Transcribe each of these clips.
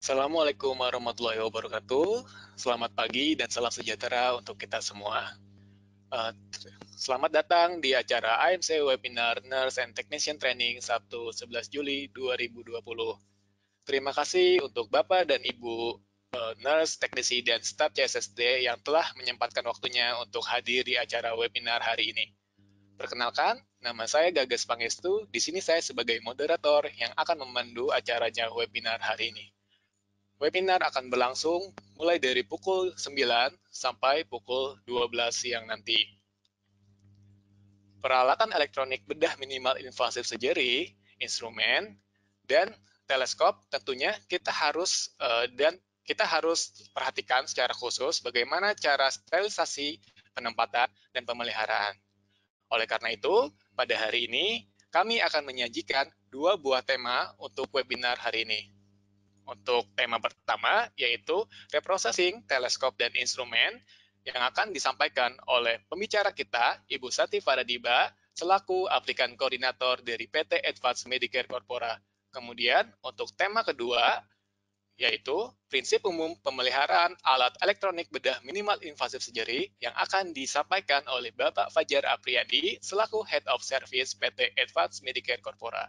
Assalamualaikum warahmatullahi wabarakatuh. Selamat pagi dan salam sejahtera untuk kita semua. Eh, Selamat datang di acara AMC Webinar Nurse and Technician Training Sabtu 11 Juli 2020. Terima kasih untuk Bapak dan Ibu nurse, teknisi, dan staf CSSD yang telah menyempatkan waktunya untuk hadir di acara webinar hari ini. Perkenalkan, nama saya Gagas Pangestu. Di sini saya sebagai moderator yang akan memandu acaranya webinar hari ini. Webinar akan berlangsung mulai dari pukul 9 sampai pukul 12 siang nanti. Peralatan elektronik bedah minimal invasive surgery, instrumen, dan teleskop tentunya kita harus perhatikan secara khusus bagaimana cara sterilisasi, penempatan, dan pemeliharaan. Oleh karena itu, pada hari ini kami akan menyajikan 2 buah tema untuk webinar hari ini. Untuk tema pertama, yaitu reprocessing, teleskop, dan instrumen, yang akan disampaikan oleh pembicara kita, Ibu Sati Faradiba, selaku aplikan koordinator dari PT Advanced Medicare Corpora. Kemudian, untuk tema kedua, yaitu prinsip umum pemeliharaan alat elektronik bedah minimal invasive surgery yang akan disampaikan oleh Bapak Fajar Apriyadi, selaku Head of Service PT Advanced Medicare Corpora.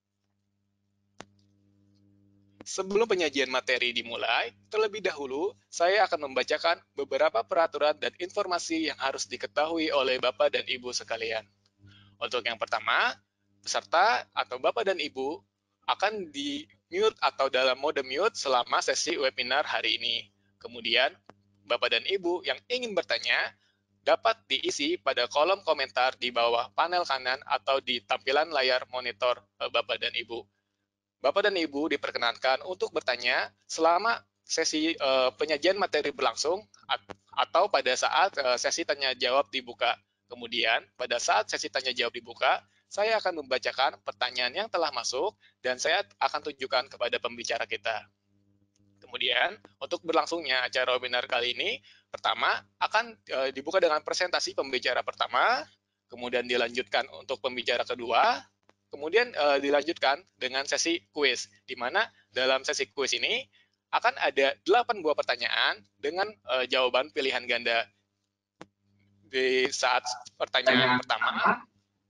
Sebelum penyajian materi dimulai, terlebih dahulu saya akan membacakan beberapa peraturan dan informasi yang harus diketahui oleh Bapak dan Ibu sekalian. Untuk yang pertama, peserta atau Bapak dan Ibu akan di-mute atau dalam mode mute selama sesi webinar hari ini. Kemudian, Bapak dan Ibu yang ingin bertanya dapat diisi pada kolom komentar di bawah panel kanan atau di tampilan layar monitor Bapak dan Ibu. Bapak dan Ibu diperkenankan untuk bertanya selama sesi penyajian materi berlangsung atau pada saat sesi tanya jawab dibuka. Kemudian pada saat sesi tanya jawab dibuka, saya akan membacakan pertanyaan yang telah masuk dan saya akan tunjukkan kepada pembicara kita. Kemudian untuk berlangsungnya acara webinar kali ini, pertama akan dibuka dengan presentasi pembicara pertama, kemudian dilanjutkan untuk pembicara kedua, kemudian dilanjutkan dengan sesi kuis, di mana dalam sesi kuis ini akan ada 8 buah pertanyaan dengan jawaban pilihan ganda. Di saat pertanyaan pertama,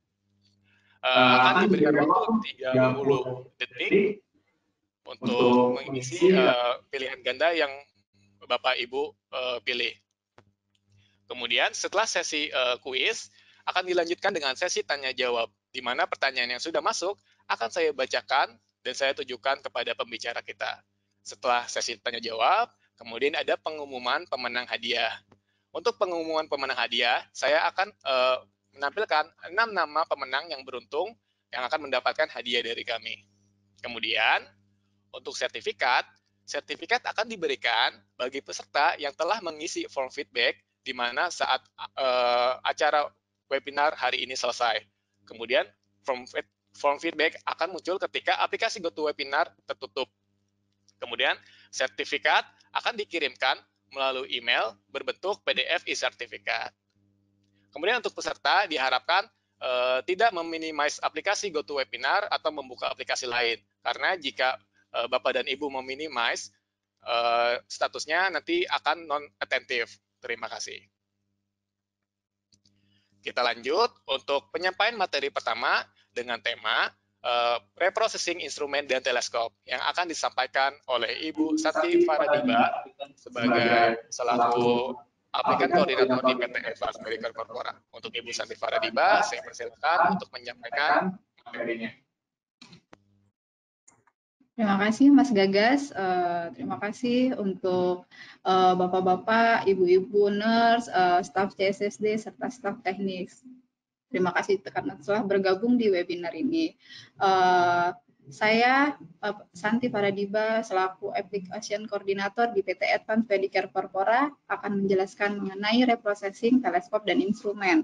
akan diberikan waktu 30 detik untuk mengisi pilihan ganda yang Bapak Ibu pilih. Kemudian setelah sesi kuis, akan dilanjutkan dengan sesi tanya jawab, di mana pertanyaan yang sudah masuk akan saya bacakan dan saya tunjukkan kepada pembicara kita. Setelah sesi tanya jawab, kemudian ada pengumuman pemenang hadiah. Untuk pengumuman pemenang hadiah, saya akan menampilkan 6 nama pemenang yang beruntung yang akan mendapatkan hadiah dari kami. Kemudian, untuk sertifikat akan diberikan bagi peserta yang telah mengisi form feedback di mana saat acara webinar hari ini selesai. Kemudian form feedback akan muncul ketika aplikasi GoToWebinar tertutup. Kemudian sertifikat akan dikirimkan melalui email berbentuk PDF e-sertifikat. Kemudian untuk peserta diharapkan tidak meminimize aplikasi GoToWebinar atau membuka aplikasi lain. Karena jika Bapak dan Ibu meminimize, statusnya nanti akan non-attentive. Terima kasih. Kita lanjut untuk penyampaian materi pertama dengan tema reprocessing instrumen dan teleskop yang akan disampaikan oleh Ibu Sati Faradiba sebagai selaku aplikan koordinator di PT Advanced Medicare Corpora. Untuk Ibu Sati Faradiba, saya persilakan untuk menyampaikan materinya. Terima kasih Mas Gagas, terima kasih untuk Bapak-Bapak, Ibu-Ibu nurse, staf CSSD, serta staf teknis. Terima kasih karena telah bergabung di webinar ini. Saya Santi Faradiba selaku Application Coordinator di PT Advanced Medicare Corpora akan menjelaskan mengenai reprocessing, teleskop, dan instrumen.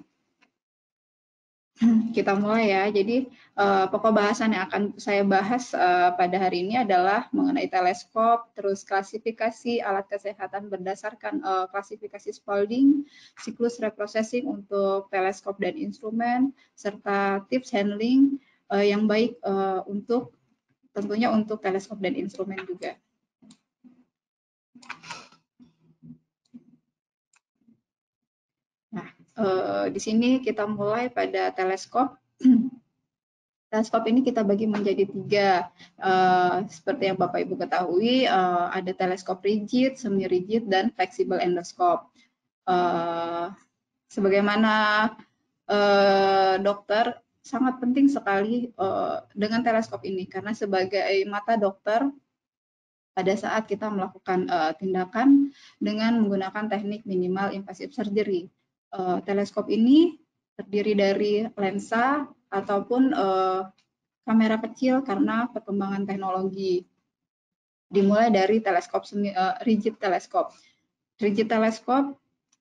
Kita mulai ya. Jadi pokok bahasan yang akan saya bahas pada hari ini adalah mengenai teleskop, terus klasifikasi alat kesehatan berdasarkan klasifikasi Spalding, siklus reprocessing untuk teleskop dan instrumen, serta tips handling yang baik tentunya untuk teleskop dan instrumen juga. Di sini kita mulai pada teleskop. Teleskop ini kita bagi menjadi 3. Seperti yang Bapak Ibu ketahui, ada teleskop rigid, semi rigid, dan fleksibel endoskop. Sebagaimana dokter, sangat penting sekali dengan teleskop ini, karena sebagai mata dokter, pada saat kita melakukan tindakan dengan menggunakan teknik minimal invasive surgery. Teleskop ini terdiri dari lensa ataupun kamera kecil karena perkembangan teknologi. Dimulai dari teleskop rigid teleskop. Rigid teleskop.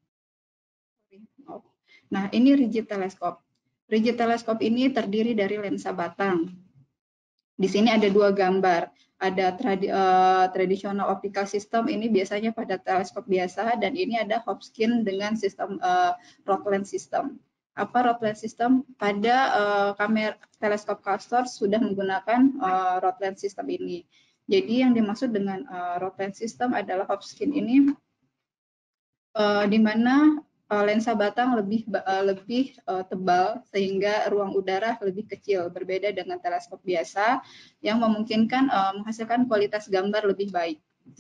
Nah, ini rigid teleskop. Rigid teleskop ini terdiri dari lensa batang. Di sini ada 2 gambar. Ada traditional optical system, ini biasanya pada teleskop biasa, dan ini ada Hopkins dengan sistem rod lens system. Apa rod lens system? Pada kamera teleskop Castor sudah menggunakan rod lens system ini. Jadi yang dimaksud dengan rod lens system adalah Hopkins ini, di mana lensa batang lebih tebal sehingga ruang udara lebih kecil, berbeda dengan teleskop biasa yang memungkinkan menghasilkan kualitas gambar lebih baik.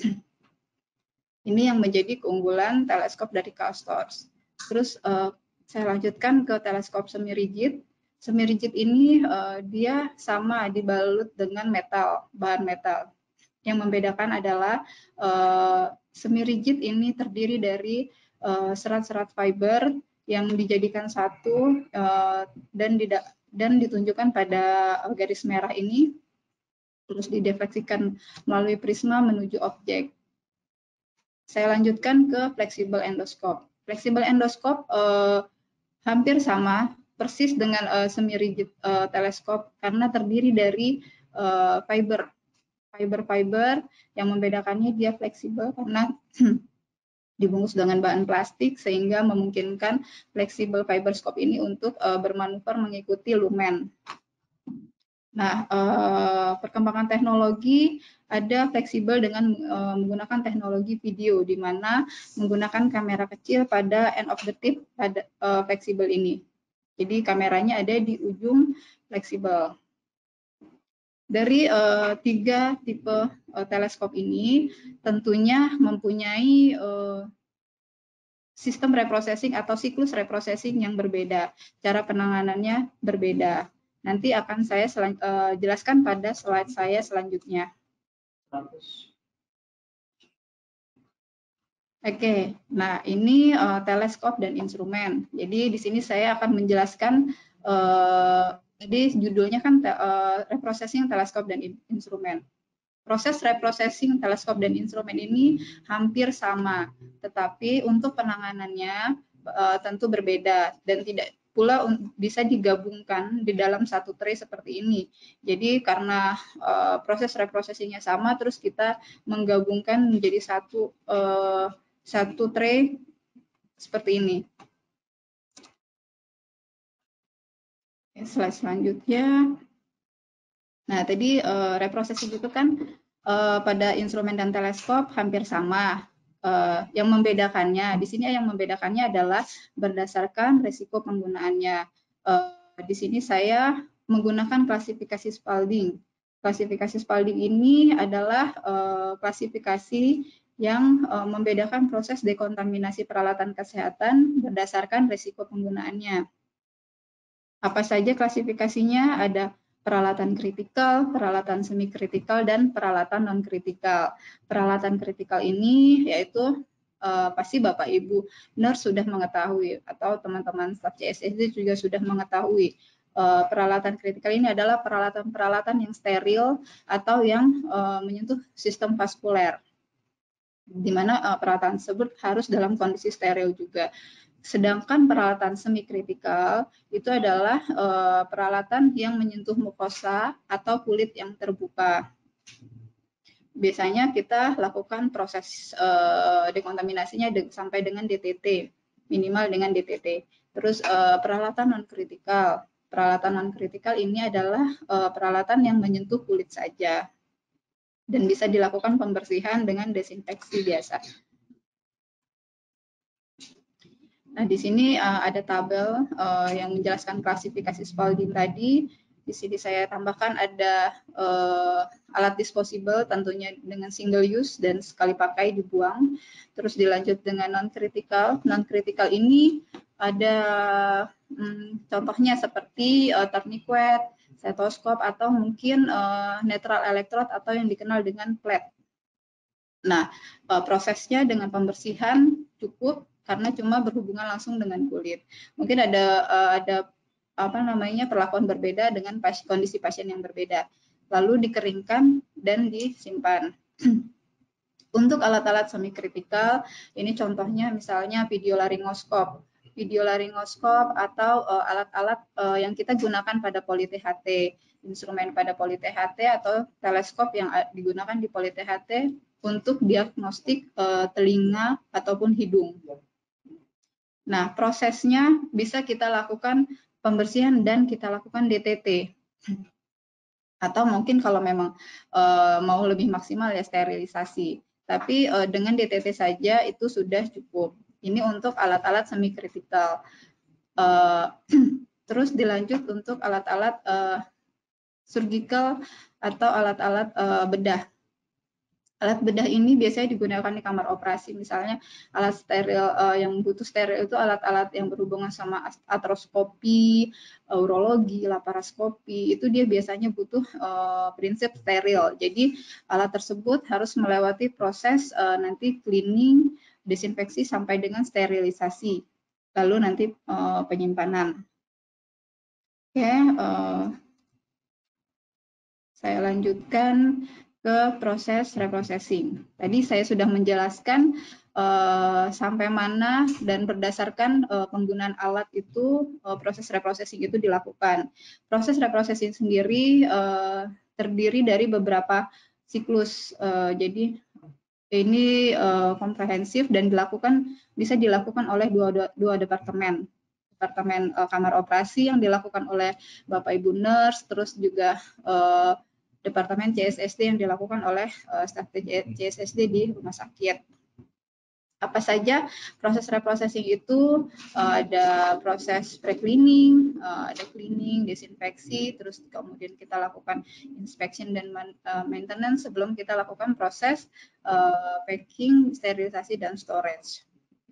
Ini yang menjadi keunggulan teleskop dari Castor. Terus saya lanjutkan ke teleskop semi rigid. Semi rigid ini dia sama dibalut dengan bahan metal. Yang membedakan adalah semi rigid ini terdiri dari serat-serat fiber yang dijadikan satu dan ditunjukkan pada garis merah ini, terus didefleksikan melalui prisma menuju objek. Saya lanjutkan ke fleksibel endoskop. Fleksibel endoskop hampir sama persis dengan semi rigid teleskop karena terdiri dari fiber yang membedakannya dia fleksibel karena dibungkus dengan bahan plastik sehingga memungkinkan fleksibel fiber scope ini untuk bermanuver mengikuti lumen. Nah, perkembangan teknologi ada fleksibel dengan menggunakan teknologi video, di mana menggunakan kamera kecil pada end of the tip pada fleksibel ini. Jadi kameranya ada di ujung fleksibel. Dari 3 tipe teleskop ini tentunya mempunyai sistem reprocessing atau siklus reprocessing yang berbeda. Cara penanganannya berbeda. Nanti akan saya jelaskan pada slide saya selanjutnya. Oke, nah ini teleskop dan instrumen. Jadi di sini saya akan menjelaskan jadi judulnya kan reprocessing teleskop dan instrumen. Proses reprocessing teleskop dan instrumen ini hampir sama, tetapi untuk penanganannya tentu berbeda dan tidak pula bisa digabungkan di dalam satu tray seperti ini. Jadi karena proses reprocessingnya sama, terus kita menggabungkan menjadi satu tray seperti ini. Slide selanjutnya. Nah, tadi reprocessing itu kan pada instrumen dan teleskop hampir sama. Yang membedakannya, di sini yang membedakannya adalah berdasarkan risiko penggunaannya. Di sini saya menggunakan klasifikasi Spalding. Klasifikasi Spalding ini adalah klasifikasi yang membedakan proses dekontaminasi peralatan kesehatan berdasarkan risiko penggunaannya. Apa saja klasifikasinya? Ada peralatan kritikal, peralatan semi kritikal, dan peralatan non kritikal. Peralatan kritikal ini yaitu pasti Bapak Ibu nurse sudah mengetahui atau teman-teman staf CSSD juga sudah mengetahui. Peralatan kritikal ini adalah peralatan-peralatan yang steril atau yang menyentuh sistem vaskuler, di mana peralatan tersebut harus dalam kondisi steril juga. Sedangkan peralatan semi kritikal itu adalah peralatan yang menyentuh mukosa atau kulit yang terbuka. Biasanya kita lakukan proses dekontaminasinya sampai dengan DTT, minimal dengan DTT. Terus peralatan non kritikal. Peralatan non kritikal ini adalah peralatan yang menyentuh kulit saja dan bisa dilakukan pembersihan dengan desinfeksi biasa. Nah, di sini ada tabel yang menjelaskan klasifikasi Spalding tadi. Di sini saya tambahkan ada alat disposable tentunya dengan single use dan sekali pakai dibuang. Terus dilanjut dengan non-critical. Non-critical ini ada contohnya seperti tourniquet, stetoskop, atau mungkin netral electrode atau yang dikenal dengan plate. Nah, prosesnya dengan pembersihan cukup karena cuma berhubungan langsung dengan kulit. Mungkin ada perlakuan berbeda dengan kondisi pasien yang berbeda. Lalu dikeringkan dan disimpan. Untuk alat-alat semi kritikal, ini contohnya misalnya videolaringoskop. Videolaringoskop atau alat-alat yang kita gunakan pada poli THT, instrumen pada poli THT atau teleskop yang digunakan di poli THT untuk diagnostik telinga ataupun hidung. Nah, prosesnya bisa kita lakukan pembersihan dan kita lakukan DTT. Atau mungkin kalau memang mau lebih maksimal ya sterilisasi. Tapi dengan DTT saja itu sudah cukup. Ini untuk alat-alat semi kritikal. Terus dilanjut untuk alat-alat surgical atau alat-alat bedah. Alat bedah ini biasanya digunakan di kamar operasi, misalnya alat steril yang butuh steril itu alat-alat yang berhubungan sama artroskopi, urologi, laparoskopi, itu dia biasanya butuh prinsip steril. Jadi alat tersebut harus melewati proses nanti cleaning, desinfeksi sampai dengan sterilisasi, lalu nanti penyimpanan. Oke, saya lanjutkan ke proses reprocessing. Tadi saya sudah menjelaskan sampai mana dan berdasarkan penggunaan alat itu proses reprocessing itu dilakukan. Proses reprocessing sendiri terdiri dari beberapa siklus. Jadi ini komprehensif dan bisa dilakukan oleh dua departemen. Departemen kamar operasi yang dilakukan oleh Bapak Ibu nurse, terus juga Departemen CSSD yang dilakukan oleh staf CSSD di rumah sakit. Apa saja proses reprocessing itu? Ada proses pre-cleaning, ada cleaning, desinfeksi, terus kemudian kita lakukan inspection dan maintenance sebelum kita lakukan proses packing, sterilisasi, dan storage.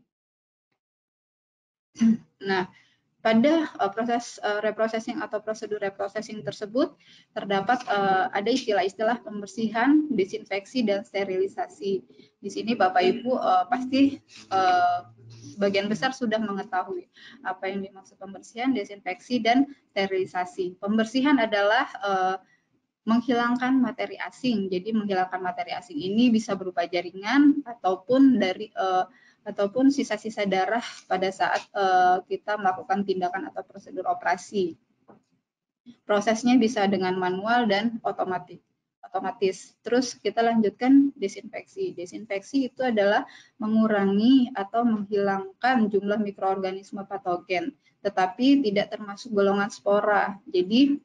Nah, pada proses reprocessing atau prosedur reprocessing tersebut terdapat ada istilah-istilah pembersihan, desinfeksi, dan sterilisasi. Di sini Bapak Ibu pasti sebagian besar sudah mengetahui apa yang dimaksud pembersihan, desinfeksi, dan sterilisasi. Pembersihan adalah menghilangkan materi asing. Jadi menghilangkan materi asing ini bisa berupa jaringan ataupun sisa-sisa darah pada saat kita melakukan tindakan atau prosedur operasi. Prosesnya bisa dengan manual dan otomatis. Terus kita lanjutkan desinfeksi. Desinfeksi itu adalah mengurangi atau menghilangkan jumlah mikroorganisme patogen, tetapi tidak termasuk golongan spora. Jadi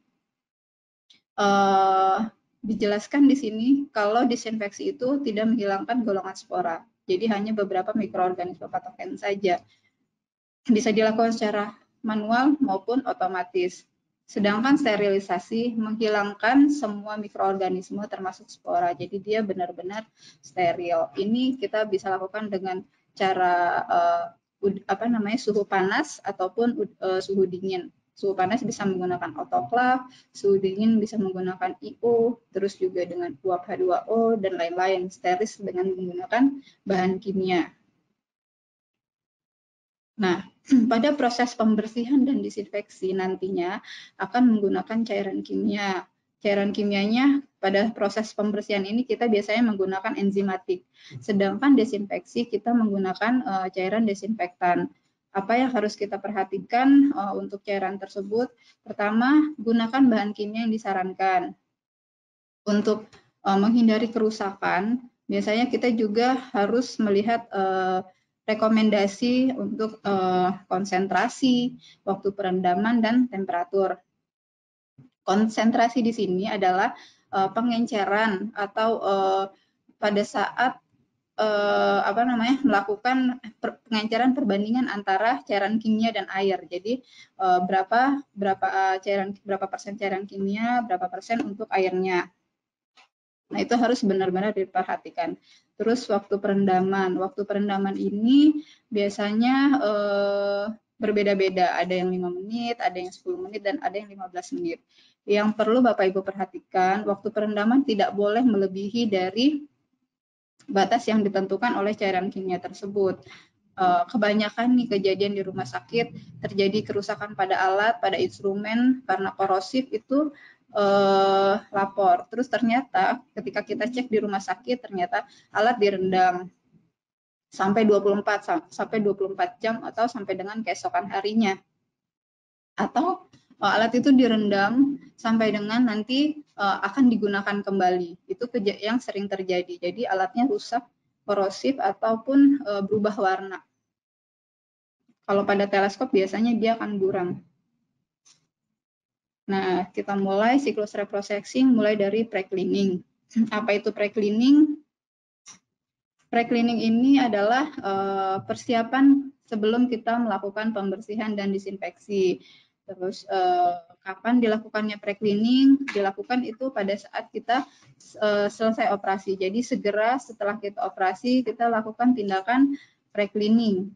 dijelaskan di sini kalau desinfeksi itu tidak menghilangkan golongan spora. Jadi hanya beberapa mikroorganisme patogen saja. Bisa dilakukan secara manual maupun otomatis. Sedangkan sterilisasi menghilangkan semua mikroorganisme termasuk spora. Jadi dia benar-benar steril. Ini kita bisa lakukan dengan cara suhu panas ataupun suhu dingin. Suhu panas bisa menggunakan autoclave, suhu dingin bisa menggunakan IO, terus juga dengan uap H2O, dan lain-lain. Sterilis dengan menggunakan bahan kimia. Nah, pada proses pembersihan dan disinfeksi nantinya akan menggunakan cairan kimia. Cairan kimianya pada proses pembersihan ini kita biasanya menggunakan enzimatik. Sedangkan desinfeksi kita menggunakan cairan desinfektan. Apa yang harus kita perhatikan untuk cairan tersebut? Pertama, gunakan bahan kimia yang disarankan. Untuk menghindari kerusakan, biasanya kita juga harus melihat rekomendasi untuk konsentrasi, waktu perendaman, dan temperatur. Konsentrasi di sini adalah pengenceran atau pada saat melakukan pengenceran perbandingan antara cairan kimia dan air. Jadi berapa persen cairan kimia, berapa persen untuk airnya. Nah, itu harus benar-benar diperhatikan. Terus waktu perendaman. Waktu perendaman ini biasanya berbeda-beda. Ada yang 5 menit, ada yang 10 menit, dan ada yang 15 menit. Yang perlu Bapak Ibu perhatikan, waktu perendaman tidak boleh melebihi dari batas yang ditentukan oleh cairan kimia tersebut. Kebanyakan nih kejadian di rumah sakit terjadi kerusakan pada alat, pada instrumen karena korosif itu lapor. Terus ternyata ketika kita cek di rumah sakit ternyata alat direndam sampai 24 jam atau sampai dengan keesokan harinya. Atau alat itu direndam sampai dengan nanti akan digunakan kembali. Itu yang sering terjadi. Jadi alatnya rusak, korosif, ataupun berubah warna. Kalau pada teleskop biasanya dia akan buram. Nah, kita mulai siklus reprocessing mulai dari pre-cleaning. Apa itu pre-cleaning? Pre-cleaning ini adalah persiapan sebelum kita melakukan pembersihan dan disinfeksi. Terus kapan dilakukannya pre-cleaning? Dilakukan itu pada saat kita selesai operasi. Jadi segera setelah kita operasi kita lakukan tindakan pre-cleaning.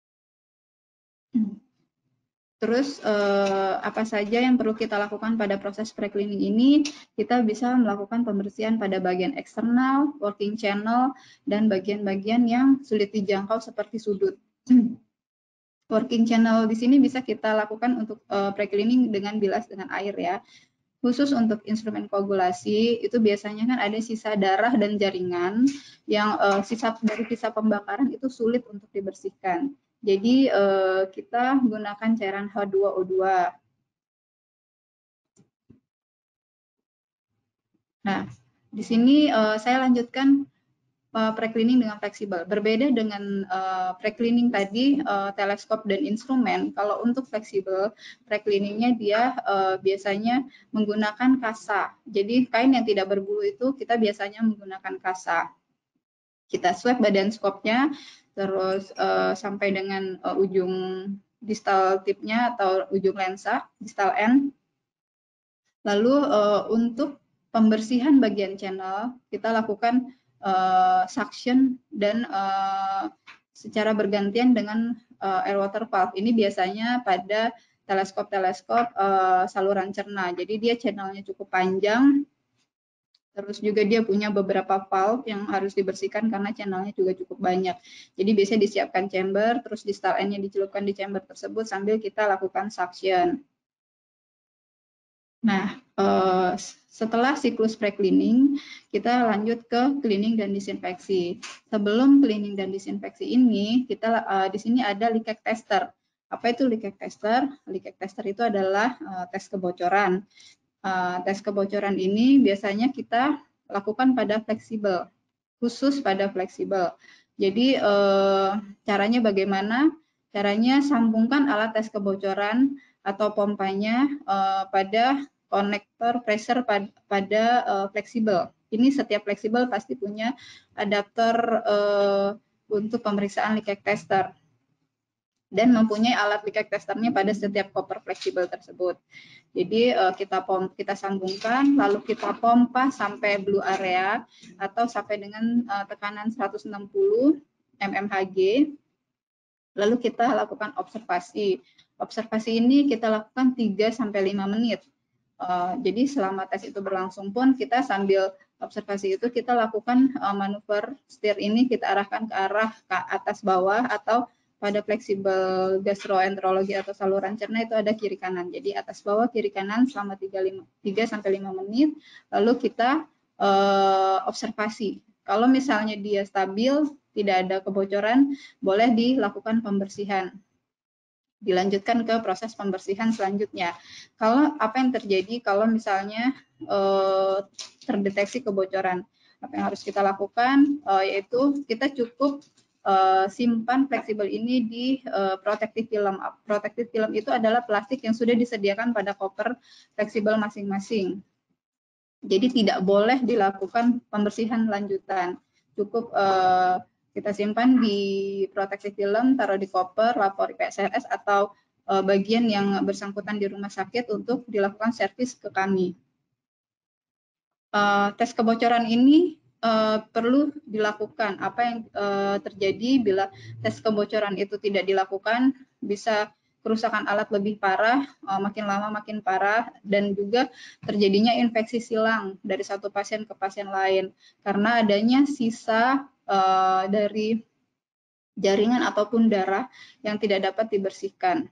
Terus apa saja yang perlu kita lakukan pada proses pre-cleaning ini? Kita bisa melakukan pembersihan pada bagian eksternal, working channel, dan bagian-bagian yang sulit dijangkau seperti sudut. Working channel di sini bisa kita lakukan untuk pre-cleaning dengan bilas dengan air ya. Khusus untuk instrumen koagulasi itu biasanya kan ada sisa darah dan jaringan yang dari sisa pembakaran itu sulit untuk dibersihkan. Jadi kita menggunakan cairan H2O2. Nah, di sini saya lanjutkan pre-cleaning dengan fleksibel. Berbeda dengan pre-cleaning tadi, teleskop dan instrumen, kalau untuk fleksibel, pre-cleaningnya dia biasanya menggunakan kasa. Jadi kain yang tidak berbulu itu kita biasanya menggunakan kasa. Kita swab badan skopnya, terus sampai dengan ujung distal tipnya atau ujung lensa, distal end. Lalu untuk pembersihan bagian channel, kita lakukan suction dan secara bergantian dengan air water valve. Ini biasanya pada teleskop-teleskop saluran cerna. Jadi dia channelnya cukup panjang. Terus juga dia punya beberapa valve yang harus dibersihkan karena channelnya juga cukup banyak. Jadi biasanya disiapkan chamber, terus distal end-nya dicelupkan di chamber tersebut sambil kita lakukan suction. Nah, setelah siklus pre-cleaning, kita lanjut ke cleaning dan disinfeksi. Sebelum cleaning dan disinfeksi ini, kita di sini ada leakage tester. Apa itu leakage tester? Leakage tester itu adalah tes kebocoran. Tes kebocoran ini biasanya kita lakukan pada fleksibel, khusus pada fleksibel. Jadi caranya bagaimana? Caranya sambungkan alat tes kebocoran atau pompanya pada konektor pressure pada fleksibel. Ini setiap fleksibel pasti punya adapter untuk pemeriksaan leakage tester dan mempunyai alat leakage testernya pada setiap koper fleksibel tersebut. Jadi kita sambungkan, lalu kita pompa sampai blue area atau sampai dengan tekanan 160 mmHg. Lalu kita lakukan observasi. Observasi ini kita lakukan 3-5 menit. Jadi selama tes itu berlangsung pun kita sambil observasi itu kita lakukan manuver setir ini kita arahkan ke arah ke atas bawah atau pada fleksibel gastroenterologi atau saluran cerna itu ada kiri kanan. Jadi atas bawah kiri kanan selama 3-5 menit. Lalu kita observasi. Kalau misalnya dia stabil, tidak ada kebocoran, boleh dilakukan pembersihan. Dilanjutkan ke proses pembersihan selanjutnya. Kalau apa yang terjadi kalau misalnya terdeteksi kebocoran, apa yang harus kita lakukan yaitu kita cukup simpan fleksibel ini di protective film. Protective film itu adalah plastik yang sudah disediakan pada koper fleksibel masing-masing. Jadi tidak boleh dilakukan pembersihan lanjutan. cukup kita simpan di proteksi film, taruh di koper, lapor IPSRS atau bagian yang bersangkutan di rumah sakit untuk dilakukan servis ke kami. Tes kebocoran ini perlu dilakukan. Apa yang terjadi bila tes kebocoran itu tidak dilakukan, bisa kerusakan alat lebih parah, makin lama makin parah, dan juga terjadinya infeksi silang dari satu pasien ke pasien lain karena adanya sisa dari jaringan ataupun darah yang tidak dapat dibersihkan.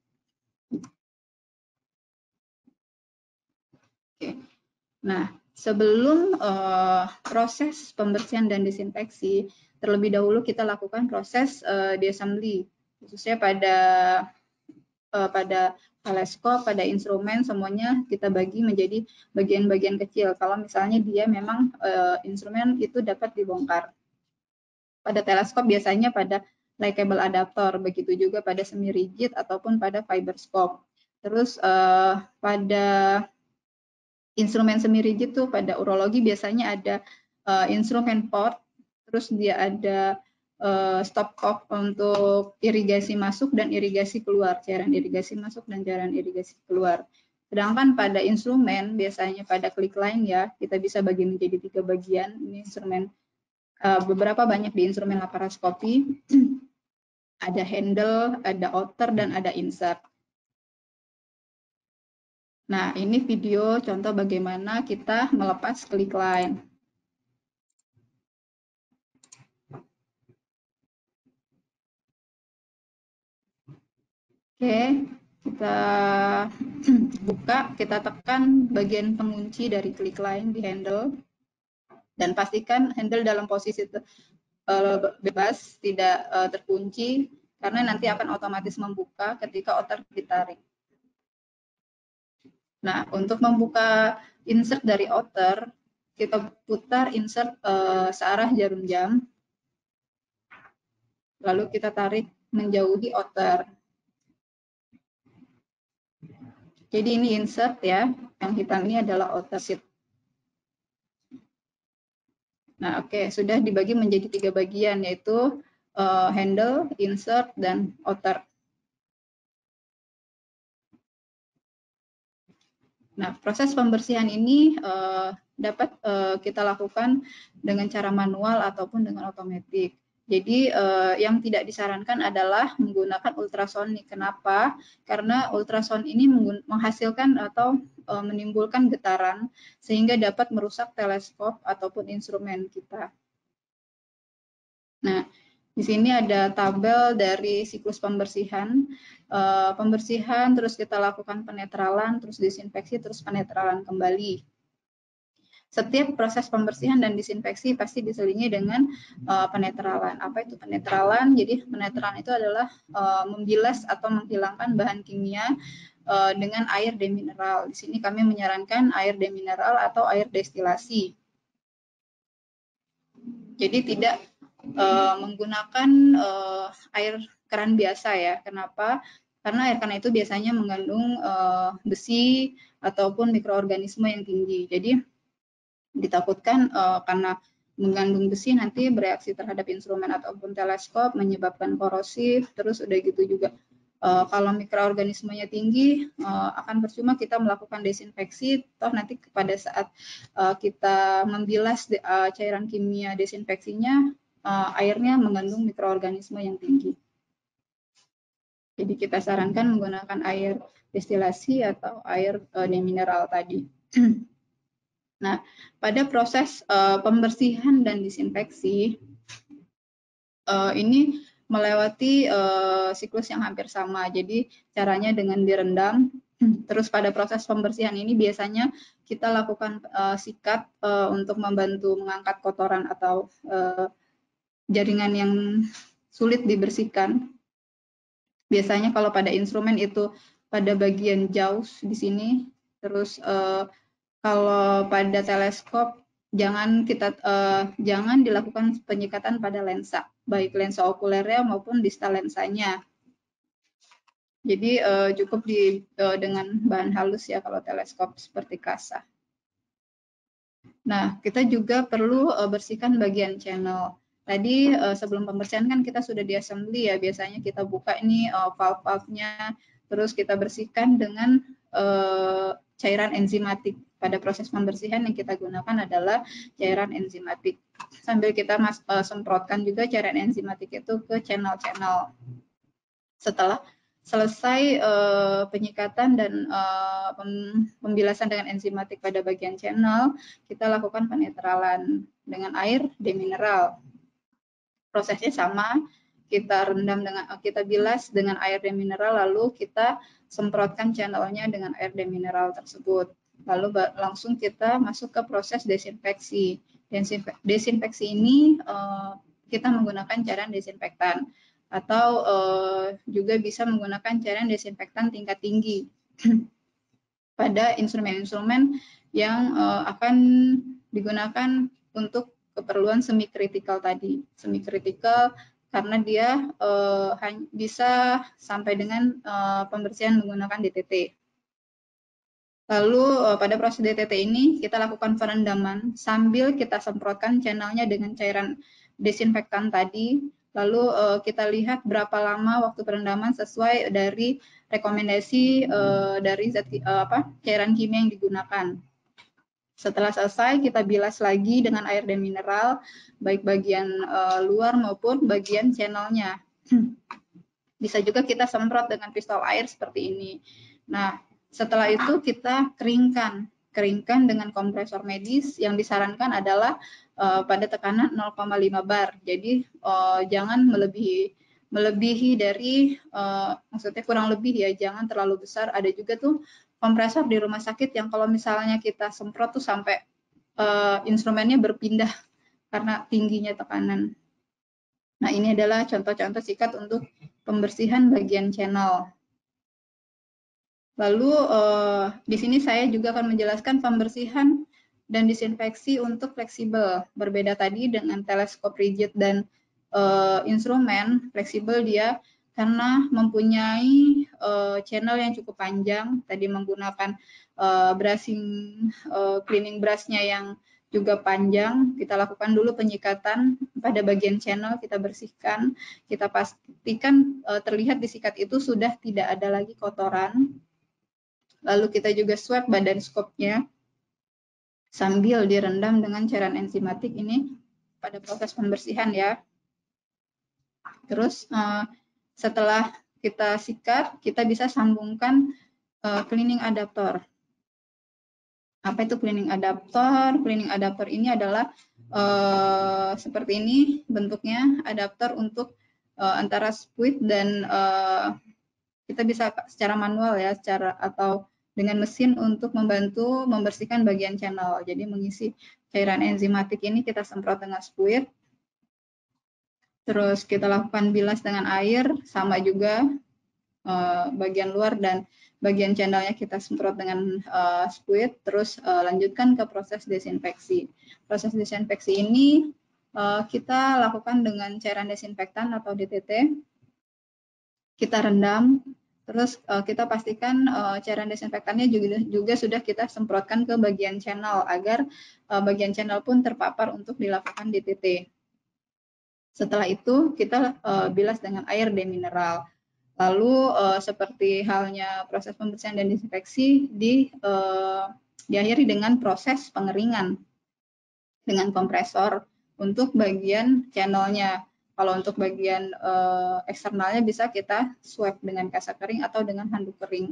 Oke. Nah, sebelum proses pembersihan dan disinfeksi, terlebih dahulu kita lakukan proses diassembly, khususnya pada teleskop, pada instrumen, semuanya kita bagi menjadi bagian-bagian kecil. Kalau misalnya dia memang instrumen itu dapat dibongkar. Pada teleskop biasanya pada likeable adaptor, begitu juga pada semi rigid ataupun pada fiber scope. Terus pada instrumen semi rigid tuh pada urologi biasanya ada instrumen port, terus dia ada stopcock untuk irigasi masuk dan irigasi keluar, cairan irigasi masuk dan cairan irigasi keluar. Sedangkan pada instrumen biasanya pada klik line ya kita bisa bagi menjadi 3 bagian. Ini instrumen beberapa banyak di instrumen laparoskopi. Ada handle, ada outer dan ada insert. Nah, ini video contoh bagaimana kita melepas klik line. Oke, kita buka, kita tekan bagian pengunci dari klik line di handle, dan pastikan handle dalam posisi bebas, tidak terkunci, karena nanti akan otomatis membuka ketika outer ditarik. Nah, untuk membuka insert dari outer, kita putar insert searah jarum jam, lalu kita tarik menjauhi outer. Jadi ini insert ya, yang hitam ini adalah outer sheet. Nah, oke, sudah dibagi menjadi 3 bagian, yaitu handle, insert, dan outer. Nah, proses pembersihan ini dapat kita lakukan dengan cara manual ataupun dengan otomatis. Jadi yang tidak disarankan adalah menggunakan ultrasonik. Kenapa? Karena ultrason ini menghasilkan atau menimbulkan getaran sehingga dapat merusak teleskop ataupun instrumen kita. Nah, di sini ada tabel dari siklus pembersihan. Pembersihan, terus kita lakukan penetralan, terus disinfeksi, terus penetralan kembali. Setiap proses pembersihan dan disinfeksi pasti diselingi dengan penetralan. Apa itu penetralan? Jadi penetralan itu adalah membilas atau menghilangkan bahan kimia dengan air demineral. Di sini kami menyarankan air demineral atau air destilasi. Jadi tidak menggunakan air keran biasa ya. Kenapa? Karena air keran itu biasanya mengandung besi ataupun mikroorganisme yang tinggi. Jadi ditakutkan karena mengandung besi nanti bereaksi terhadap instrumen ataupun teleskop, menyebabkan korosif. Terus udah gitu juga kalau mikroorganismenya tinggi akan percuma kita melakukan desinfeksi, toh nanti pada saat kita membilas cairan kimia desinfeksinya airnya mengandung mikroorganisme yang tinggi. Jadi kita sarankan menggunakan air destilasi atau air demineral tadi. Nah, pada proses pembersihan dan disinfeksi ini melewati siklus yang hampir sama. Jadi caranya dengan direndam. Terus pada proses pembersihan ini biasanya kita lakukan sikat untuk membantu mengangkat kotoran atau jaringan yang sulit dibersihkan. Biasanya kalau pada instrumen itu pada bagian jaws di sini. Terus kalau pada teleskop jangan dilakukan penyikatan pada lensa, baik lensa okulernya maupun distal lensanya. Jadi cukup dengan bahan halus ya kalau teleskop seperti kasa. Nah, kita juga perlu bersihkan bagian channel. Tadi sebelum pembersihan kan kita sudah di assembly ya, biasanya kita buka ini valve-valve-nya, terus kita bersihkan dengan cairan enzimatik. Pada proses pembersihan yang kita gunakan adalah cairan enzimatik. Sambil kita semprotkan juga cairan enzimatik itu ke channel-channel. Setelah selesai penyikatan dan pembilasan dengan enzimatik pada bagian channel, kita lakukan penetralan dengan air demineral. Prosesnya sama, kita rendam dengan kita bilas dengan air demineral, lalu kita semprotkan channelnya dengan air demineral tersebut. Lalu langsung kita masuk ke proses desinfeksi. Desinfeksi ini kita menggunakan cairan desinfektan, atau juga bisa menggunakan cairan desinfektan tingkat tinggi pada instrumen-instrumen yang akan digunakan untuk keperluan semi kritikal tadi. Semi kritikal karena dia bisa sampai dengan pembersihan menggunakan DTT. Lalu pada proses DTT ini kita lakukan perendaman sambil kita semprotkan channelnya dengan cairan desinfektan tadi. Lalu kita lihat berapa lama waktu perendaman sesuai dari rekomendasi dari cairan kimia yang digunakan. Setelah selesai, kita bilas lagi dengan air demineral, baik bagian luar maupun bagian channelnya. Bisa juga kita semprot dengan pistol air seperti ini. Nah, setelah itu kita keringkan dengan kompresor medis. Yang disarankan adalah pada tekanan 0,5 bar. Jadi jangan melebihi dari maksudnya kurang lebih ya, jangan terlalu besar. Ada juga tuh kompresor di rumah sakit yang kalau misalnya kita semprot tuh sampai instrumennya berpindah karena tingginya tekanan. Nah, ini adalah contoh-contoh sikat untuk pembersihan bagian channel. Lalu di sini saya juga akan menjelaskan pembersihan dan disinfeksi untuk fleksibel. Berbeda tadi dengan teleskop rigid dan instrumen, fleksibel dia karena mempunyai channel yang cukup panjang. Tadi menggunakan cleaning brush-nya yang juga panjang. Kita lakukan dulu penyikatan pada bagian channel, kita bersihkan, kita pastikan terlihat di sikat itu sudah tidak ada lagi kotoran. Lalu kita juga swab badan skopnya sambil direndam dengan cairan enzimatik ini pada proses pembersihan ya. Terus setelah kita sikat, kita bisa sambungkan cleaning adaptor. Apa itu cleaning adaptor? Cleaning adaptor ini adalah seperti ini bentuknya, adaptor untuk antara spuit dan kita bisa secara manual ya, atau dengan mesin untuk membantu membersihkan bagian channel. Jadi mengisi cairan enzimatik ini kita semprot dengan spuit. Terus kita lakukan bilas dengan air, sama juga bagian luar dan bagian channelnya kita semprot dengan spuit. Terus lanjutkan ke proses desinfeksi. Proses desinfeksi ini kita lakukan dengan cairan desinfektan atau DTT. Kita rendam. Terus kita pastikan cairan desinfektannya juga sudah kita semprotkan ke bagian channel agar bagian channel pun terpapar untuk dilakukan DTT. Setelah itu kita bilas dengan air demineral. Lalu seperti halnya proses pembersihan dan desinfeksi diakhiri dengan proses pengeringan dengan kompresor untuk bagian channelnya. Kalau untuk bagian eksternalnya bisa kita swab dengan kasa kering atau dengan handuk kering.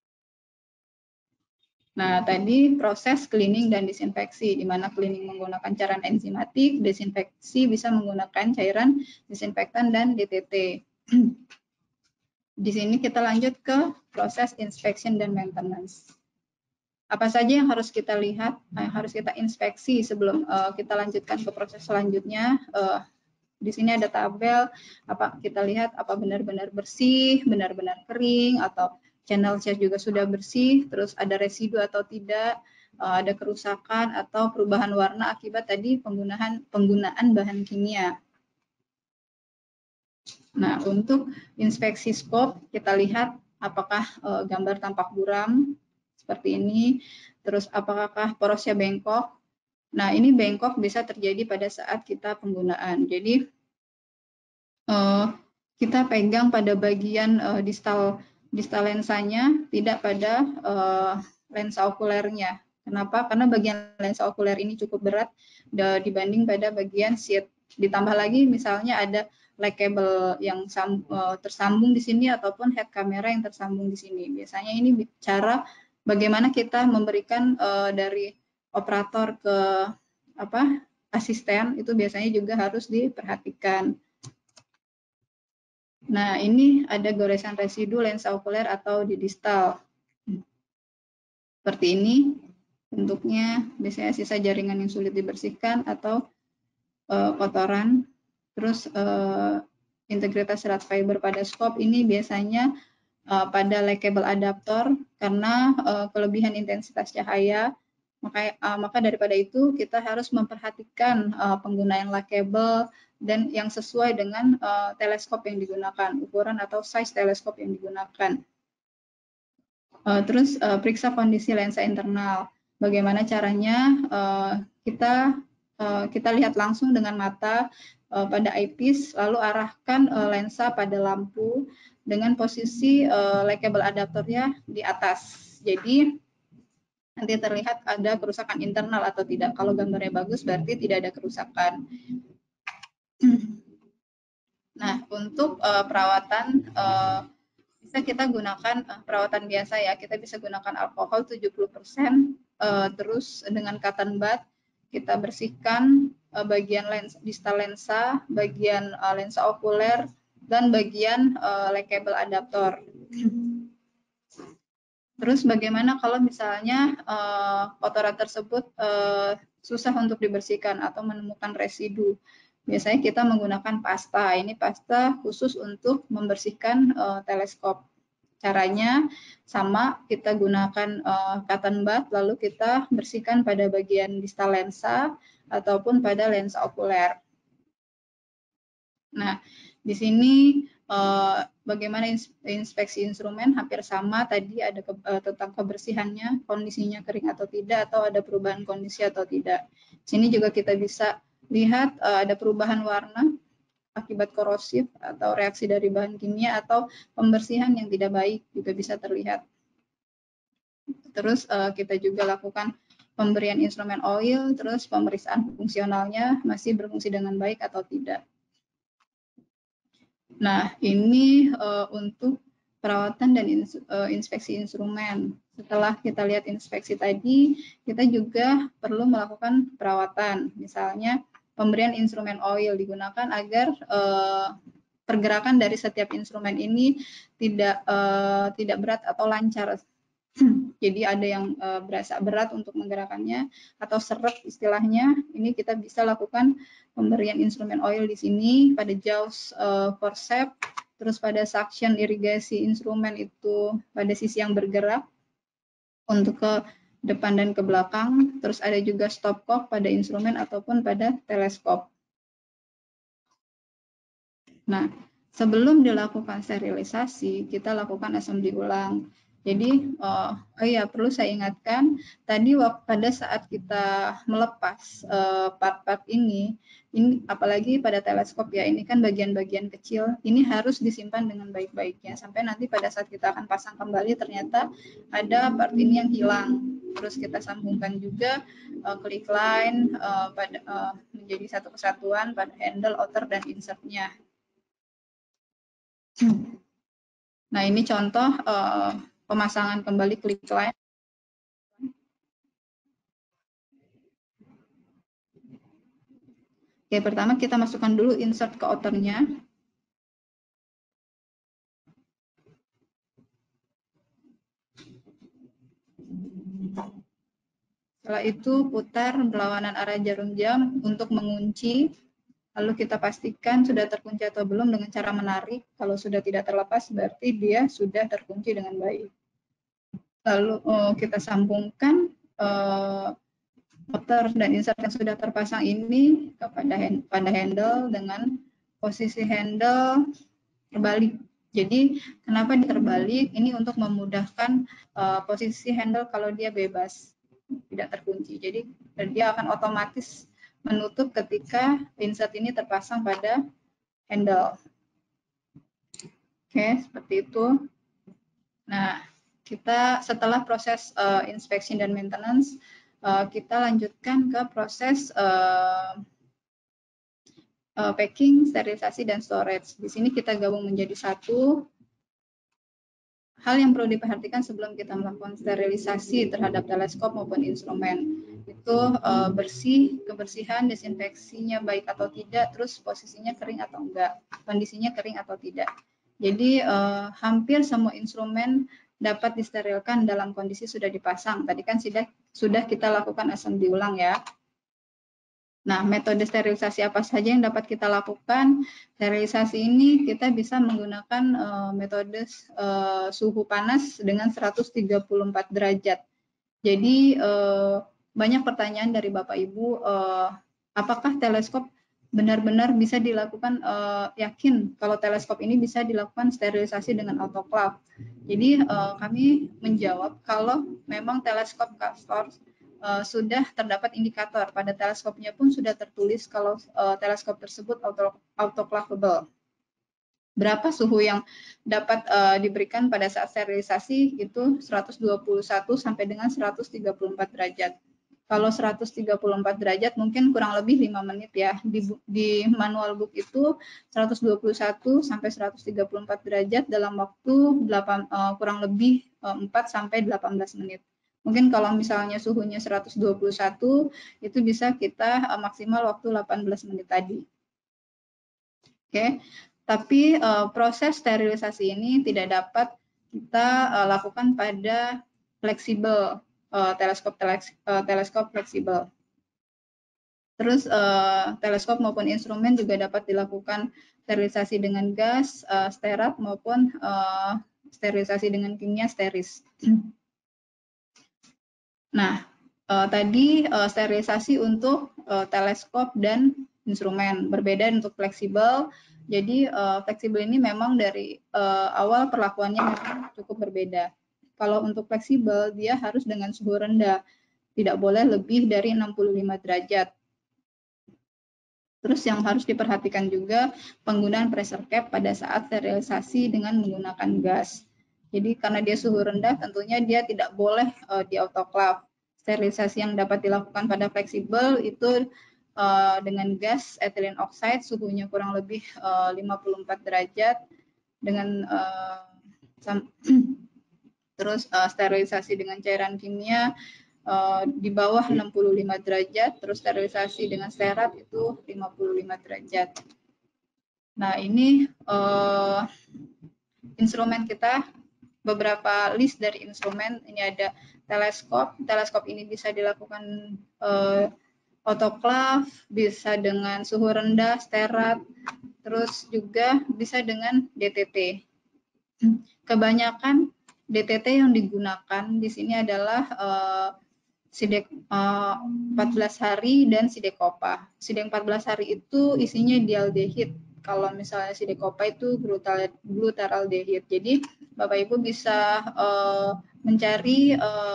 Nah, tadi proses cleaning dan disinfeksi, di mana cleaning menggunakan cairan enzimatik, desinfeksi bisa menggunakan cairan disinfektan dan DTT. Di sini kita lanjut ke proses inspection dan maintenance. Apa saja yang harus kita lihat, yang harus kita inspeksi sebelum kita lanjutkan ke proses selanjutnya. Di sini ada tabel, kita lihat apa benar-benar bersih, benar-benar kering, atau channel-nya juga sudah bersih, terus ada residu atau tidak, ada kerusakan atau perubahan warna akibat tadi penggunaan bahan kimia. Nah, untuk inspeksi skop, kita lihat apakah gambar tampak buram, seperti ini, terus apakah porosnya bengkok, Nah, ini bengkok bisa terjadi pada saat kita penggunaan. Jadi, kita pegang pada bagian distal lensanya, tidak pada lensa okulernya. Kenapa? Karena bagian lensa okuler ini cukup berat dibanding pada bagian sheet. Ditambah lagi misalnya ada leg cable yang tersambung di sini ataupun head kamera yang tersambung di sini. Biasanya ini cara bagaimana kita memberikan dari operator ke asisten, itu biasanya juga harus diperhatikan. Nah, ini ada goresan residu lensa okuler atau di distal. Seperti ini bentuknya, biasanya sisa jaringan yang sulit dibersihkan atau kotoran. Terus integritas serat fiber pada skop ini biasanya pada leg cable adaptor karena kelebihan intensitas cahaya. Maka daripada itu kita harus memperhatikan penggunaan leg cable dan yang sesuai dengan teleskop yang digunakan, ukuran atau size teleskop yang digunakan. Terus periksa kondisi lensa internal. Bagaimana caranya kita lihat langsung dengan mata pada eyepiece, lalu arahkan lensa pada lampu dengan posisi leg cable adaptornya di atas. Jadi nanti terlihat ada kerusakan internal atau tidak. Kalau gambarnya bagus berarti tidak ada kerusakan. Nah, untuk perawatan bisa kita gunakan perawatan biasa ya. Kita bisa gunakan alkohol 70%, terus dengan cotton bud kita bersihkan bagian distal lensa, bagian lensa okuler, dan bagian leg cable adaptor. Terus bagaimana kalau misalnya kotoran tersebut susah untuk dibersihkan atau menemukan residu? Biasanya kita menggunakan pasta. Ini pasta khusus untuk membersihkan teleskop. Caranya sama, kita gunakan cotton bud, lalu kita bersihkan pada bagian distal lensa ataupun pada lensa okuler. Nah, di sini bagaimana inspeksi instrumen hampir sama, tadi ada tentang kebersihannya, kondisinya kering atau tidak, atau ada perubahan kondisi atau tidak. Di sini juga kita bisa lihat ada perubahan warna akibat korosif atau reaksi dari bahan kimia atau pembersihan yang tidak baik juga bisa terlihat. Terus kita juga lakukan pemberian instrumen oil, terus pemeriksaan fungsionalnya masih berfungsi dengan baik atau tidak. Nah, ini untuk perawatan dan inspeksi instrumen. Setelah kita lihat inspeksi tadi, kita juga perlu melakukan perawatan. Misalnya, pemberian instrumen oil digunakan agar pergerakan dari setiap instrumen ini tidak berat atau lancar. Jadi ada yang berasa berat untuk menggerakkannya atau seret istilahnya. Ini kita bisa lakukan pemberian instrumen oil di sini pada jaws forceps, terus pada suction irigasi instrumen itu pada sisi yang bergerak untuk ke depan dan ke belakang. Terus ada juga stopcock pada instrumen ataupun pada teleskop. Nah, sebelum dilakukan sterilisasi, kita lakukan assembly ulang. Jadi, perlu saya ingatkan, tadi pada saat kita melepas part-part ini apalagi pada teleskop ya, ini kan bagian-bagian kecil, ini harus disimpan dengan baik-baiknya, sampai nanti pada saat kita akan pasang kembali, ternyata ada part ini yang hilang. Terus kita sambungkan juga click line menjadi satu kesatuan pada handle, outer, dan insert-nya. Nah, ini contoh pemasangan kembali click line. Oke, pertama kita masukkan dulu insert ke outernya. Setelah itu putar berlawanan arah jarum jam untuk mengunci. Lalu kita pastikan sudah terkunci atau belum dengan cara menarik. Kalau sudah tidak terlepas berarti dia sudah terkunci dengan baik. Lalu kita sambungkan outer dan insert yang sudah terpasang ini kepada handle dengan posisi handle terbalik. Jadi kenapa terbalik? Ini untuk memudahkan posisi handle kalau dia bebas. tidak terkunci. Jadi dia akan otomatis menutup ketika pinset ini terpasang pada handle. Oke, seperti itu. Nah, kita setelah proses inspection dan maintenance, kita lanjutkan ke proses packing, sterilisasi, dan storage. Di sini kita gabung menjadi satu. Hal yang perlu diperhatikan sebelum kita melakukan sterilisasi terhadap teleskop maupun instrumen itu bersih, kebersihan, desinfeksinya baik atau tidak, terus posisinya kering atau enggak, kondisinya kering atau tidak. Jadi hampir semua instrumen dapat disterilkan dalam kondisi sudah dipasang. Tadi kan sudah kita lakukan assembly ulang ya. Nah, metode sterilisasi apa saja yang dapat kita lakukan? Sterilisasi ini kita bisa menggunakan metode suhu panas dengan 134 derajat. Jadi banyak pertanyaan dari Bapak Ibu, apakah teleskop benar-benar bisa dilakukan, yakin kalau teleskop ini bisa dilakukan sterilisasi dengan autoclave. Jadi kami menjawab kalau memang teleskop Castor sudah terdapat indikator, pada teleskopnya pun sudah tertulis kalau teleskop tersebut autoclavable. Berapa suhu yang dapat diberikan pada saat sterilisasi itu 121 sampai dengan 134 derajat. Kalau 134 derajat mungkin kurang lebih 5 menit ya. Di manual book itu 121 sampai 134 derajat dalam waktu kurang lebih 4 sampai 18 menit. Mungkin kalau misalnya suhunya 121 itu bisa kita maksimal waktu 18 menit tadi. Oke. Tapi proses sterilisasi ini tidak dapat kita lakukan pada fleksibel, teleskop fleksibel. Terus teleskop maupun instrumen juga dapat dilakukan sterilisasi dengan gas, sterat maupun sterilisasi dengan kimia steris. Nah, tadi sterilisasi untuk teleskop dan instrumen, berbeda untuk fleksibel. Jadi fleksibel ini memang dari awal perlakuannya cukup berbeda. Kalau untuk fleksibel dia harus dengan suhu rendah, tidak boleh lebih dari 65 derajat. Terus yang harus diperhatikan juga penggunaan pressure cap pada saat sterilisasi dengan menggunakan gas. Jadi karena dia suhu rendah, tentunya dia tidak boleh di autoclave. Sterilisasi yang dapat dilakukan pada fleksibel itu dengan gas ethylene oxide, suhunya kurang lebih 54 derajat, dengan terus sterilisasi dengan cairan kimia di bawah 65 derajat, terus sterilisasi dengan sterat itu 55 derajat. Nah, ini instrumen kita, beberapa list dari instrumen. Ini ada teleskop ini bisa dilakukan autoclave, bisa dengan suhu rendah, sterat, terus juga bisa dengan DTT. Kebanyakan DTT yang digunakan di sini adalah sidek 14 hari dan sidekopa. Sidek 14 hari itu isinya dialdehid. Kalau misalnya sidekopa itu glutaraldehid. Jadi Bapak Ibu bisa mencari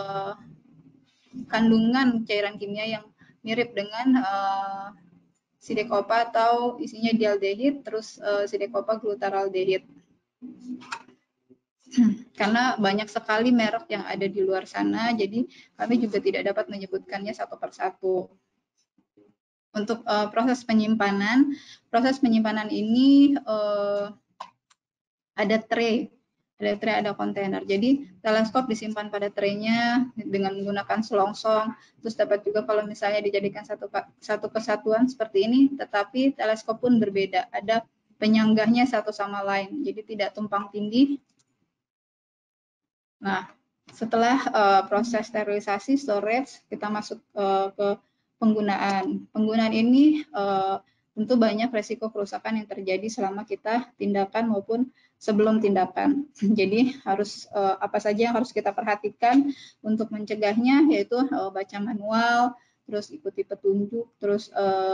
kandungan cairan kimia yang mirip dengan sidekopa atau isinya dialdehid terus sidekopa glutaraldehid. Karena banyak sekali merek yang ada di luar sana, jadi kami juga tidak dapat menyebutkannya satu persatu. Untuk proses penyimpanan ini ada tray, ada kontainer. Jadi teleskop disimpan pada traynya dengan menggunakan selongsong. Terus dapat juga kalau misalnya dijadikan satu kesatuan seperti ini, tetapi teleskop pun berbeda. Ada penyanggahnya satu sama lain, jadi tidak tumpang tindih. Nah, setelah proses sterilisasi, storage, kita masuk ke penggunaan. Penggunaan ini tentu banyak resiko kerusakan yang terjadi selama kita tindakan maupun sebelum tindakan. Jadi harus apa saja yang harus kita perhatikan untuk mencegahnya, yaitu baca manual, terus ikuti petunjuk, terus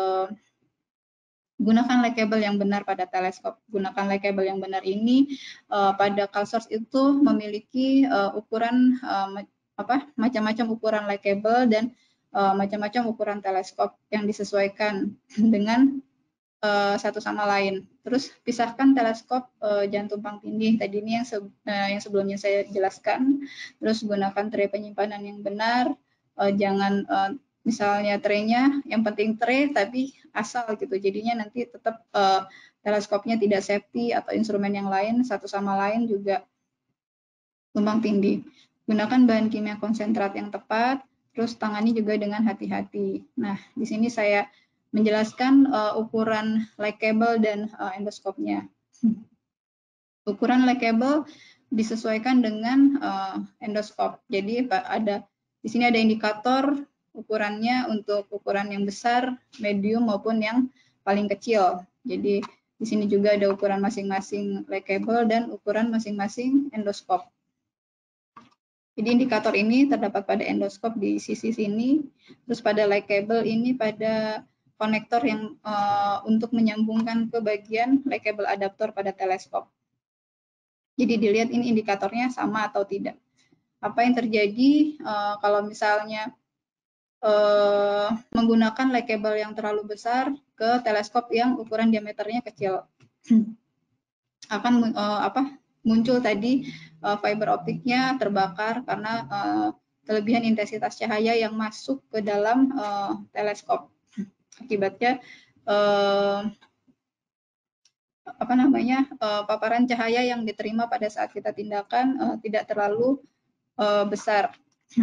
gunakan light cable yang benar pada teleskop. Gunakan light cable yang benar ini pada CalSource itu memiliki ukuran macam-macam ukuran likable dan macam-macam ukuran teleskop yang disesuaikan dengan satu sama lain. Terus pisahkan teleskop jangan tumpang tindih. Tadi ini yang sebelumnya saya jelaskan. Terus gunakan tray penyimpanan yang benar. Jangan misalnya traynya, yang penting tray tapi asal gitu. Jadinya nanti tetap teleskopnya tidak safety atau instrumen yang lain satu sama lain juga tumpang tindih. Gunakan bahan kimia konsentrat yang tepat, terus tangani juga dengan hati-hati. Nah, di sini saya menjelaskan ukuran likable dan endoskopnya. Ukuran likable disesuaikan dengan endoskop. Jadi di sini ada indikator ukurannya untuk ukuran yang besar, medium maupun yang paling kecil. Jadi di sini juga ada ukuran masing-masing likable dan ukuran masing-masing endoskop. Jadi indikator ini terdapat pada endoskop di sisi sini, terus pada likable ini pada konektor yang untuk menyambungkan ke bagian likable adaptor pada teleskop. Jadi dilihat ini indikatornya sama atau tidak. Apa yang terjadi kalau misalnya menggunakan likable yang terlalu besar ke teleskop yang ukuran diameternya kecil, akan muncul tadi fiber optiknya terbakar karena kelebihan intensitas cahaya yang masuk ke dalam teleskop. Akibatnya paparan cahaya yang diterima pada saat kita tindakan tidak terlalu besar,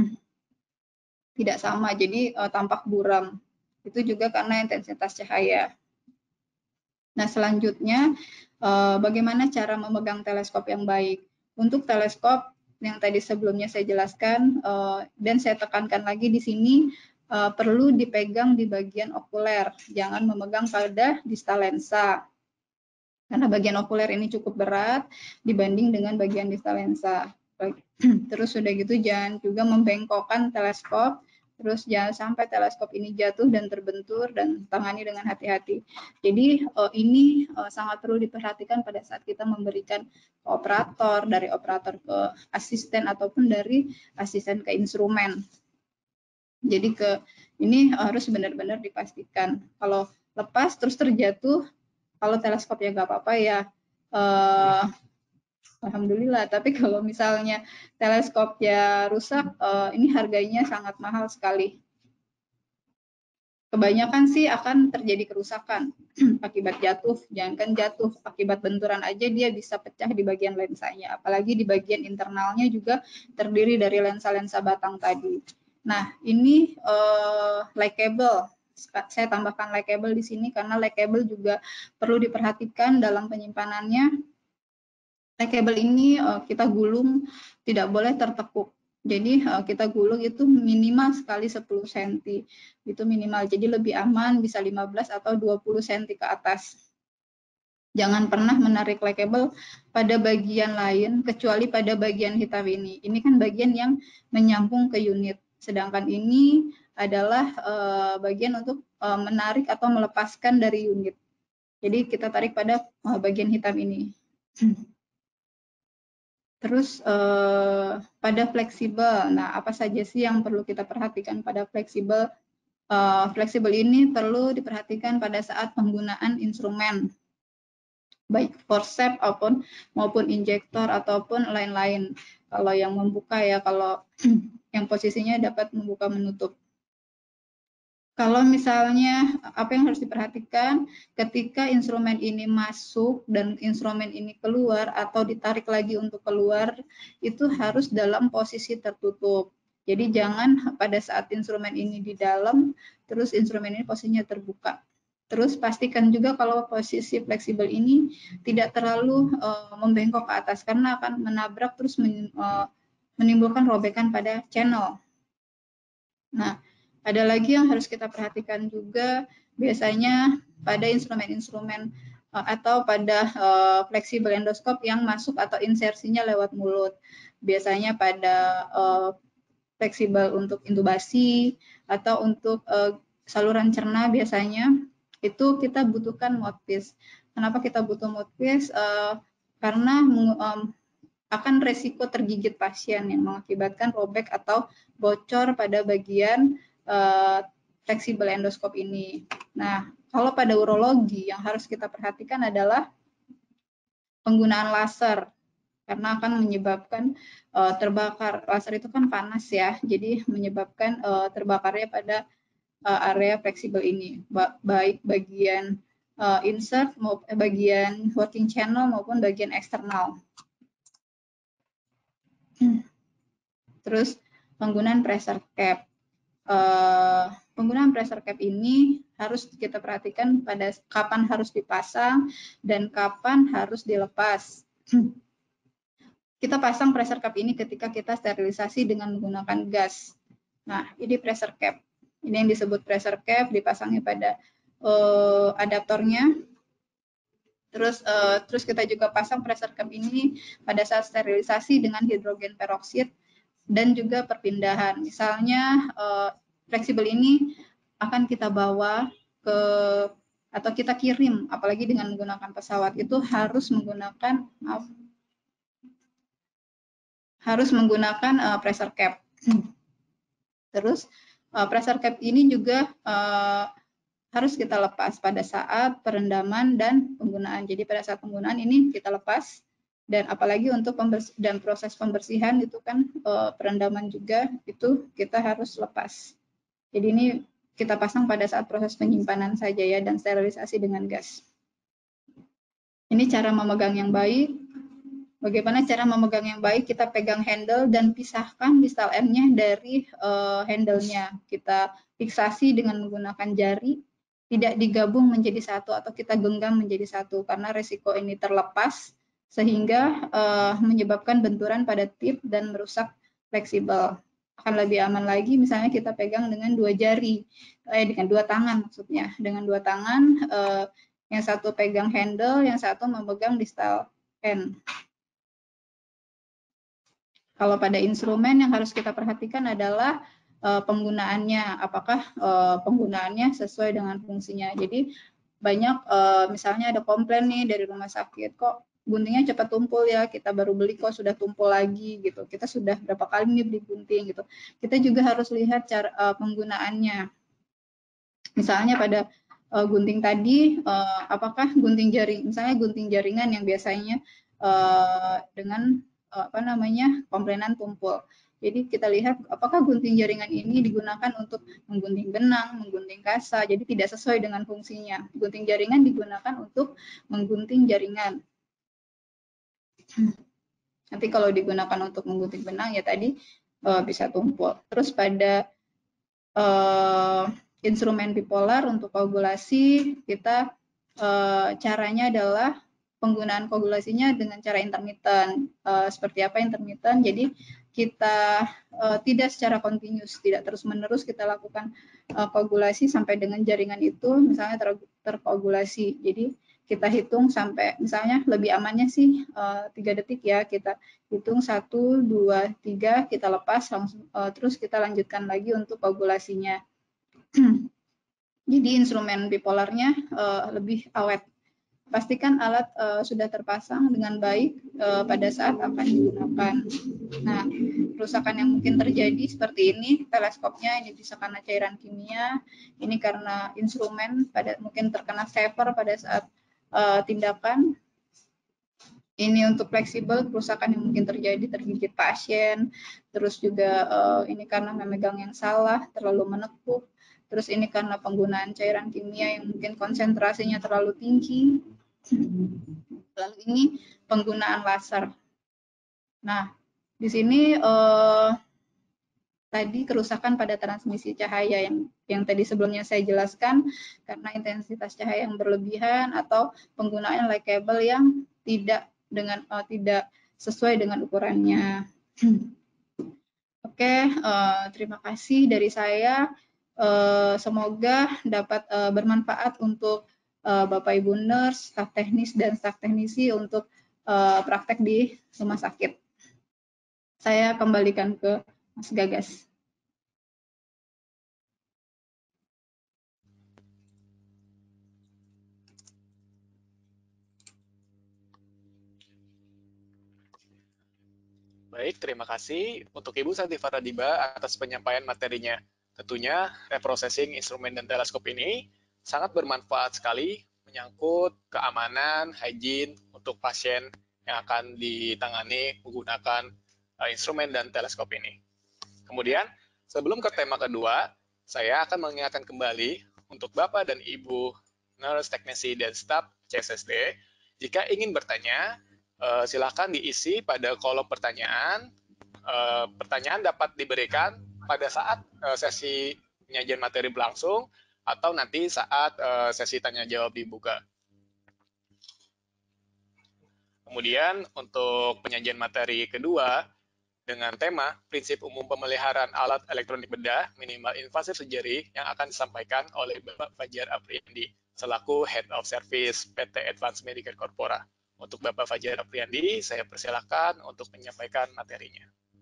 tidak sama, jadi tampak buram. Itu juga karena intensitas cahaya. Nah, selanjutnya bagaimana cara memegang teleskop yang baik? Untuk teleskop yang tadi sebelumnya saya jelaskan dan saya tekankan lagi di sini perlu dipegang di bagian okuler, jangan memegang pada distal lensa. Karena bagian okuler ini cukup berat dibanding dengan bagian distal lensa. Terus sudah gitu jangan juga membengkokkan teleskop. Terus jangan sampai teleskop ini jatuh dan terbentur dan tangani dengan hati-hati. Jadi ini sangat perlu diperhatikan pada saat kita memberikan ke operator, dari operator ke asisten ataupun dari asisten ke instrumen. Jadi ini harus benar-benar dipastikan. Kalau lepas terus terjatuh, kalau teleskopnya nggak apa-apa ya alhamdulillah, tapi kalau misalnya teleskopnya rusak, ini harganya sangat mahal sekali. Kebanyakan sih akan terjadi kerusakan akibat jatuh, jangankan jatuh, akibat benturan aja dia bisa pecah di bagian lensanya, apalagi di bagian internalnya juga terdiri dari lensa-lensa batang tadi. Nah, ini likable. Saya tambahkan likable di sini karena likable juga perlu diperhatikan dalam penyimpanannya. Likable ini kita gulung tidak boleh tertekuk. Jadi kita gulung itu minimal sekali 10 cm. Itu minimal. Jadi lebih aman bisa 15 atau 20 cm ke atas. Jangan pernah menarik likable pada bagian lain kecuali pada bagian hitam ini. Ini kan bagian yang menyambung ke unit. Sedangkan ini adalah bagian untuk menarik atau melepaskan dari unit. Jadi kita tarik pada bagian hitam ini. Terus pada fleksibel, nah apa saja sih yang perlu kita perhatikan pada fleksibel? Fleksibel ini perlu diperhatikan pada saat penggunaan instrumen, baik forceps maupun injektor ataupun lain-lain. Kalau yang membuka ya, kalau yang posisinya dapat membuka menutup. Kalau misalnya apa yang harus diperhatikan ketika instrumen ini masuk dan instrumen ini keluar atau ditarik lagi untuk keluar, itu harus dalam posisi tertutup. Jadi jangan pada saat instrumen ini di dalam, terus instrumen ini posisinya terbuka. Terus pastikan juga kalau posisi fleksibel ini tidak terlalu membengkok ke atas karena akan menabrak terus menimbulkan robekan pada channel. Nah, ada lagi yang harus kita perhatikan juga, biasanya pada instrumen-instrumen atau pada fleksibel endoskop yang masuk atau insersinya lewat mulut. Biasanya pada fleksibel untuk intubasi atau untuk saluran cerna biasanya itu kita butuhkan mouthpiece. Kenapa kita butuh mouthpiece? Karena akan resiko tergigit pasien yang mengakibatkan robek atau bocor pada bagian fleksibel endoskop ini. Nah, kalau pada urologi yang harus kita perhatikan adalah penggunaan laser karena akan menyebabkan terbakar. Laser itu kan panas ya, jadi menyebabkan terbakarnya pada area fleksibel ini, baik bagian insert maupun bagian working channel maupun bagian eksternal. Terus penggunaan pressure cap. Penggunaan pressure cap ini harus kita perhatikan pada kapan harus dipasang dan kapan harus dilepas. Kita pasang pressure cap ini ketika kita sterilisasi dengan menggunakan gas. Nah, ini pressure cap. Ini yang disebut pressure cap, dipasangnya pada adaptornya. Terus kita juga pasang pressure cap ini pada saat sterilisasi dengan hidrogen peroksida dan juga perpindahan. Misalnya fleksibel ini akan kita bawa ke atau kita kirim, apalagi dengan menggunakan pesawat itu harus menggunakan pressure cap. Terus pressure cap ini juga harus kita lepas pada saat perendaman dan penggunaan. Jadi pada saat penggunaan ini kita lepas, dan apalagi untuk proses pembersihan itu kan perendaman juga itu kita harus lepas. Jadi ini kita pasang pada saat proses penyimpanan saja ya, dan sterilisasi dengan gas. Ini cara memegang yang baik. Bagaimana cara memegang yang baik? Kita pegang handle dan pisahkan distal end-nya dari handle-nya. Kita fiksasi dengan menggunakan jari, tidak digabung menjadi satu atau kita genggam menjadi satu, karena resiko ini terlepas sehingga menyebabkan benturan pada tip dan merusak fleksibel. Akan lebih aman lagi misalnya kita pegang dengan dua jari, dengan dua tangan maksudnya. Dengan dua tangan, yang satu pegang handle, yang satu memegang distal end. Kalau pada instrumen yang harus kita perhatikan adalah penggunaannya, apakah penggunaannya sesuai dengan fungsinya. Jadi banyak misalnya ada komplain nih dari rumah sakit, kok guntingnya cepat tumpul ya, kita baru beli kok sudah tumpul lagi gitu. Kita sudah berapa kali nih beli gunting gitu. Kita juga harus lihat cara penggunaannya. Misalnya pada gunting tadi, apakah gunting jaring, misalnya gunting jaringan yang biasanya dengan komplainan tumpul. Jadi kita lihat apakah gunting jaringan ini digunakan untuk menggunting benang, menggunting kasa, jadi tidak sesuai dengan fungsinya. Gunting jaringan digunakan untuk menggunting jaringan. Nanti kalau digunakan untuk menggunting benang ya tadi bisa tumpul. Terus pada instrumen bipolar untuk koagulasi, kita caranya adalah penggunaan koagulasinya dengan cara intermiten. Seperti apa intermiten? Jadi kita tidak secara kontinus, tidak terus-menerus kita lakukan koagulasi sampai dengan jaringan itu misalnya terkoagulasi. Jadi kita hitung sampai, misalnya lebih amannya sih 3 detik ya, kita hitung 1, 2, 3, kita lepas langsung, terus kita lanjutkan lagi untuk koagulasinya. Jadi instrumen bipolarnya lebih awet. Pastikan alat sudah terpasang dengan baik pada saat akan digunakan. Nah, kerusakan yang mungkin terjadi seperti ini, teleskopnya ini bisa karena cairan kimia, ini karena instrumen mungkin terkena sever pada saat tindakan. Ini untuk fleksibel, kerusakan yang mungkin terjadi tergigit pasien, terus juga ini karena memegang yang salah, terlalu menekuk, terus ini karena penggunaan cairan kimia yang mungkin konsentrasinya terlalu tinggi. Lalu ini penggunaan laser. Nah, di sini tadi kerusakan pada transmisi cahaya yang tadi sebelumnya saya jelaskan karena intensitas cahaya yang berlebihan atau penggunaan light cable yang tidak sesuai dengan ukurannya. Oke, terima kasih dari saya. Semoga dapat bermanfaat untuk Bapak Ibu nurse, staf teknis dan staf teknisi untuk praktek di rumah sakit. Saya kembalikan ke Mas Gagas. Baik, terima kasih untuk Ibu Santi Faradiba atas penyampaian materinya. Tentunya, reprocessing instrumen dan teleskop ini sangat bermanfaat sekali menyangkut keamanan, hygiene untuk pasien yang akan ditangani menggunakan instrumen dan teleskop ini. Kemudian, sebelum ke tema kedua, saya akan mengingatkan kembali untuk Bapak dan Ibu nurse teknisi dan staf CSSD, jika ingin bertanya, silakan diisi pada kolom pertanyaan. Pertanyaan dapat diberikan pada saat sesi penyajian materi berlangsung atau nanti saat sesi tanya jawab dibuka. Kemudian untuk penyajian materi kedua dengan tema prinsip umum pemeliharaan alat elektronik bedah minimal invasif sejari yang akan disampaikan oleh Bapak Fajar Apriandi selaku Head of Service PT Advanced Medicare Corpora. Untuk Bapak Fajar Apriandi, saya persilakan untuk menyampaikan materinya.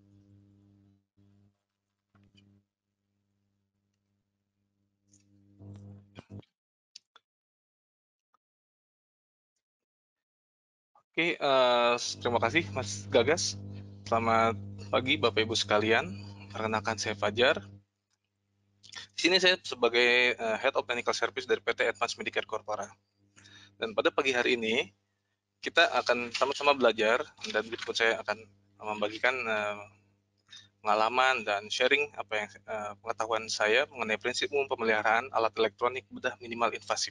Oke, terima kasih Mas Gagas. Selamat pagi Bapak Ibu sekalian. Perkenalkan saya Fajar. Di sini saya sebagai Head of Technical Service dari PT Advanced Medicare Corpora. Dan pada pagi hari ini kita akan sama-sama belajar dan berikut saya akan membagikan pengalaman dan sharing apa yang pengetahuan saya mengenai prinsip umum pemeliharaan alat elektronik bedah minimal invasif.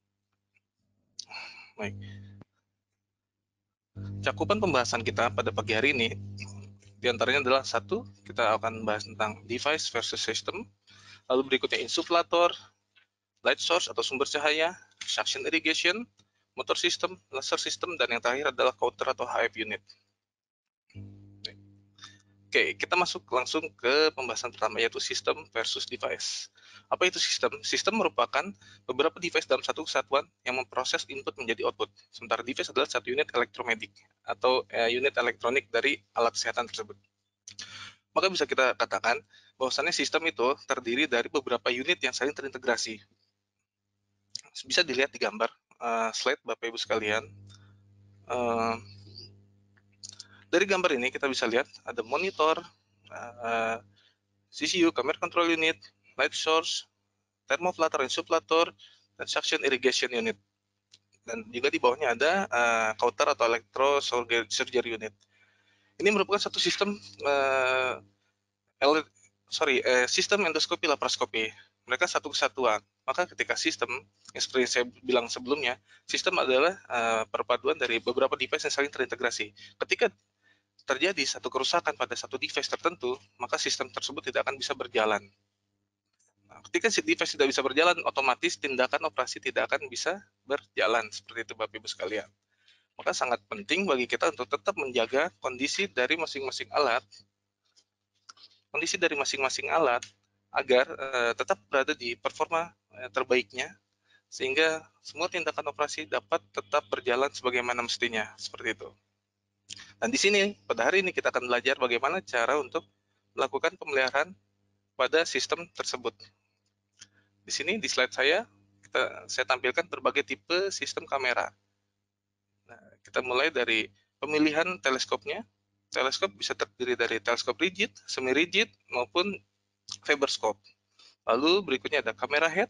Baik. Cakupan pembahasan kita pada pagi hari ini diantaranya adalah satu, kita akan membahas tentang device versus system, lalu berikutnya insuflator, light source atau sumber cahaya, suction irrigation, motor system, laser system, dan yang terakhir adalah counter atau HF unit. Oke, kita masuk langsung ke pembahasan pertama, yaitu sistem versus device. Apa itu sistem? Sistem merupakan beberapa device dalam satu kesatuan yang memproses input menjadi output. Sementara device adalah satu unit elektromedik atau unit elektronik dari alat kesehatan tersebut. Maka bisa kita katakan bahwasannya sistem itu terdiri dari beberapa unit yang saling terintegrasi. Bisa dilihat di gambar slide Bapak Ibu sekalian. Dari gambar ini kita bisa lihat ada monitor, CCU, camera control unit, light source, thermoflutter, insuflator, dan suction irrigation unit. Dan juga di bawahnya ada counter atau electrosurgery unit. Ini merupakan satu sistem sistem endoskopi laparoskopi. Mereka satu kesatuan. Maka ketika sistem, yang seperti saya bilang sebelumnya, sistem adalah perpaduan dari beberapa device yang saling terintegrasi. Ketika terjadi satu kerusakan pada satu device tertentu, maka sistem tersebut tidak akan bisa berjalan. Nah, ketika si device tidak bisa berjalan, otomatis tindakan operasi tidak akan bisa berjalan. Seperti itu Bapak Ibu sekalian. Maka sangat penting bagi kita untuk tetap menjaga kondisi dari masing-masing alat, agar tetap berada di performa terbaiknya, sehingga semua tindakan operasi dapat tetap berjalan sebagaimana mestinya. Seperti itu. Dan di sini, pada hari ini kita akan belajar bagaimana cara untuk melakukan pemeliharaan pada sistem tersebut. Di sini, di slide saya tampilkan berbagai tipe sistem kamera. Nah, kita mulai dari pemilihan teleskopnya. Teleskop bisa terdiri dari teleskop rigid, semi-rigid, maupun fiber scope. Lalu berikutnya ada kamera head,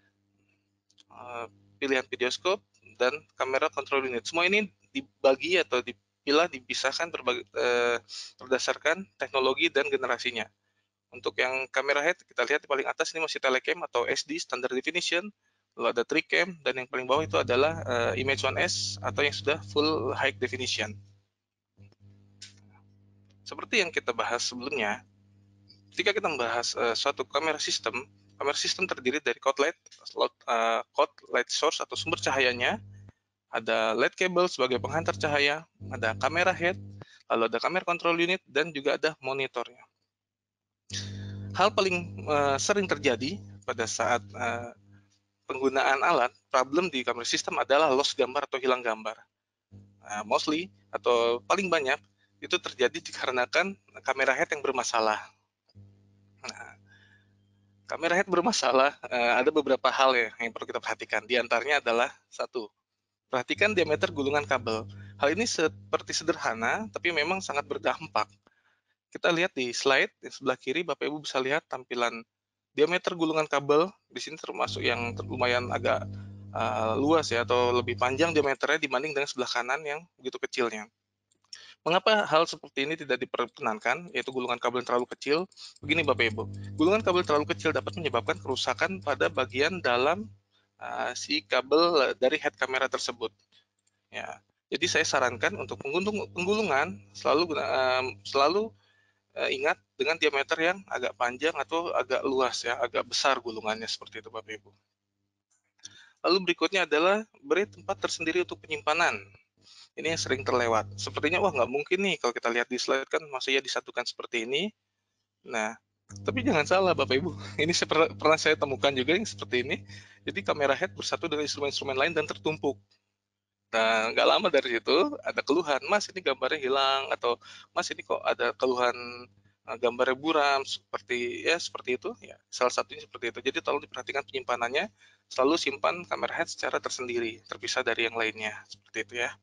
pilihan videoscope, dan kamera control unit. Semua ini dibagi atau dipisahkan berdasarkan teknologi dan generasinya. Untuk yang kamera head, kita lihat di paling atas ini masih telecam atau SD, standard definition, lalu ada tricam, dan yang paling bawah itu adalah image 1S atau yang sudah full high definition. Seperti yang kita bahas sebelumnya, ketika kita membahas suatu kamera sistem terdiri dari outlet, light source atau sumber cahayanya, ada LED cable sebagai penghantar cahaya, ada kamera head, lalu ada kamera control unit, dan juga ada monitornya. Hal paling sering terjadi pada saat penggunaan alat, problem di kamera sistem adalah loss gambar atau hilang gambar. Mostly atau paling banyak itu terjadi dikarenakan kamera head yang bermasalah. Nah, kamera head bermasalah, ada beberapa hal yang perlu kita perhatikan. Di antaranya adalah satu, perhatikan diameter gulungan kabel. Hal ini seperti sederhana, tapi memang sangat berdampak. Kita lihat di slide di sebelah kiri, Bapak Ibu bisa lihat tampilan diameter gulungan kabel. Di sini termasuk yang lumayan agak luas ya, atau lebih panjang diameternya dibanding dengan sebelah kanan yang begitu kecilnya. Mengapa hal seperti ini tidak diperkenankan, yaitu gulungan kabel yang terlalu kecil? Begini Bapak Ibu, gulungan kabel terlalu kecil dapat menyebabkan kerusakan pada bagian dalam si kabel dari head kamera tersebut. Ya, jadi saya sarankan untuk penggulungan selalu ingat dengan diameter yang agak panjang atau agak luas ya, agak besar gulungannya seperti itu Bapak Ibu. Lalu berikutnya adalah beri tempat tersendiri untuk penyimpanan. Ini yang sering terlewat. Sepertinya wah nggak mungkin nih kalau kita lihat di slide kan masih ya disatukan seperti ini. Nah, tapi jangan salah Bapak Ibu. Ini pernah saya temukan juga yang seperti ini. Jadi kamera head bersatu dengan instrumen-instrumen lain dan tertumpuk. Nah, nggak lama dari situ ada keluhan, Mas ini gambarnya hilang, atau Mas ini kok ada keluhan gambarnya buram, seperti itu. Ya, salah satunya seperti itu. Jadi tolong diperhatikan penyimpanannya, selalu simpan kamera head secara tersendiri, terpisah dari yang lainnya, seperti itu ya.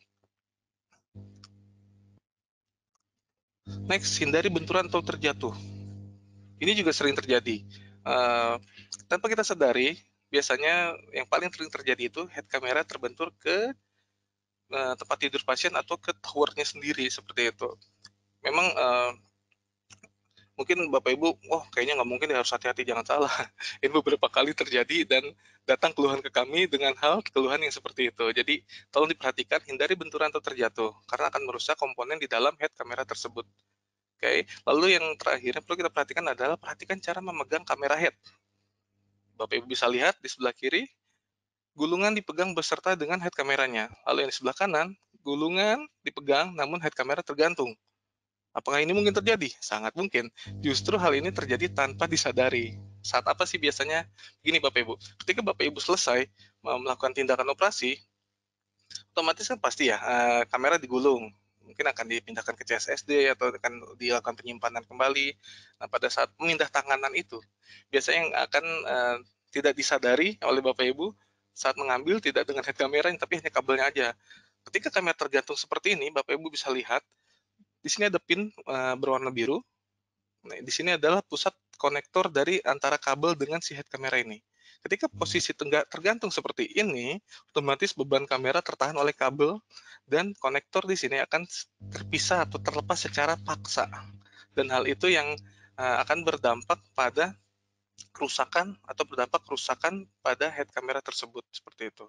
Next, hindari benturan atau terjatuh. Ini juga sering terjadi. Tanpa kita sadari, biasanya yang paling sering terjadi itu head kamera terbentur ke tempat tidur pasien atau ke towernya sendiri seperti itu. Memang mungkin Bapak Ibu, kayaknya nggak mungkin, harus hati-hati, jangan salah. Ini beberapa kali terjadi dan datang keluhan ke kami dengan keluhan yang seperti itu. Jadi tolong diperhatikan, hindari benturan atau terjatuh karena akan merusak komponen di dalam head kamera tersebut. Oke, lalu yang terakhir yang perlu kita perhatikan adalah perhatikan cara memegang kamera head. Bapak Ibu bisa lihat di sebelah kiri, gulungan dipegang beserta dengan head kameranya. Lalu yang di sebelah kanan, gulungan dipegang namun head kamera tergantung. Apakah ini mungkin terjadi? Sangat mungkin. Justru hal ini terjadi tanpa disadari. Saat apa sih biasanya? Begini Bapak Ibu, ketika Bapak Ibu selesai melakukan tindakan operasi, otomatis kan pasti ya kamera digulung. Mungkin akan dipindahkan ke CSSD atau akan dilakukan penyimpanan kembali. Nah, pada saat pemindah tanganan itu, biasanya yang akan tidak disadari oleh Bapak Ibu saat mengambil tidak dengan head kamera, tapi hanya kabelnya aja. Ketika kamera tergantung seperti ini, Bapak Ibu bisa lihat di sini ada pin berwarna biru. Nah, di sini adalah pusat konektor dari antara kabel dengan si head kamera ini. Ketika posisi tergantung seperti ini, otomatis beban kamera tertahan oleh kabel dan konektor di sini akan terpisah atau terlepas secara paksa. Dan hal itu yang akan berdampak pada kerusakan atau berdampak kerusakan pada head kamera tersebut seperti itu.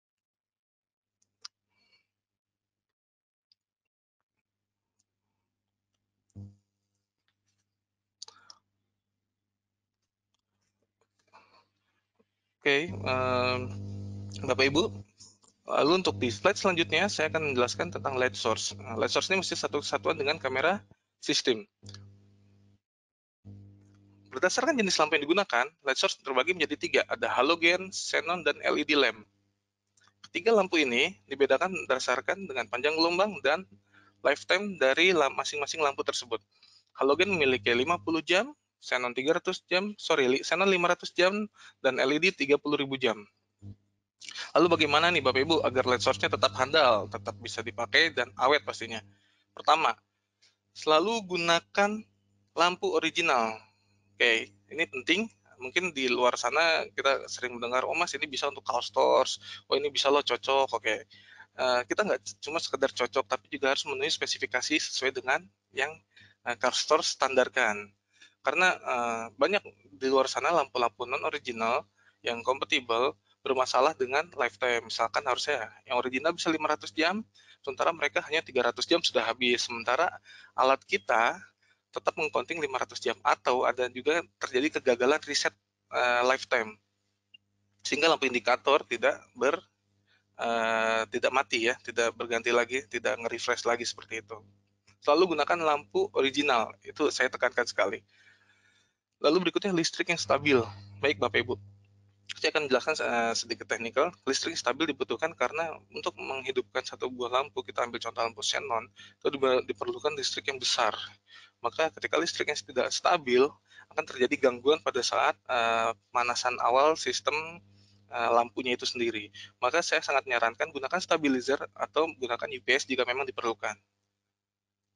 Oke, Bapak Ibu, lalu untuk di slide selanjutnya saya akan menjelaskan tentang light source. Light source ini mesti satu kesatuan dengan kamera sistem. Berdasarkan jenis lampu yang digunakan, light source terbagi menjadi 3, ada halogen, xenon, dan LED lamp. Ketiga lampu ini dibedakan berdasarkan dengan panjang gelombang dan lifetime dari masing-masing lampu tersebut. Halogen memiliki 50 jam, xenon 500 jam, dan LED 30.000 jam. Lalu bagaimana nih Bapak Ibu agar light source-nya tetap handal, tetap bisa dipakai dan awet pastinya? Pertama, selalu gunakan lampu original. Oke, ini penting. Mungkin di luar sana kita sering mendengar, oh Mas ini bisa untuk CalSTORS, oh ini bisa lo cocok. Oke, kita nggak cuma sekedar cocok, tapi juga harus memenuhi spesifikasi sesuai dengan yang CalSTORS standarkan. Karena banyak di luar sana lampu-lampu non original yang kompatibel bermasalah dengan lifetime. Misalkan harusnya yang original bisa 500 jam, sementara mereka hanya 300 jam sudah habis. Sementara alat kita tetap mengcounting 500 jam, atau ada juga terjadi kegagalan reset lifetime, sehingga lampu indikator tidak mati ya, tidak berganti lagi, tidak nge-refresh lagi seperti itu. Selalu gunakan lampu original, itu saya tekankan sekali. Lalu berikutnya listrik yang stabil. Baik Bapak Ibu, saya akan menjelaskan sedikit teknikal. Listrik stabil dibutuhkan karena untuk menghidupkan satu buah lampu, kita ambil contoh lampu xenon, itu diperlukan listrik yang besar. Maka ketika listriknya tidak stabil, akan terjadi gangguan pada saat pemanasan awal sistem lampunya itu sendiri. Maka saya sangat menyarankan gunakan stabilizer atau gunakan UPS jika memang diperlukan.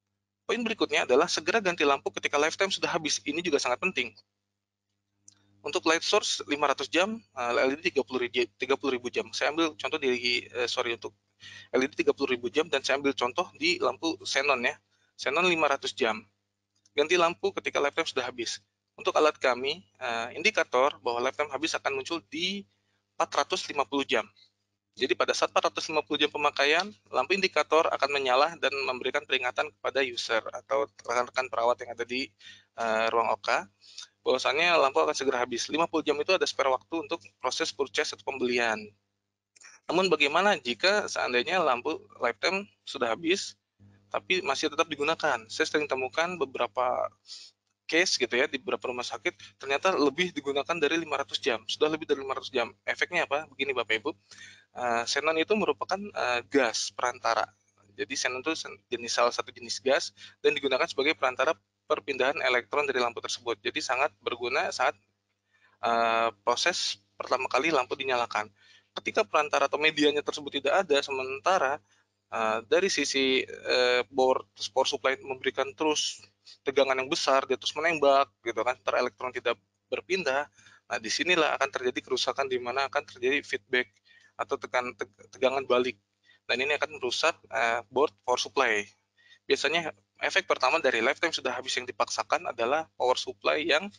Poin berikutnya adalah segera ganti lampu ketika lifetime sudah habis. Ini juga sangat penting. Untuk light source 500 jam, LED 30.000 jam. Saya ambil contoh untuk LED 30.000 jam dan saya ambil contoh di lampu xenon ya. Xenon 500 jam. Ganti lampu ketika lifetime sudah habis. Untuk alat kami, indikator bahwa lifetime habis akan muncul di 450 jam. Jadi pada saat 450 jam pemakaian, lampu indikator akan menyala dan memberikan peringatan kepada user atau rekan-rekan perawat yang ada di ruang OK, bahwasannya lampu akan segera habis. 50 jam itu ada spare waktu untuk proses purchase atau pembelian. Namun bagaimana jika seandainya lampu lifetime sudah habis, tapi masih tetap digunakan? Saya sering temukan beberapa case gitu ya, di beberapa rumah sakit, ternyata lebih digunakan dari 500 jam. Sudah lebih dari 500 jam. Efeknya apa? Begini Bapak Ibu, xenon itu merupakan gas perantara. Jadi xenon itu salah satu jenis gas dan digunakan sebagai perantara perpindahan elektron dari lampu tersebut. Jadi sangat berguna saat proses pertama kali lampu dinyalakan. Ketika perantara atau medianya tersebut tidak ada, sementara dari sisi power supply memberikan terus tegangan yang besar, dia terus menembak, gitu kan, elektron tidak berpindah. Nah, disinilah akan terjadi kerusakan di mana akan terjadi feedback atau tegangan balik. Dan ini akan merusak board power supply. Biasanya efek pertama dari lifetime sudah habis yang dipaksakan adalah power supply yang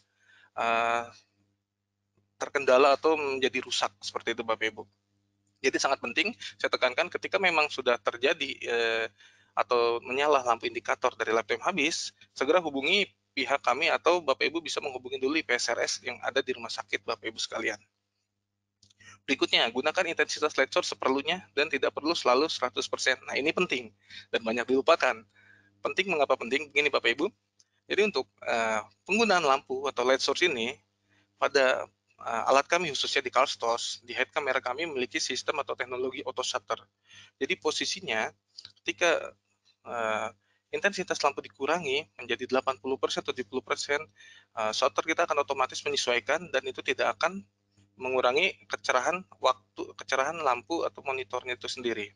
terkendala atau menjadi rusak, seperti itu Bapak Ibu. Jadi sangat penting saya tekankan ketika memang sudah terjadi atau menyala lampu indikator dari lifetime habis, segera hubungi pihak kami atau Bapak Ibu bisa menghubungi dulu PSRS yang ada di rumah sakit Bapak Ibu sekalian. Berikutnya, gunakan intensitas light source seperlunya dan tidak perlu selalu 100%. Nah, ini penting dan banyak dilupakan. Penting, mengapa penting? Begini Bapak Ibu. Jadi untuk penggunaan lampu atau light source ini, pada alat kami khususnya di Karlstos, di head kamera kami memiliki sistem atau teknologi auto shutter. Jadi posisinya ketika intensitas lampu dikurangi menjadi 80% atau 70%, shutter kita akan otomatis menyesuaikan dan itu tidak akan mengurangi kecerahan lampu atau monitornya itu sendiri.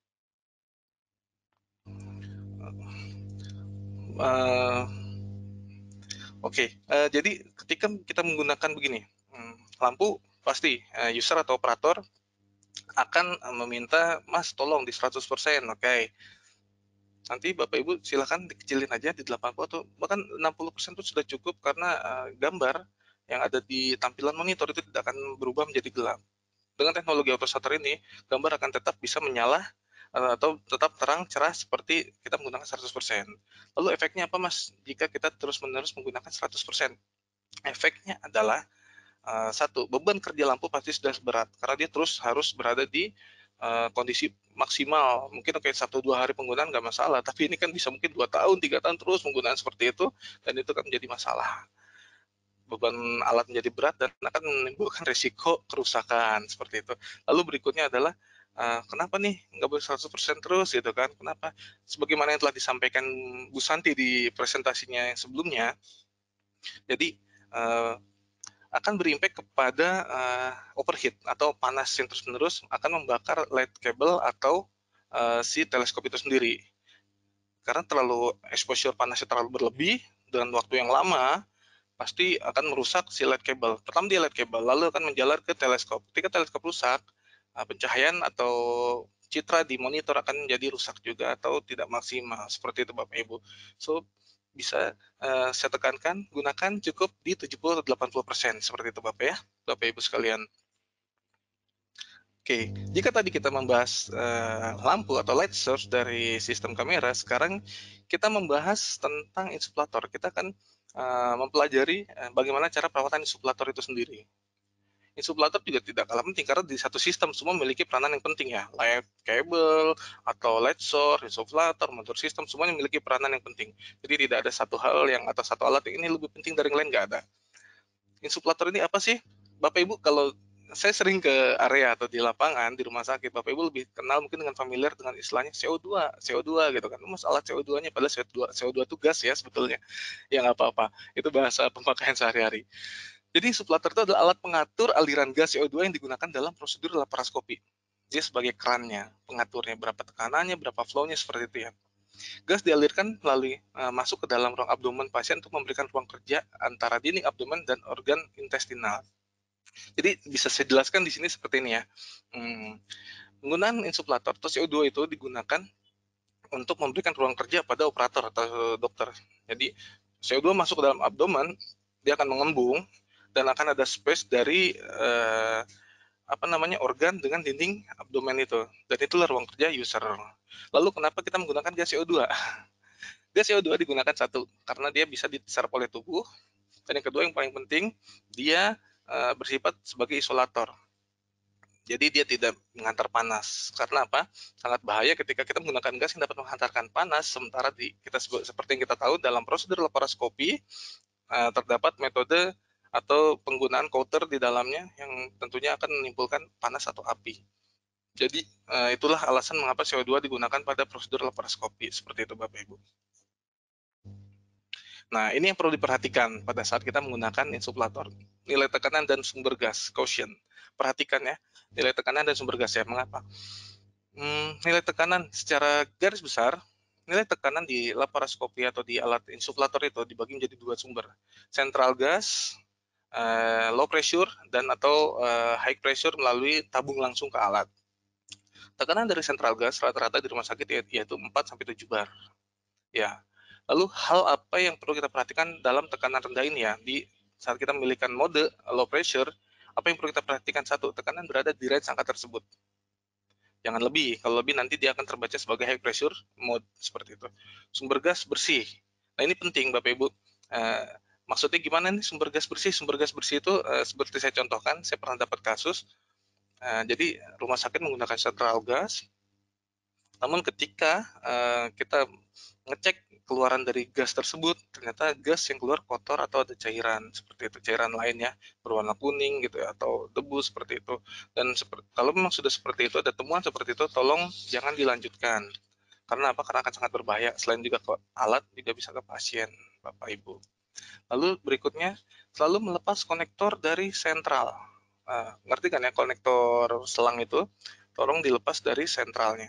Jadi ketika kita menggunakan begini, lampu pasti user atau operator akan meminta, Mas tolong di 100%, oke. Nanti Bapak Ibu silakan dikecilin aja di 80 atau bahkan 60% itu sudah cukup karena gambar yang ada di tampilan monitor itu tidak akan berubah menjadi gelap. Dengan teknologi auto shutter ini, gambar akan tetap bisa menyala atau tetap terang cerah seperti kita menggunakan 100%. Lalu efeknya apa Mas jika kita terus-menerus menggunakan 100%? Efeknya adalah satu, beban kerja lampu pasti sudah berat karena dia terus harus berada di kondisi maksimal. Mungkin 1-2 hari penggunaan nggak masalah, tapi ini kan bisa mungkin 2 tahun, 3 tahun terus penggunaan seperti itu, dan itu kan menjadi masalah. Beban alat menjadi berat dan akan menimbulkan risiko kerusakan seperti itu. Lalu berikutnya adalah kenapa nih nggak boleh 100% terus gitu kan? Kenapa? Sebagaimana yang telah disampaikan Bu Santi di presentasinya yang sebelumnya, jadi akan berimpact kepada overheat atau panas yang terus-menerus akan membakar light cable atau si teleskop itu sendiri. Karena terlalu exposure panasnya terlalu berlebih dengan waktu yang lama, pasti akan merusak si light cable. Pertama dia light cable, lalu akan menjalar ke teleskop. Ketika teleskop rusak, pencahayaan atau citra di monitor akan menjadi rusak juga atau tidak maksimal. Seperti itu Bapak Ibu. So, bisa saya tekankan, gunakan cukup di 70-80%. Seperti itu Bapak ya, Bapak Ibu sekalian. Oke, jika tadi kita membahas lampu atau light source dari sistem kamera, sekarang kita membahas tentang insulator. Kita akan mempelajari bagaimana cara perawatan insulator itu sendiri. Insulator juga tidak kalah penting karena di satu sistem semua memiliki peranan yang penting ya. Light cable atau light source, insulator, motor system semuanya memiliki peranan yang penting. Jadi tidak ada satu hal yang atau satu alat yang ini lebih penting dari yang lain, nggak ada. Insulator ini apa sih? Bapak Ibu kalau saya sering ke area atau di lapangan di rumah sakit, Bapak Ibu lebih kenal mungkin dengan familiar dengan istilahnya CO2 gitu kan. Mas alat CO2-nya padahal CO2 itu gas ya sebetulnya. Ya nggak apa-apa. Itu bahasa pemakaian sehari-hari. Jadi insulator itu adalah alat pengatur aliran gas CO2 yang digunakan dalam prosedur laparoskopi. Dia sebagai kerannya, pengaturnya berapa tekanannya, berapa flow-nya seperti itu ya. Gas dialirkan melalui masuk ke dalam ruang abdomen pasien untuk memberikan ruang kerja antara dinding abdomen dan organ intestinal. Jadi bisa saya jelaskan di sini seperti ini ya. Penggunaan insuflator atau CO2 itu digunakan untuk memberikan ruang kerja pada operator atau dokter. Jadi CO2 masuk ke dalam abdomen, dia akan mengembung dan akan ada space dari organ dengan dinding abdomen itu, dan itulah ruang kerja user. Lalu kenapa kita menggunakan gas CO2? Gas CO2 digunakan satu, karena dia bisa diserap oleh tubuh, dan yang kedua yang paling penting, dia bersifat sebagai isolator. Jadi dia tidak menghantar panas. Karena apa? Sangat bahaya ketika kita menggunakan gas yang dapat menghantarkan panas, sementara kita seperti yang kita tahu dalam prosedur laparoskopi terdapat metode atau penggunaan coater di dalamnya yang tentunya akan menimbulkan panas atau api. Jadi itulah alasan mengapa CO2 digunakan pada prosedur laparoskopi. Seperti itu Bapak Ibu. Nah, ini yang perlu diperhatikan pada saat kita menggunakan insuflator. Nilai tekanan dan sumber gas, quotient. Perhatikan ya, nilai tekanan dan sumber gas ya. Mengapa? Nilai tekanan secara garis besar, nilai tekanan di laparoskopi atau di alat insuflator itu dibagi menjadi dua sumber. Central gas, low pressure, dan atau high pressure melalui tabung langsung ke alat. Tekanan dari central gas rata-rata di rumah sakit yaitu 4-7 bar. Ya. Lalu hal apa yang perlu kita perhatikan dalam tekanan rendah ini ya? Di saat kita memilihkan mode low pressure, apa yang perlu kita perhatikan? Satu, tekanan berada di range angka tersebut. Jangan lebih, kalau lebih nanti dia akan terbaca sebagai high pressure mode, seperti itu. Sumber gas bersih. Nah ini penting Bapak Ibu. Maksudnya gimana nih sumber gas bersih? Sumber gas bersih itu seperti saya contohkan, saya pernah dapat kasus. Jadi rumah sakit menggunakan central gas, namun ketika kita ngecek keluaran dari gas tersebut, ternyata gas yang keluar kotor atau ada cairan seperti itu, cairan lainnya berwarna kuning gitu ya, atau debu seperti itu. Dan kalau memang sudah seperti itu, ada temuan seperti itu, tolong jangan dilanjutkan. Karena apa? Karena akan sangat berbahaya. Selain juga ke alat, juga bisa ke pasien, Bapak Ibu. Lalu berikutnya, selalu melepas konektor dari sentral. Ngerti kan ya, konektor selang itu, tolong dilepas dari sentralnya.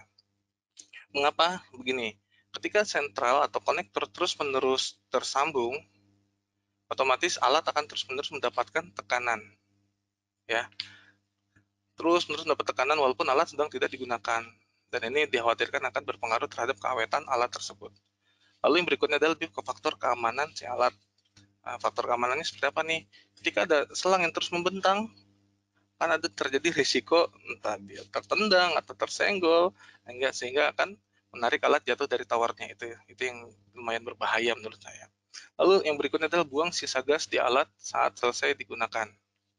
Mengapa begini? Ketika sentral atau konektor terus-menerus tersambung, otomatis alat akan terus-menerus mendapatkan tekanan. Ya, terus-menerus mendapat tekanan walaupun alat sedang tidak digunakan. Dan ini dikhawatirkan akan berpengaruh terhadap keawetan alat tersebut. Lalu yang berikutnya adalah lebih ke faktor keamanan si alat. Faktor keamanannya seperti apa nih? Ketika ada selang yang terus membentang, kan ada terjadi risiko entah dia tertendang atau tersenggol, sehingga akan menarik alat jatuh dari towernya. Itu yang lumayan berbahaya menurut saya. Lalu yang berikutnya adalah buang sisa gas di alat saat selesai digunakan.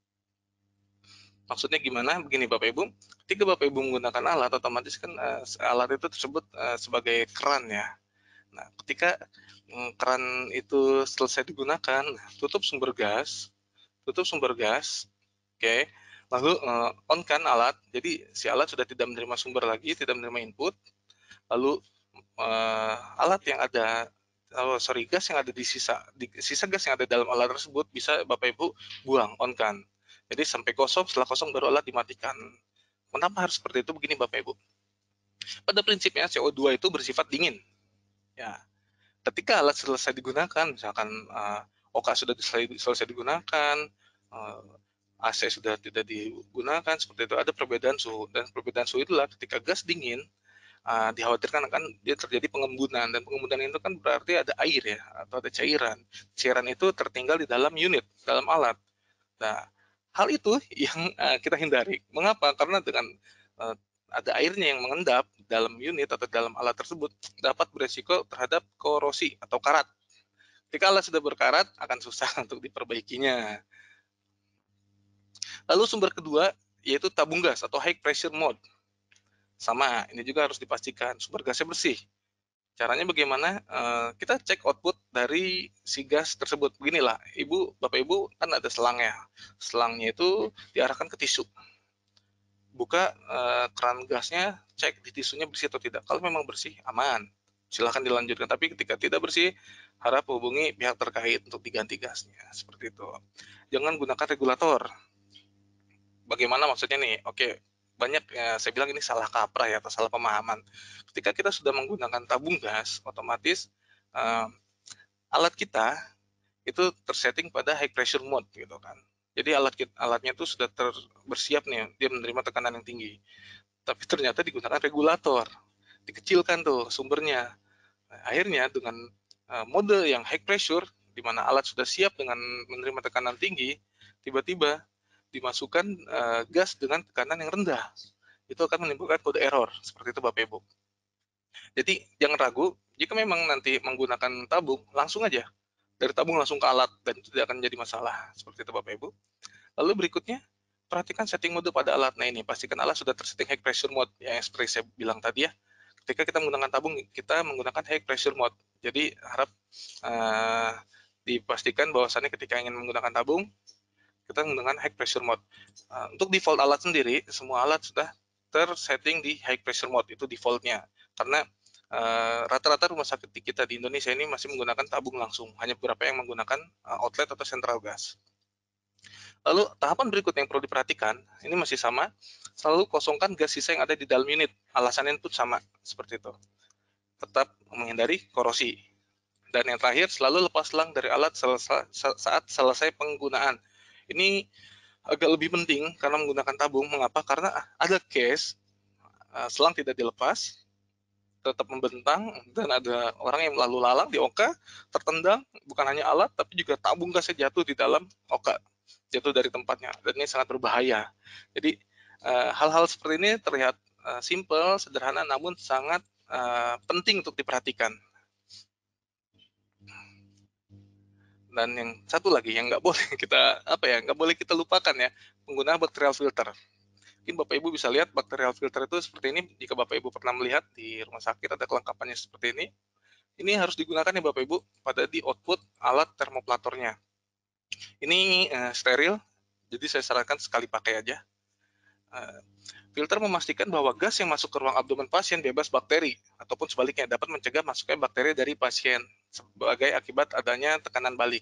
Maksudnya gimana? Begini Bapak Ibu, ketika Bapak Ibu menggunakan alat, otomatis kan alat itu tersebut sebagai keran ya. Nah, ketika keran itu selesai digunakan, tutup sumber gas, oke. Lalu on-kan alat, jadi si alat sudah tidak menerima sumber lagi, tidak menerima input. Lalu alat yang ada, gas yang ada di sisa gas yang ada dalam alat tersebut bisa Bapak Ibu buang on-kan. Jadi sampai kosong, setelah kosong baru alat dimatikan. Kenapa harus seperti itu? Begini Bapak Ibu. Pada prinsipnya CO2 itu bersifat dingin. Ya, ketika alat selesai digunakan, misalkan OK sudah selesai digunakan, AC sudah tidak digunakan, seperti itu, ada perbedaan suhu. Dan perbedaan suhu itulah ketika gas dingin, dikhawatirkan akan dia terjadi pengembunan, dan pengembunan itu kan berarti ada air ya, atau ada cairan. Cairan itu tertinggal di dalam unit, dalam alat. Nah, hal itu yang kita hindari. Mengapa? Karena dengan ada airnya yang mengendap dalam unit atau dalam alat tersebut dapat beresiko terhadap korosi atau karat. Ketika alat sudah berkarat, akan susah untuk diperbaikinya. Lalu sumber kedua yaitu tabung gas atau high pressure mode. Sama, ini juga harus dipastikan sumber gasnya bersih. Caranya bagaimana? Kita cek output dari si gas tersebut. Beginilah, Bapak Ibu kan ada selangnya. Selangnya itu diarahkan ke tisu. Buka keran gasnya, cek di tisunya bersih atau tidak. Kalau memang bersih, aman. Silahkan dilanjutkan. Tapi ketika tidak bersih, harap hubungi pihak terkait untuk diganti gasnya. Seperti itu. Jangan gunakan regulator. Bagaimana maksudnya nih? Oke, banyak saya bilang ini salah kaprah ya atau salah pemahaman. Ketika kita sudah menggunakan tabung gas, otomatis alat kita itu tersetting pada high pressure mode gitu kan. Jadi alatnya itu sudah bersiap nih, dia menerima tekanan yang tinggi. Tapi ternyata digunakan regulator, dikecilkan tuh sumbernya. Nah, akhirnya dengan mode yang high pressure, di mana alat sudah siap dengan menerima tekanan tinggi, tiba-tiba dimasukkan gas dengan tekanan yang rendah. Itu akan menimbulkan kode error, seperti itu Bapak Ibu. Jadi jangan ragu, jika memang nanti menggunakan tabung, langsung aja. Dari tabung langsung ke alat, dan itu tidak akan jadi masalah. Seperti itu Bapak Ibu. Lalu berikutnya, perhatikan setting mode pada alat. Nah ini, pastikan alat sudah tersetting high pressure mode, ya, yang seperti saya bilang tadi ya. Ketika kita menggunakan tabung, kita menggunakan high pressure mode. Jadi harap dipastikan bahwasannya ketika ingin menggunakan tabung, kita menggunakan high pressure mode. Untuk default alat sendiri, semua alat sudah tersetting di high pressure mode, itu defaultnya. Karena rata-rata rumah sakit kita di Indonesia ini masih menggunakan tabung langsung, hanya beberapa yang menggunakan outlet atau central gas. Lalu tahapan berikutnya yang perlu diperhatikan, ini masih sama, selalu kosongkan gas sisa yang ada di dalam unit. Alasannya pun sama, seperti itu. Tetap menghindari korosi. Dan yang terakhir, selalu lepas selang dari alat saat selesai penggunaan. Ini agak lebih penting karena menggunakan tabung. Mengapa? Karena ada case selang tidak dilepas, tetap membentang, dan ada orang yang lalu lalang di oka, tertendang, bukan hanya alat, tapi juga tabung gasnya jatuh di dalam oka, jatuh dari tempatnya, dan ini sangat berbahaya. Jadi hal-hal seperti ini terlihat simple, sederhana, namun sangat penting untuk diperhatikan. Dan yang satu lagi yang nggak boleh kita lupakan ya, penggunaan bacterial filter. Mungkin Bapak Ibu bisa lihat bacterial filter itu seperti ini. Jika Bapak Ibu pernah melihat di rumah sakit ada kelengkapannya seperti ini. Ini harus digunakan ya Bapak Ibu pada di output alat termoplatornya. Ini steril, jadi saya sarankan sekali pakai aja. Filter memastikan bahwa gas yang masuk ke ruang abdomen pasien bebas bakteri, ataupun sebaliknya dapat mencegah masuknya bakteri dari pasien sebagai akibat adanya tekanan balik.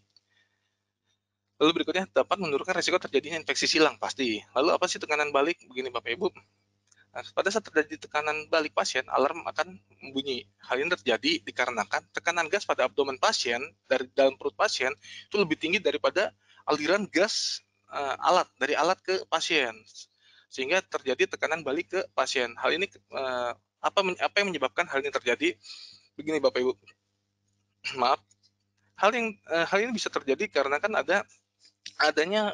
Lalu berikutnya dapat menurunkan risiko terjadinya infeksi silang pasti. Lalu apa sih tekanan balik? Begini Bapak Ibu. Nah, pada saat terjadi tekanan balik pasien, alarm akan membunyi. Hal ini terjadi dikarenakan tekanan gas pada abdomen pasien dari dalam perut pasien itu lebih tinggi daripada aliran gas dari alat ke pasien, sehingga terjadi tekanan balik ke pasien. Hal ini apa yang menyebabkan hal ini terjadi? Begini Bapak Ibu, maaf. Hal ini bisa terjadi karena kan adanya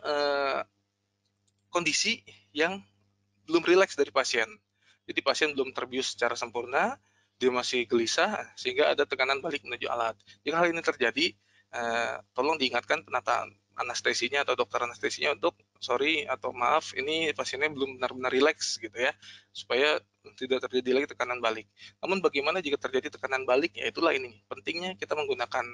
kondisi yang belum rileks dari pasien. Jadi pasien belum terbius secara sempurna, dia masih gelisah, sehingga ada tekanan balik menuju alat. Jika hal ini terjadi, tolong diingatkan penata anestesinya atau dokter anestesinya untuk maaf, ini pasiennya belum benar-benar rileks gitu ya, supaya tidak terjadi lagi tekanan balik. Namun bagaimana jika terjadi tekanan balik? Ya itulah ini, pentingnya kita menggunakan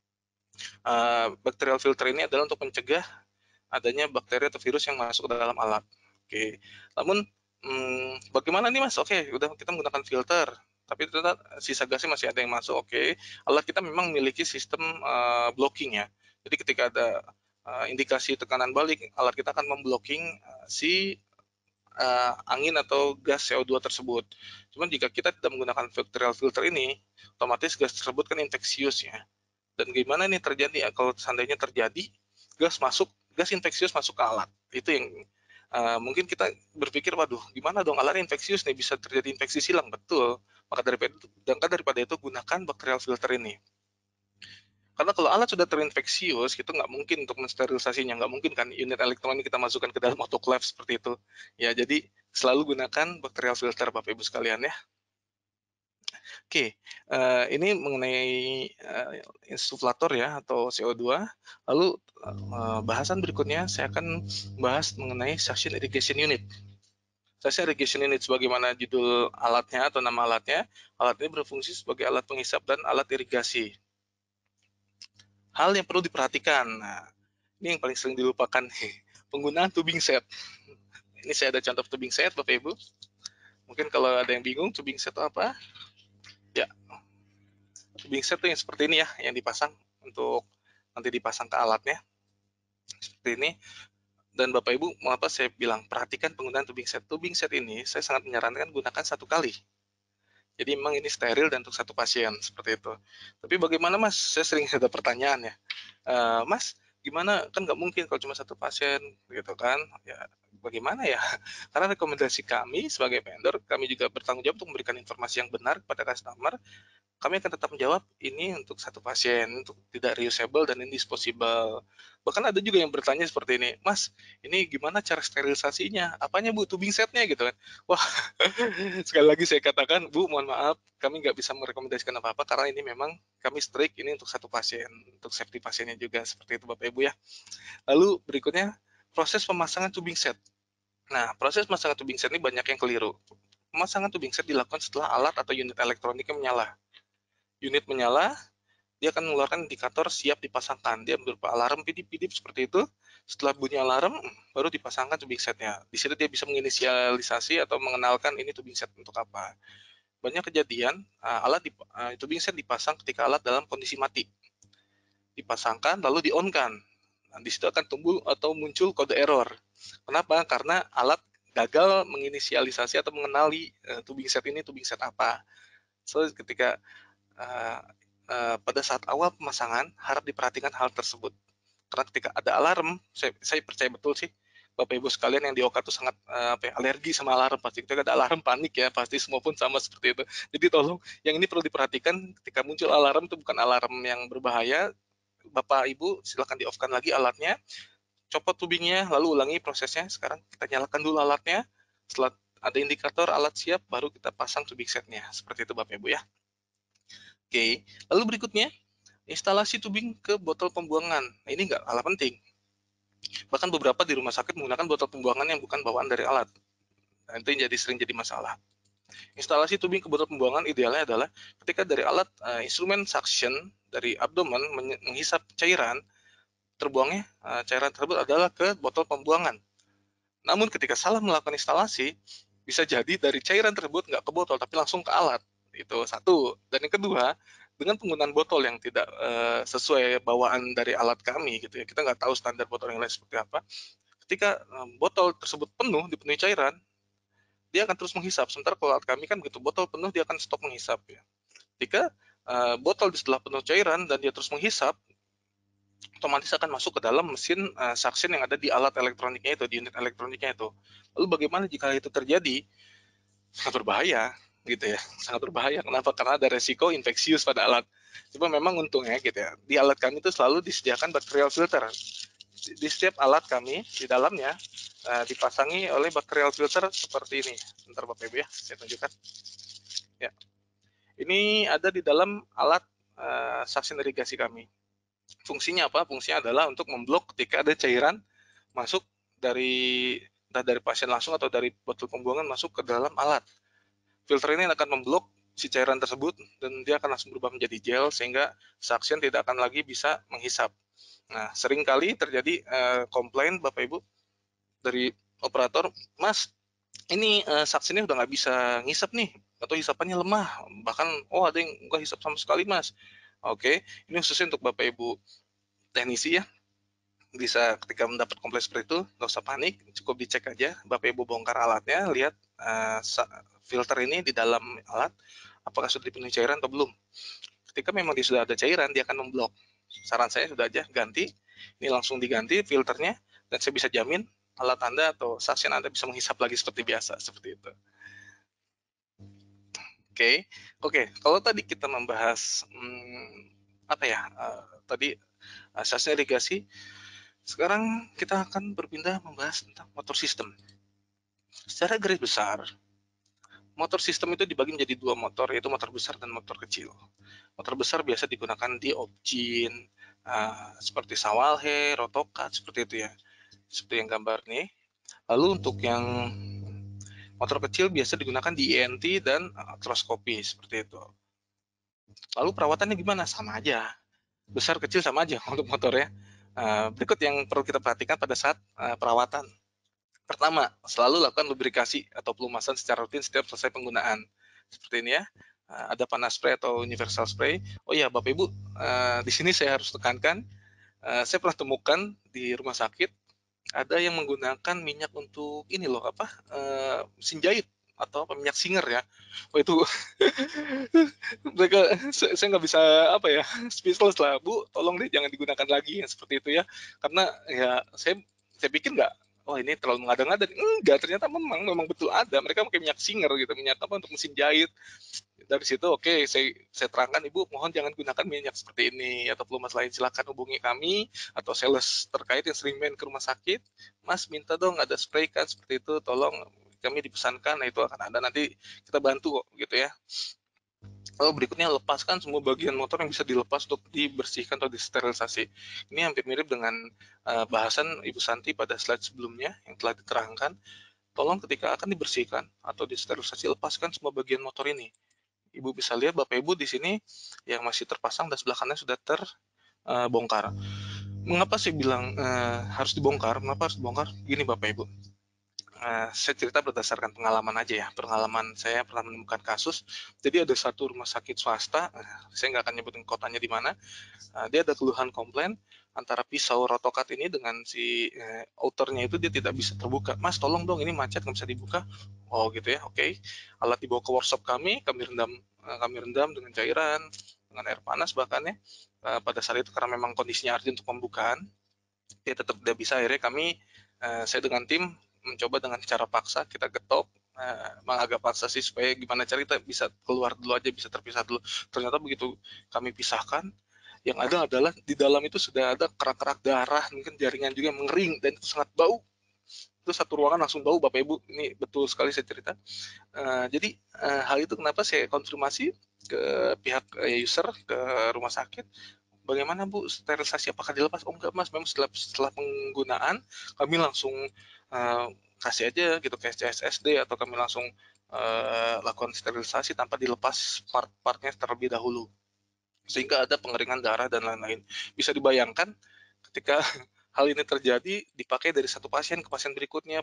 bacterial filter ini adalah untuk mencegah adanya bakteri atau virus yang masuk ke dalam alat. Oke, namun bagaimana nih Mas? Oke, udah kita menggunakan filter, tapi ternyata sisa gasnya masih ada yang masuk. Oke, alat kita memang memiliki sistem blocking ya. Jadi ketika ada indikasi tekanan balik, alat kita akan memblocking si angin atau gas CO2 tersebut. Cuman jika kita tidak menggunakan bacterial filter ini, otomatis gas tersebut kan infeksius ya. Dan gimana ini terjadi? Kalau seandainya terjadi, gas infeksius masuk ke alat. Itu yang mungkin kita berpikir, waduh, gimana dong alat infeksius nih, bisa terjadi infeksi silang. Betul. Maka daripada itu gunakan bacterial filter ini. Karena kalau alat sudah terinfeksius, itu nggak mungkin untuk mensterilisasinya, nggak mungkin kan unit elektronik kita masukkan ke dalam autoclave seperti itu. Ya, jadi selalu gunakan bacterial filter Bapak Ibu sekalian ya. Oke, ini mengenai insuflator ya atau CO2. Lalu bahasan berikutnya saya akan bahas mengenai suction irrigation unit. Suction irrigation unit sebagaimana judul alatnya atau nama alatnya, alat ini berfungsi sebagai alat penghisap dan alat irigasi. Hal yang perlu diperhatikan, nah, ini yang paling sering dilupakan nih, penggunaan tubing set. Ini saya ada contoh tubing set Bapak Ibu. Mungkin kalau ada yang bingung tubing set itu apa? Ya, tubing set itu yang seperti ini ya, yang dipasang untuk nanti dipasang ke alatnya. Seperti ini. Dan Bapak Ibu, mengapa saya bilang perhatikan penggunaan tubing set. Tubing set ini saya sangat menyarankan gunakan 1 kali. Jadi memang ini steril dan untuk 1 pasien seperti itu. Tapi bagaimana Mas? Saya sering ada pertanyaan ya. Mas, gimana? Kan nggak mungkin kalau cuma 1 pasien gitu kan. Ya bagaimana ya? Karena rekomendasi kami sebagai vendor, kami juga bertanggung jawab untuk memberikan informasi yang benar kepada customer. Kami akan tetap menjawab ini untuk 1 pasien, untuk tidak reusable dan indisposable. Bahkan ada juga yang bertanya seperti ini, Mas, ini gimana cara sterilisasinya? Apanya Bu, tubing setnya gitu kan? Wah, sekali lagi saya katakan, Bu, mohon maaf, kami nggak bisa merekomendasikan apa-apa karena ini memang kami strict ini untuk 1 pasien, untuk safety pasiennya juga seperti itu Bapak Ibu ya. Lalu berikutnya proses pemasangan tubing set. Nah, proses pemasangan tubing set ini banyak yang keliru. Pemasangan tubing set dilakukan setelah alat atau unit elektroniknya menyala. Unit menyala, dia akan mengeluarkan indikator siap dipasangkan. Dia berupa alarm pidip-pidip seperti itu. Setelah bunyi alarm, baru dipasangkan tubing setnya. Di situ dia bisa menginisialisasi atau mengenalkan ini tubing set untuk apa. Banyak kejadian tubing set dipasang ketika alat dalam kondisi mati. Dipasangkan lalu di-on-kan. Nah, di situ akan tumbuh atau muncul kode error. Kenapa? Karena alat gagal menginisialisasi atau mengenali tubing set ini tubing set apa. So, ketika pada saat awal pemasangan harap diperhatikan hal tersebut. Karena ketika ada alarm, saya percaya betul sih Bapak Ibu sekalian yang di OK tuh sangat alergi sama alarm pasti. Ketika ada alarm panik ya, pasti semua pun sama seperti itu. Jadi tolong yang ini perlu diperhatikan ketika muncul alarm itu bukan alarm yang berbahaya. Bapak Ibu silakan di-off-kan lagi alatnya, copot tubingnya, lalu ulangi prosesnya. Sekarang kita nyalakan dulu alatnya. Setelah ada indikator alat siap, baru kita pasang tubing setnya. Seperti itu Bapak Ibu ya. Oke, lalu berikutnya instalasi tubing ke botol pembuangan. Nah, ini nggak kalah penting. Bahkan beberapa di rumah sakit menggunakan botol pembuangan yang bukan bawaan dari alat. Nah, itu yang sering jadi masalah. Instalasi tubing ke botol pembuangan idealnya adalah ketika dari alat instrumen suction dari abdomen menghisap cairan, terbuangnya cairan tersebut adalah ke botol pembuangan. Namun ketika salah melakukan instalasi, bisa jadi dari cairan tersebut nggak ke botol tapi langsung ke alat. Itu satu. Dan yang kedua, dengan penggunaan botol yang tidak sesuai bawaan dari alat kami gitu ya, kita nggak tahu standar botol yang lain seperti apa. Ketika botol tersebut penuh, dipenuhi cairan, dia akan terus menghisap. Sementara kalau alat kami kan begitu botol penuh dia akan stop menghisap ya. Ketika botol setelah penuh cairan dan dia terus menghisap, otomatis akan masuk ke dalam mesin suction yang ada di alat elektroniknya itu, di unit elektroniknya itu. Lalu bagaimana jika itu terjadi? Sangat berbahaya gitu ya, sangat berbahaya. Kenapa? Karena ada resiko infeksius pada alat. Cuma memang untungnya gitu ya, di alat kami itu selalu disediakan bacterial filter. Di setiap alat kami di dalamnya dipasangi oleh bacterial filter seperti ini. Bentar Bapak Ibu ya, saya tunjukkan. Ya, ini ada di dalam alat suction irigasi kami. Fungsinya apa? Fungsinya adalah untuk memblok ketika ada cairan masuk dari entah dari pasien langsung atau dari botol pembuangan masuk ke dalam alat. Filter ini akan memblok si cairan tersebut dan dia akan langsung berubah menjadi gel sehingga suction tidak akan lagi bisa menghisap. Nah, seringkali terjadi komplain Bapak Ibu dari operator, Mas, ini suction-nya udah nggak bisa ngisap nih, atau hisapannya lemah, bahkan ada yang nggak hisap sama sekali Mas. Oke, ini khususnya untuk Bapak Ibu teknisi ya, bisa ketika mendapat komplain seperti itu nggak usah panik, cukup dicek aja Bapak Ibu bongkar alatnya, lihat filter ini di dalam alat apakah sudah dipenuhi cairan atau belum. Ketika memang dia sudah ada cairan, dia akan memblok. Saran saya sudah aja ganti, ini langsung diganti filternya, dan saya bisa jamin alat Anda atau suction Anda bisa menghisap lagi seperti biasa, seperti itu. Oke. Kalau tadi kita membahas tadi suction irigasi, sekarang kita akan berpindah membahas tentang motor sistem. Secara garis besar, motor sistem itu dibagi menjadi 2 motor, yaitu motor besar dan motor kecil. Motor besar biasa digunakan di objin, seperti Sawalhe, Rotokat, seperti itu ya. Seperti yang gambar nih. Lalu untuk yang motor kecil biasa digunakan di ENT dan artroskopi, seperti itu. Lalu perawatannya gimana? Sama aja. Besar kecil sama aja untuk motornya. Berikut yang perlu kita perhatikan pada saat perawatan. Pertama, selalu lakukan lubrikasi atau pelumasan secara rutin setiap selesai penggunaan. Seperti ini ya, ada panas spray atau universal spray. Oh ya, Bapak Ibu, di sini saya harus tekankan, saya pernah temukan di rumah sakit ada yang menggunakan minyak untuk ini loh apa mesin jahit atau apa minyak singer ya. Oh itu mereka saya nggak bisa apa ya speechless lah Bu, tolong deh jangan digunakan lagi yang seperti itu ya, karena ya saya pikir nggak, oh ini terlalu mengada-ngada, enggak, ternyata memang betul ada, mereka pakai minyak singer gitu, minyak apa untuk mesin jahit. Dari situ oke, saya terangkan, Ibu mohon jangan gunakan minyak seperti ini, atau perlu masalah lain silakan hubungi kami atau sales terkait yang sering main ke rumah sakit, Mas minta dong ada spray kan seperti itu, tolong kami dipesankan, nah itu akan ada, nanti kita bantu kok gitu ya. Lalu berikutnya lepaskan semua bagian motor yang bisa dilepas untuk dibersihkan atau disterilisasi. Ini hampir mirip dengan bahasan Ibu Santi pada slide sebelumnya yang telah diterangkan. Tolong ketika akan dibersihkan atau disterilisasi, lepaskan semua bagian motor ini. Ibu bisa lihat Bapak Ibu di sini yang masih terpasang dan sebelah kanan sudah terbongkar. Mengapa saya bilang harus dibongkar? Mengapa harus dibongkar? Gini Bapak Ibu. Saya cerita berdasarkan pengalaman aja ya. Pengalaman saya pernah menemukan kasus. Jadi ada satu rumah sakit swasta, saya nggak akan nyebutin kotanya di mana. Dia ada keluhan komplain antara pisau rotokat ini dengan si outernya itu dia tidak bisa terbuka. Mas tolong dong ini macet nggak bisa dibuka. Oh gitu ya, oke. Alat dibawa ke workshop kami rendam dengan cairan, dengan air panas bahkan ya. Pada saat itu karena memang kondisinya urgent untuk pembukaan, dia tetap tidak bisa. Akhirnya saya dengan tim mencoba dengan cara paksa, kita getop, memang agak paksa sih supaya gimana cara kita bisa keluar dulu aja, bisa terpisah dulu. Ternyata begitu kami pisahkan, yang ada adalah di dalam itu sudah ada kerak-kerak darah, mungkin jaringan juga yang mengering, dan itu sangat bau. Itu satu ruangan langsung bau, Bapak Ibu, ini betul sekali saya cerita. Jadi hal itu kenapa saya konfirmasi ke pihak user, ke rumah sakit, bagaimana Bu sterilisasi, apakah dilepas? Oh enggak Mas, memang setelah penggunaan kami langsung kasih aja gitu ke CSSD atau kami langsung lakukan sterilisasi tanpa dilepas part-partnya terlebih dahulu, sehingga ada pengeringan darah dan lain-lain. Bisa dibayangkan ketika hal ini terjadi, dipakai dari satu pasien ke pasien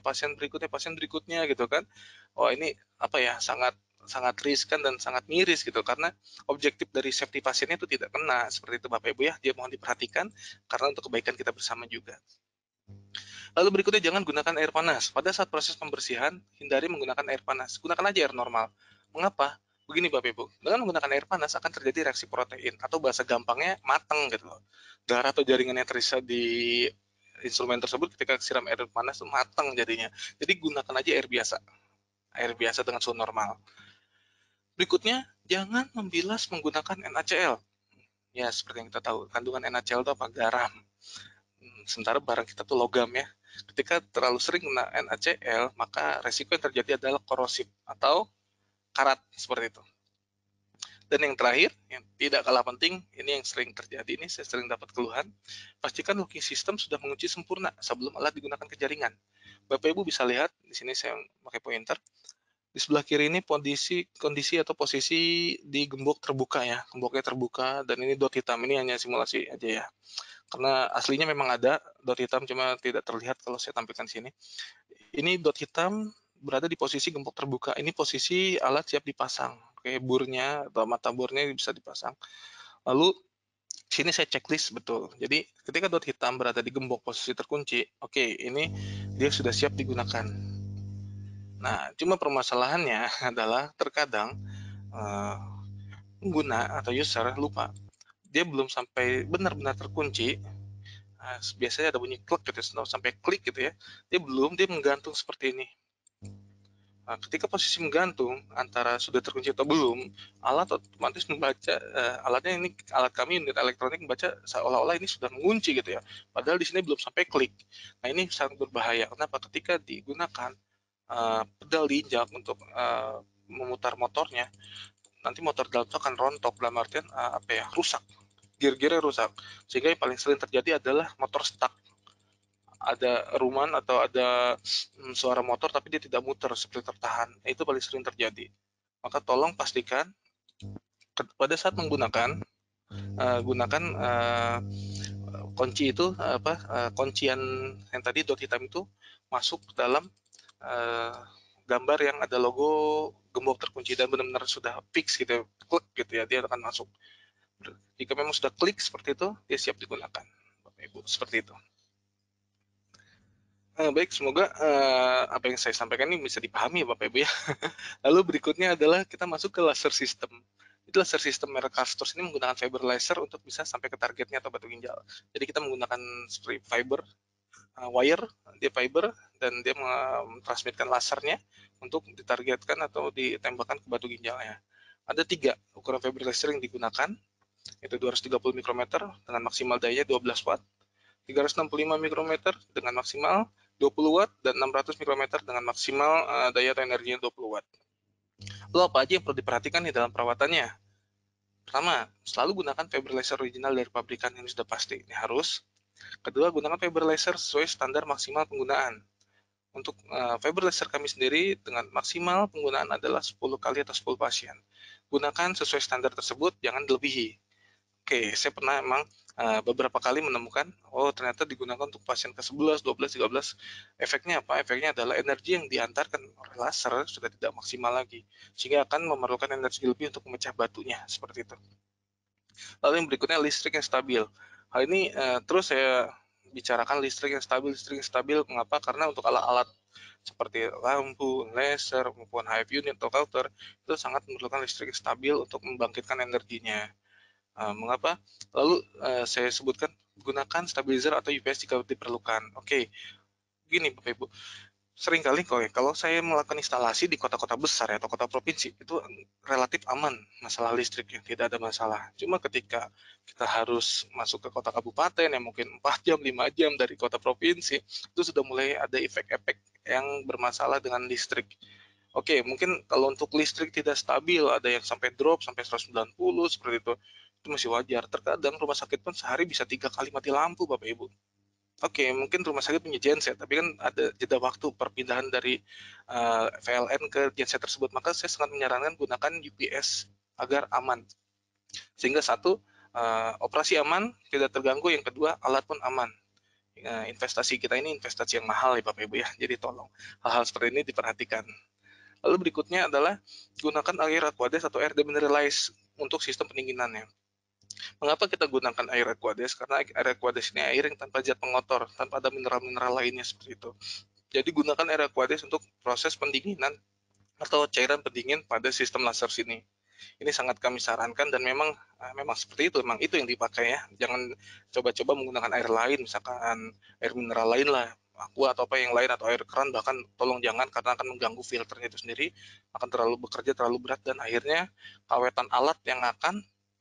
berikutnya gitu kan. Oh ini apa ya, sangat riskan dan sangat miris gitu, karena objektif dari safety pasiennya itu tidak kena, seperti itu Bapak Ibu ya. Dia mohon diperhatikan karena untuk kebaikan kita bersama juga. Lalu berikutnya, jangan gunakan air panas. Pada saat proses pembersihan, hindari menggunakan air panas. Gunakan aja air normal. Mengapa? Begini Bapak Ibu, dengan menggunakan air panas akan terjadi reaksi protein, atau bahasa gampangnya matang gitu loh. Darah atau jaringan yang tersisa di instrumen tersebut ketika siram air panas itu matang jadinya. Jadi gunakan aja air biasa dengan suhu normal. Berikutnya, jangan membilas menggunakan NaCl. Ya, seperti yang kita tahu, kandungan NaCl itu apa? Garam. Sementara barang kita tuh logam ya. Ketika terlalu sering kena NaCl, maka resiko yang terjadi adalah korosif atau karat, seperti itu. Dan yang terakhir, yang tidak kalah penting, ini yang sering terjadi, ini saya sering dapat keluhan, pastikan locking system sudah mengunci sempurna sebelum alat digunakan ke jaringan. Bapak Ibu bisa lihat, di sini saya pakai pointer, di sebelah kiri ini kondisi atau posisi di gembok terbuka ya, gemboknya terbuka, dan ini dot hitam, ini hanya simulasi aja ya. Karena aslinya memang ada dot hitam, cuma tidak terlihat kalau saya tampilkan sini. Ini dot hitam berada di posisi gembok terbuka, ini posisi alat siap dipasang. Oke, burnya atau mata burnya bisa dipasang. Lalu sini saya checklist betul. Jadi ketika dot hitam berada di gembok posisi terkunci, oke, ini dia sudah siap digunakan. Nah, cuma permasalahannya adalah terkadang pengguna atau user lupa. Dia belum sampai benar-benar terkunci. Biasanya ada bunyi klik gitu, sampai klik gitu ya. Dia menggantung seperti ini. Nah, ketika posisi menggantung antara sudah terkunci atau belum, alat otomatis membaca, alat kami unit elektronik membaca seolah-olah ini sudah mengunci gitu ya. Padahal di sini belum sampai klik. Nah ini sangat berbahaya. Kenapa? Ketika digunakan pedal diinjak untuk memutar motornya, nanti motor dalam itu akan rontok, dalam artian rusak, gear-gearnya rusak. Sehingga yang paling sering terjadi adalah motor stuck. Ada ruman atau ada suara motor tapi dia tidak muter, seperti tertahan. Itu paling sering terjadi. Maka tolong pastikan pada saat menggunakan gunakan kunci itu kuncian yang tadi dot hitam itu masuk dalam gambar yang ada logo gembok terkunci dan benar-benar sudah fix gitu, klik gitu ya, dia akan masuk. Jika memang sudah klik seperti itu, dia siap digunakan, Bapak Ibu, seperti itu. Baik, semoga apa yang saya sampaikan ini bisa dipahami ya Bapak Ibu ya. Lalu berikutnya adalah kita masuk ke laser system. Itu laser system merek Castors ini menggunakan fiber laser untuk bisa sampai ke targetnya atau batu ginjal. Jadi kita menggunakan strip fiber, wire, dia fiber, dan dia mentransmitkan lasernya untuk ditargetkan atau ditembakkan ke batu ginjalnya. Ada 3 ukuran fiber laser yang digunakan, yaitu 230 mikrometer dengan maksimal daya 12 watt, 365 mikrometer dengan maksimal 20 watt, dan 600 mikrometer dengan maksimal daya atau energinya 20 watt. Lalu apa aja yang perlu diperhatikan di dalam perawatannya? Pertama, selalu gunakan fiber laser original dari pabrikan, ini sudah pasti, ini harus. Kedua, gunakan fiber laser sesuai standar maksimal penggunaan. Untuk fiber laser kami sendiri dengan maksimal penggunaan adalah 10 kali atau 10 pasien. Gunakan sesuai standar tersebut, jangan dilebihi. Oke, saya pernah emang beberapa kali menemukan, ternyata digunakan untuk pasien ke-11, 12, 13. Efeknya apa? Efeknya adalah energi yang diantarkan oleh laser sudah tidak maksimal lagi, sehingga akan memerlukan energi lebih untuk memecah batunya, seperti itu. Lalu yang berikutnya, listrik yang stabil. Hal ini terus saya bicarakan listrik yang stabil, mengapa? Karena untuk alat-alat seperti lampu, laser, maupun HF unit atau counter, itu sangat memerlukan listrik yang stabil untuk membangkitkan energinya. Mengapa? Lalu saya sebutkan gunakan stabilizer atau UPS jika diperlukan. Oke, gini Bapak Ibu, seringkali kalau saya melakukan instalasi di kota-kota besar atau kota provinsi, itu relatif aman masalah listrik, ya, tidak ada masalah. Cuma ketika kita harus masuk ke kota kabupaten yang mungkin 4 jam, 5 jam dari kota provinsi, itu sudah mulai ada efek-efek yang bermasalah dengan listrik. Oke, mungkin kalau untuk listrik tidak stabil, ada yang sampai drop sampai 190 seperti itu masih wajar. Terkadang rumah sakit pun sehari bisa 3 kali mati lampu, Bapak Ibu. Oke, mungkin rumah sakit punya genset, tapi kan ada jeda waktu perpindahan dari VLN ke genset tersebut. Maka saya sangat menyarankan gunakan UPS agar aman. Sehingga satu, operasi aman, tidak terganggu. Yang kedua, alat pun aman. Investasi kita ini investasi yang mahal ya Bapak Ibu ya. Jadi tolong hal-hal seperti ini diperhatikan. Lalu berikutnya adalah gunakan air aqueous atau air demineralized untuk sistem pendinginannya. Mengapa kita gunakan air aqueous? Karena air aqueous ini air yang tanpa zat pengotor, tanpa ada mineral-mineral lainnya seperti itu. Jadi gunakan air aqueous untuk proses pendinginan atau cairan pendingin pada sistem laser sini. Ini sangat kami sarankan dan memang seperti itu, memang itu yang dipakai ya. Jangan coba-coba menggunakan air lain, misalkan air mineral lain lah, aqua atau apa yang lain, atau air keran, bahkan tolong jangan, karena akan mengganggu filternya itu sendiri, akan terlalu bekerja terlalu berat, dan akhirnya kawetan alat yang akan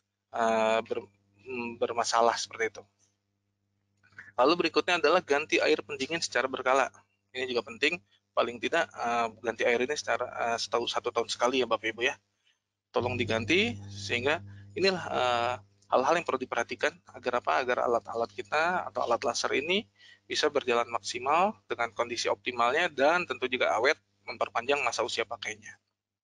bermasalah seperti itu. Lalu berikutnya adalah ganti air pendingin secara berkala. Ini juga penting, paling tidak ganti air ini secara 1 tahun sekali ya Bapak Ibu ya. Tolong diganti, sehingga inilah hal-hal yang perlu diperhatikan agar alat-alat kita atau alat laser ini bisa berjalan maksimal dengan kondisi optimalnya, dan tentu juga awet, memperpanjang masa usia pakainya.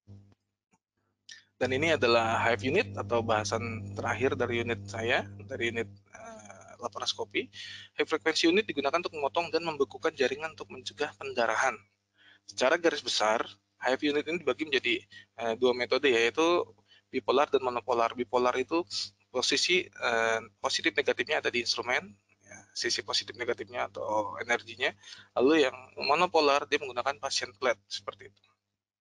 Dan ini adalah HF unit atau bahasan terakhir dari unit saya, dari unit laparoskopi. High frequency unit digunakan untuk memotong dan membekukan jaringan untuk mencegah pendarahan. Secara garis besar, HF unit ini dibagi menjadi 2 metode, yaitu bipolar dan monopolar. Bipolar itu posisi positif negatifnya ada di instrumen, ya, sisi positif negatifnya atau energinya. Lalu yang monopolar dia menggunakan patient plate seperti itu.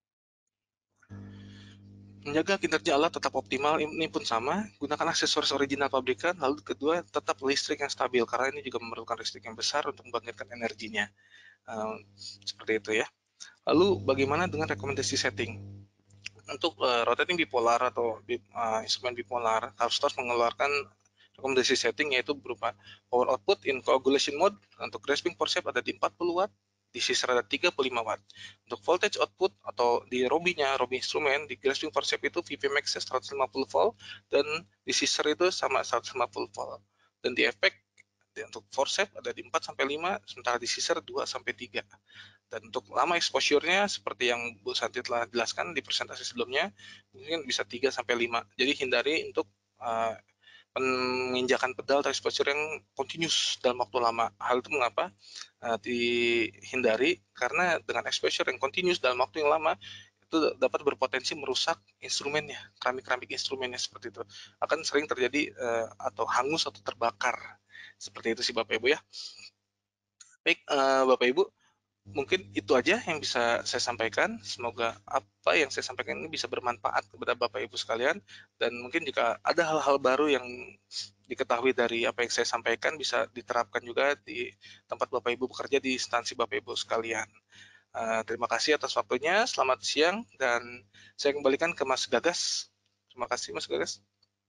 Menjaga kinerja alat tetap optimal ini pun sama, gunakan aksesoris original pabrikan. Lalu kedua, tetap listrik yang stabil, karena ini juga memerlukan listrik yang besar untuk membangkitkan energinya. Seperti itu ya. Lalu bagaimana dengan rekomendasi setting? Untuk rotating bipolar atau instrumen bipolar, Castors mengeluarkan rekomendasi setting, yaitu berupa power output in coagulation mode. Untuk grasping forceps ada di 40 watt, di scissor ada 35 watt. Untuk voltage output atau di Robi instrumen, di grasping forceps itu VP max 150 volt, dan di scissor itu sama 150 volt. Dan di efek untuk forceps ada di 4 sampai 5, sementara di scissor 2 sampai 3. Dan untuk lama exposure-nya seperti yang Bu Santi telah jelaskan di presentasi sebelumnya, mungkin bisa 3 sampai 5. Jadi hindari untuk menginjakan pedal atau exposure yang continuous dalam waktu lama. Hal itu mengapa dihindari? Karena dengan exposure yang continuous dalam waktu yang lama, itu dapat berpotensi merusak instrumennya, keramik instrumennya seperti itu. Akan sering terjadi atau hangus atau terbakar. Seperti itu sih Bapak Ibu ya. Baik, Bapak Ibu, mungkin itu aja yang bisa saya sampaikan. Semoga apa yang saya sampaikan ini bisa bermanfaat kepada Bapak Ibu sekalian, dan mungkin jika ada hal-hal baru yang diketahui dari apa yang saya sampaikan bisa diterapkan juga di tempat Bapak Ibu bekerja, di instansi Bapak Ibu sekalian. Terima kasih atas waktunya, selamat siang, dan saya kembalikan ke Mas Gagas. Terima kasih Mas Gagas.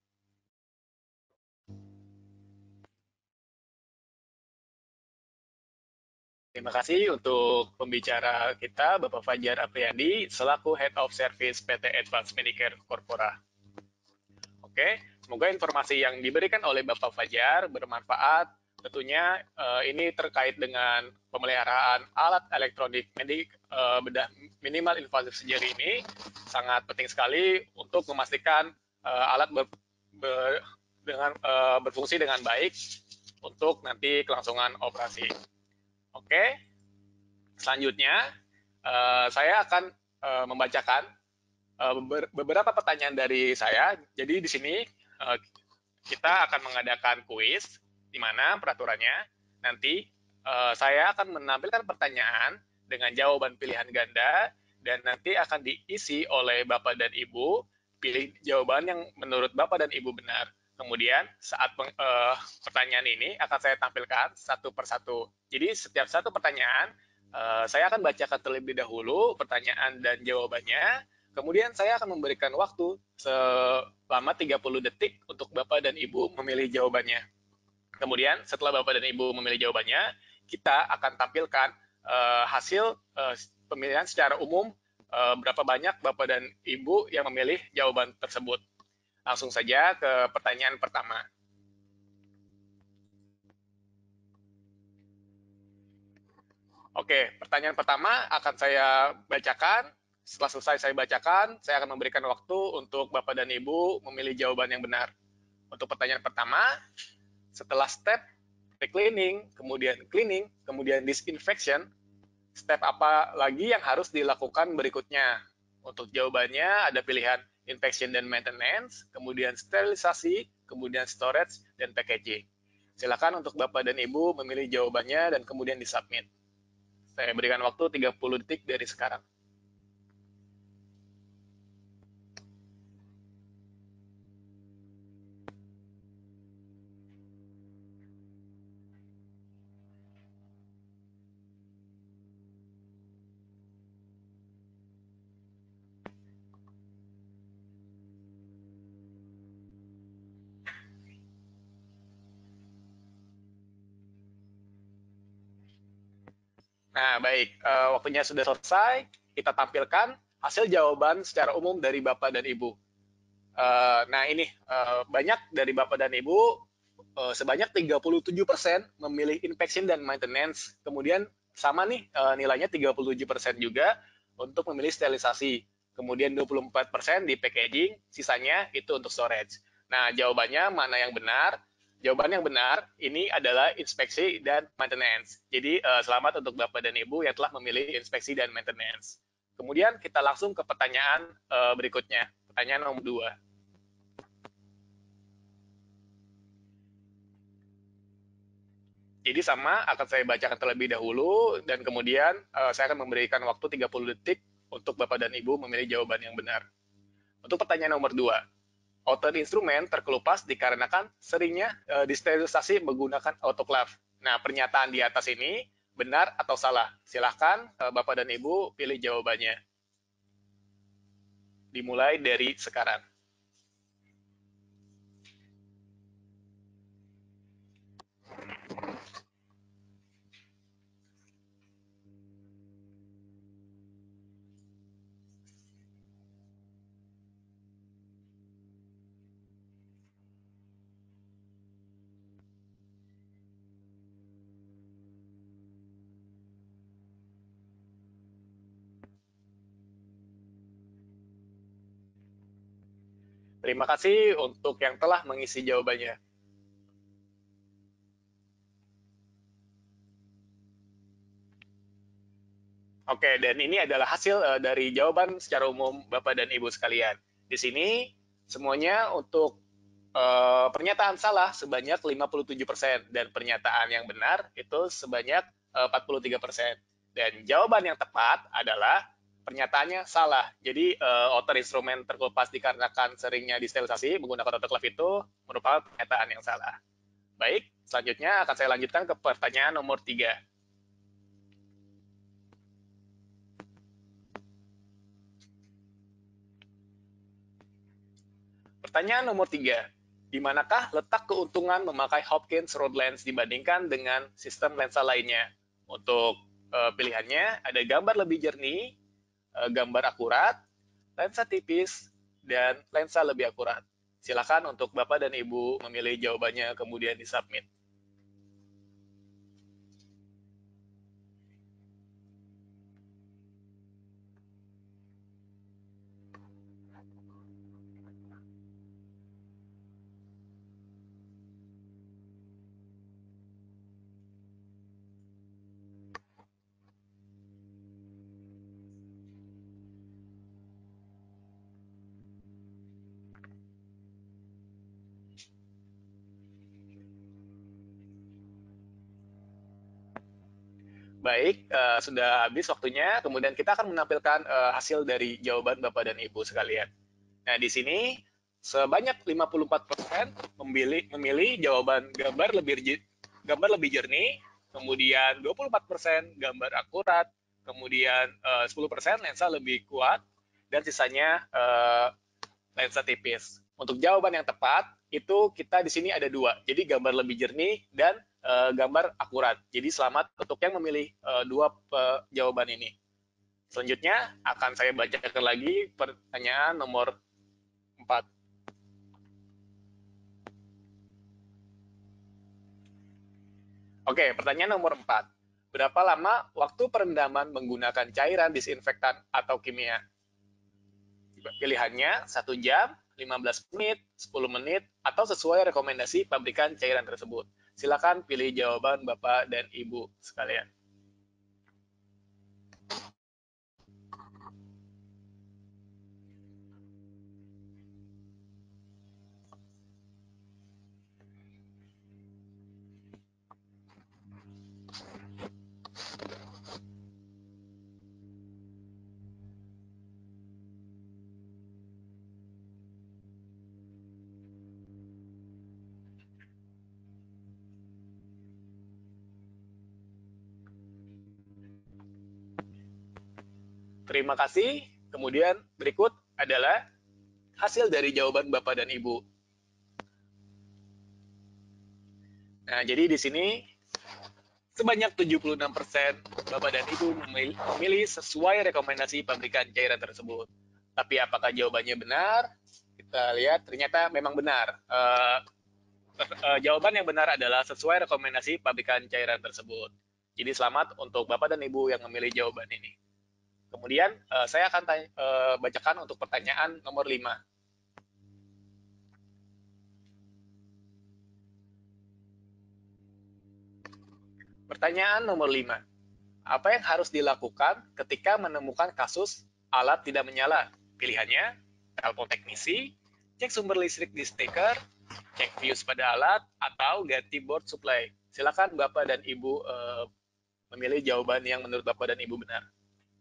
Terima kasih untuk pembicara kita, Bapak Fajar Apriyadi, selaku Head of Service PT Advanced Medicare Corpora. Oke, semoga informasi yang diberikan oleh Bapak Fajar bermanfaat. Tentunya ini terkait dengan pemeliharaan alat elektronik bedah minimal invasif sejari ini sangat penting sekali untuk memastikan alat berfungsi dengan baik untuk nanti kelangsungan operasi. Oke, selanjutnya saya akan membacakan beberapa pertanyaan dari saya. Jadi di sini kita akan mengadakan kuis, di mana peraturannya nanti saya akan menampilkan pertanyaan dengan jawaban pilihan ganda, dan nanti akan diisi oleh Bapak dan Ibu, pilih jawaban yang menurut Bapak dan Ibu benar. Kemudian saat pertanyaan ini akan saya tampilkan satu persatu. Jadi setiap satu pertanyaan saya akan bacakan terlebih dahulu pertanyaan dan jawabannya. Kemudian saya akan memberikan waktu selama 30 detik untuk Bapak dan Ibu memilih jawabannya. Kemudian setelah Bapak dan Ibu memilih jawabannya, kita akan tampilkan hasil pemilihan secara umum berapa banyak Bapak dan Ibu yang memilih jawaban tersebut. Langsung saja ke pertanyaan pertama. Oke, pertanyaan pertama akan saya bacakan. Setelah selesai saya bacakan, saya akan memberikan waktu untuk Bapak dan Ibu memilih jawaban yang benar. Untuk pertanyaan pertama, setelah step pre-cleaning, kemudian disinfection, step apa lagi yang harus dilakukan berikutnya? Untuk jawabannya ada pilihan infection dan maintenance, kemudian sterilisasi, kemudian storage, dan packaging. Silakan untuk Bapak dan Ibu memilih jawabannya dan kemudian disubmit. Saya berikan waktu 30 detik dari sekarang. Nah, baik. Waktunya sudah selesai. Kita tampilkan hasil jawaban secara umum dari Bapak dan Ibu. Nah, ini banyak dari Bapak dan Ibu, sebanyak 37% memilih inspection dan maintenance. Kemudian sama nih nilainya 37% juga untuk memilih sterilisasi. Kemudian 24% di packaging, sisanya itu untuk storage. Nah, jawabannya mana yang benar? Jawaban yang benar ini adalah inspeksi dan maintenance. Jadi selamat untuk Bapak dan Ibu yang telah memilih inspeksi dan maintenance. Kemudian kita langsung ke pertanyaan berikutnya. Pertanyaan nomor 2. Jadi sama akan saya bacakan terlebih dahulu dan kemudian saya akan memberikan waktu 30 detik untuk Bapak dan Ibu memilih jawaban yang benar. Untuk pertanyaan nomor 2. Outer instrumen terkelupas dikarenakan seringnya disterilisasi menggunakan autoclave. Nah, pernyataan di atas ini benar atau salah? Silahkan Bapak dan Ibu pilih jawabannya. Dimulai dari sekarang. Terima kasih untuk yang telah mengisi jawabannya. Oke, dan ini adalah hasil dari jawaban secara umum Bapak dan Ibu sekalian. Di sini semuanya untuk pernyataan salah sebanyak 57% dan pernyataan yang benar itu sebanyak 43%. Dan jawaban yang tepat adalah pernyataannya salah. Jadi outer instrument terkelupas dikarenakan seringnya disterilisasi menggunakan autoclave itu merupakan pernyataan yang salah. Baik, selanjutnya akan saya lanjutkan ke pertanyaan nomor 3. Pertanyaan nomor 3. Di manakah letak keuntungan memakai Hopkins Road Lens dibandingkan dengan sistem lensa lainnya? Untuk pilihannya ada gambar lebih jernih, gambar akurat, lensa tipis, dan lensa lebih akurat. Silakan untuk Bapak dan Ibu memilih jawabannya kemudian disubmit. Baik, sudah habis waktunya. Kemudian kita akan menampilkan hasil dari jawaban Bapak dan Ibu sekalian. Nah, di sini sebanyak 54% memilih jawaban gambar lebih jernih, kemudian 24% gambar akurat, kemudian 10% lensa lebih kuat, dan sisanya lensa tipis. Untuk jawaban yang tepat, itu kita di sini ada 2. Jadi gambar lebih jernih dan gambar akurat. Jadi selamat untuk yang memilih 2 jawaban ini. Selanjutnya akan saya bacakan lagi pertanyaan nomor 4. Oke, pertanyaan nomor 4. Berapa lama waktu perendaman menggunakan cairan disinfektan atau kimia? Pilihannya 1 jam, 15 menit, 10 menit, atau sesuai rekomendasi pabrikan cairan tersebut. Silakan pilih jawaban Bapak dan Ibu sekalian. Terima kasih. Kemudian berikut adalah hasil dari jawaban Bapak dan Ibu. Nah, jadi di sini sebanyak 76% Bapak dan Ibu memilih sesuai rekomendasi pabrikan cairan tersebut. Tapi apakah jawabannya benar? Kita lihat ternyata memang benar. Jawaban yang benar adalah sesuai rekomendasi pabrikan cairan tersebut. Jadi selamat untuk Bapak dan Ibu yang memilih jawaban ini. Kemudian saya akan bacakan untuk pertanyaan nomor 5. Pertanyaan nomor 5. Apa yang harus dilakukan ketika menemukan kasus alat tidak menyala? Pilihannya, telepon teknisi, cek sumber listrik di steker, cek fuse pada alat, atau ganti board supply. Silakan Bapak dan Ibu memilih jawaban yang menurut Bapak dan Ibu benar.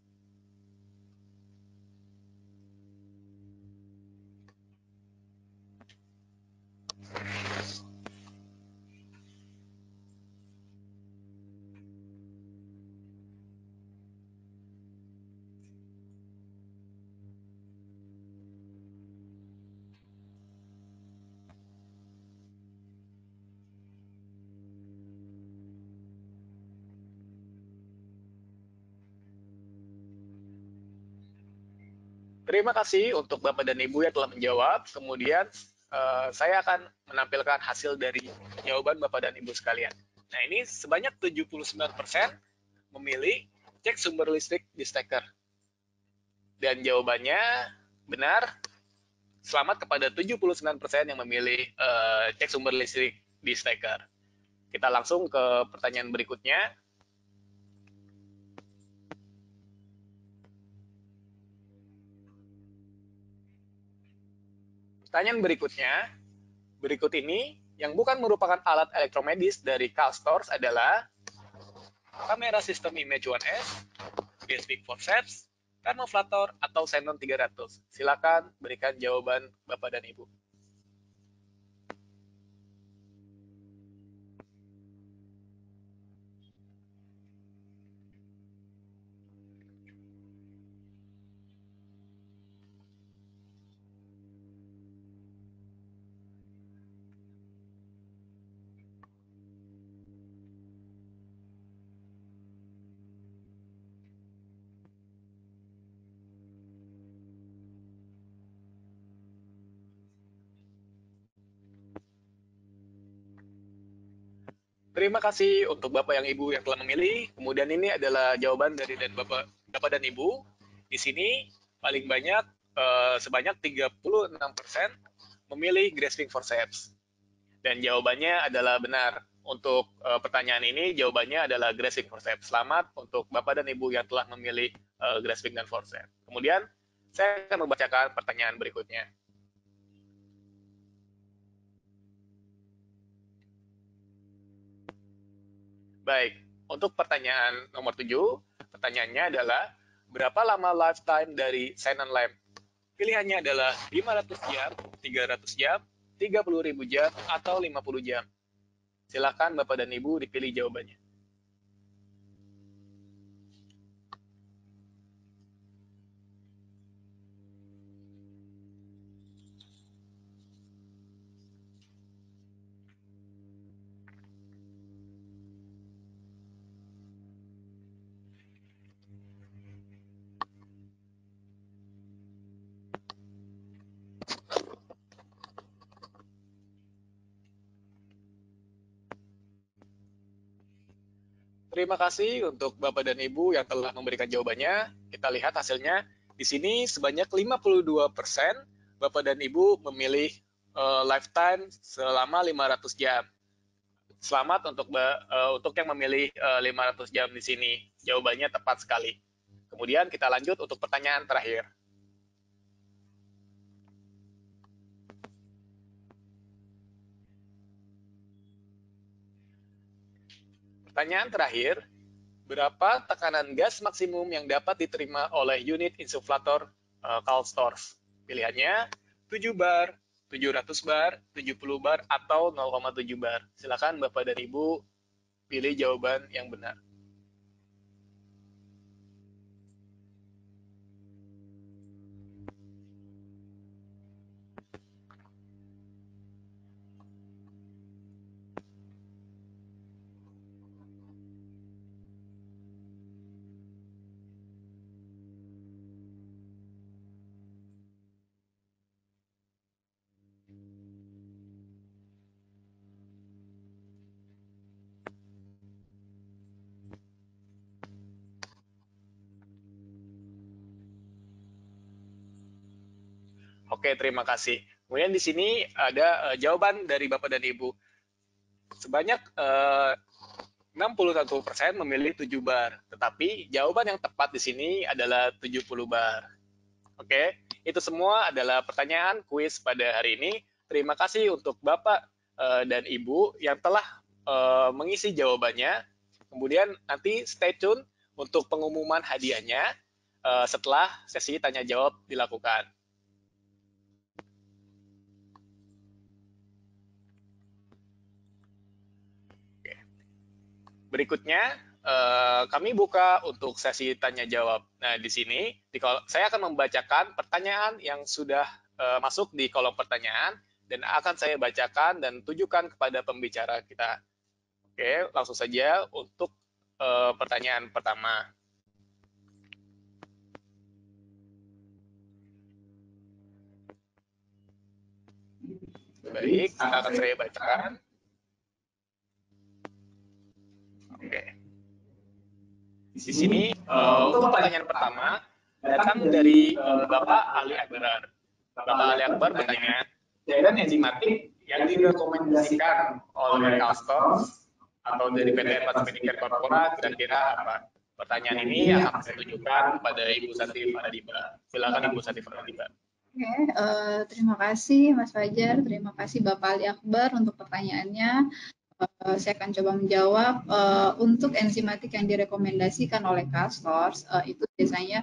Terima kasih untuk Bapak dan Ibu yang telah menjawab. Kemudian saya akan menampilkan hasil dari jawaban Bapak dan Ibu sekalian. Nah, ini sebanyak 79% memilih cek sumber listrik di steker. Dan jawabannya benar. Selamat kepada 79% yang memilih cek sumber listrik di steker. Kita langsung ke pertanyaan berikutnya. Pertanyaan berikutnya, berikut ini yang bukan merupakan alat elektromedis dari Karl Storz adalah kamera sistem image 1S, grasping forceps, thermoflator, atau Xenon 300? Silakan berikan jawaban Bapak dan Ibu. Terima kasih untuk Bapak yang Ibu yang telah memilih. Kemudian ini adalah jawaban dari Bapak dan Ibu. Di sini paling banyak sebanyak 36% memilih grasping forceps. Dan jawabannya adalah benar. Untuk pertanyaan ini jawabannya adalah grasping forceps. Selamat untuk Bapak dan Ibu yang telah memilih grasping dan forceps. Kemudian saya akan membacakan pertanyaan berikutnya. Baik, untuk pertanyaan nomor 7, pertanyaannya adalah berapa lama lifetime dari Xenon lamp? Pilihannya adalah 500 jam, 300 jam, 30.000 jam, atau 50 jam. Silakan Bapak dan Ibu dipilih jawabannya. Terima kasih untuk Bapak dan Ibu yang telah memberikan jawabannya. Kita lihat hasilnya. Di sini sebanyak 52% Bapak dan Ibu memilih lifetime selama 500 jam. Selamat untuk yang memilih 500 jam di sini. Jawabannya tepat sekali. Kemudian kita lanjut untuk pertanyaan terakhir. Pertanyaan terakhir, berapa tekanan gas maksimum yang dapat diterima oleh unit insuflator Karlstorff? Pilihannya 7 bar, 700 bar, 70 bar, atau 0,7 bar. Silakan Bapak dan Ibu pilih jawaban yang benar. Oke, terima kasih. Kemudian di sini ada jawaban dari Bapak dan Ibu. Sebanyak 61% memilih 7 bar, tetapi jawaban yang tepat di sini adalah 70 bar. Oke, itu semua adalah pertanyaan kuis pada hari ini. Terima kasih untuk Bapak dan Ibu yang telah mengisi jawabannya. Kemudian nanti stay tune untuk pengumuman hadiahnya setelah sesi tanya jawab dilakukan. Berikutnya, kami buka untuk sesi tanya jawab. Nah, di sini saya akan membacakan pertanyaan yang sudah masuk di kolom pertanyaan dan akan saya bacakan dan tujukan kepada pembicara kita. Oke, langsung saja untuk pertanyaan pertama. Baik, akan saya bacakan. Oke. Di sini untuk pertanyaan pertama datang dari Bapak Ali Akbar. Bapak Ali Akbar bertanya, cairan enzimatik yang direkomendasikan oleh Karlstorff atau dari PT Advanced Medicare Corpora kira-kira apa? Pertanyaan ini akan saya tunjukkan kepada Ibu Santi Faradiba. Silakan Ibu Santi Faradiba. Oke, terima kasih Mas Fajar, terima kasih Bapak Ali Akbar untuk pertanyaannya. Saya akan coba menjawab. Untuk enzimatik yang direkomendasikan oleh Castors itu biasanya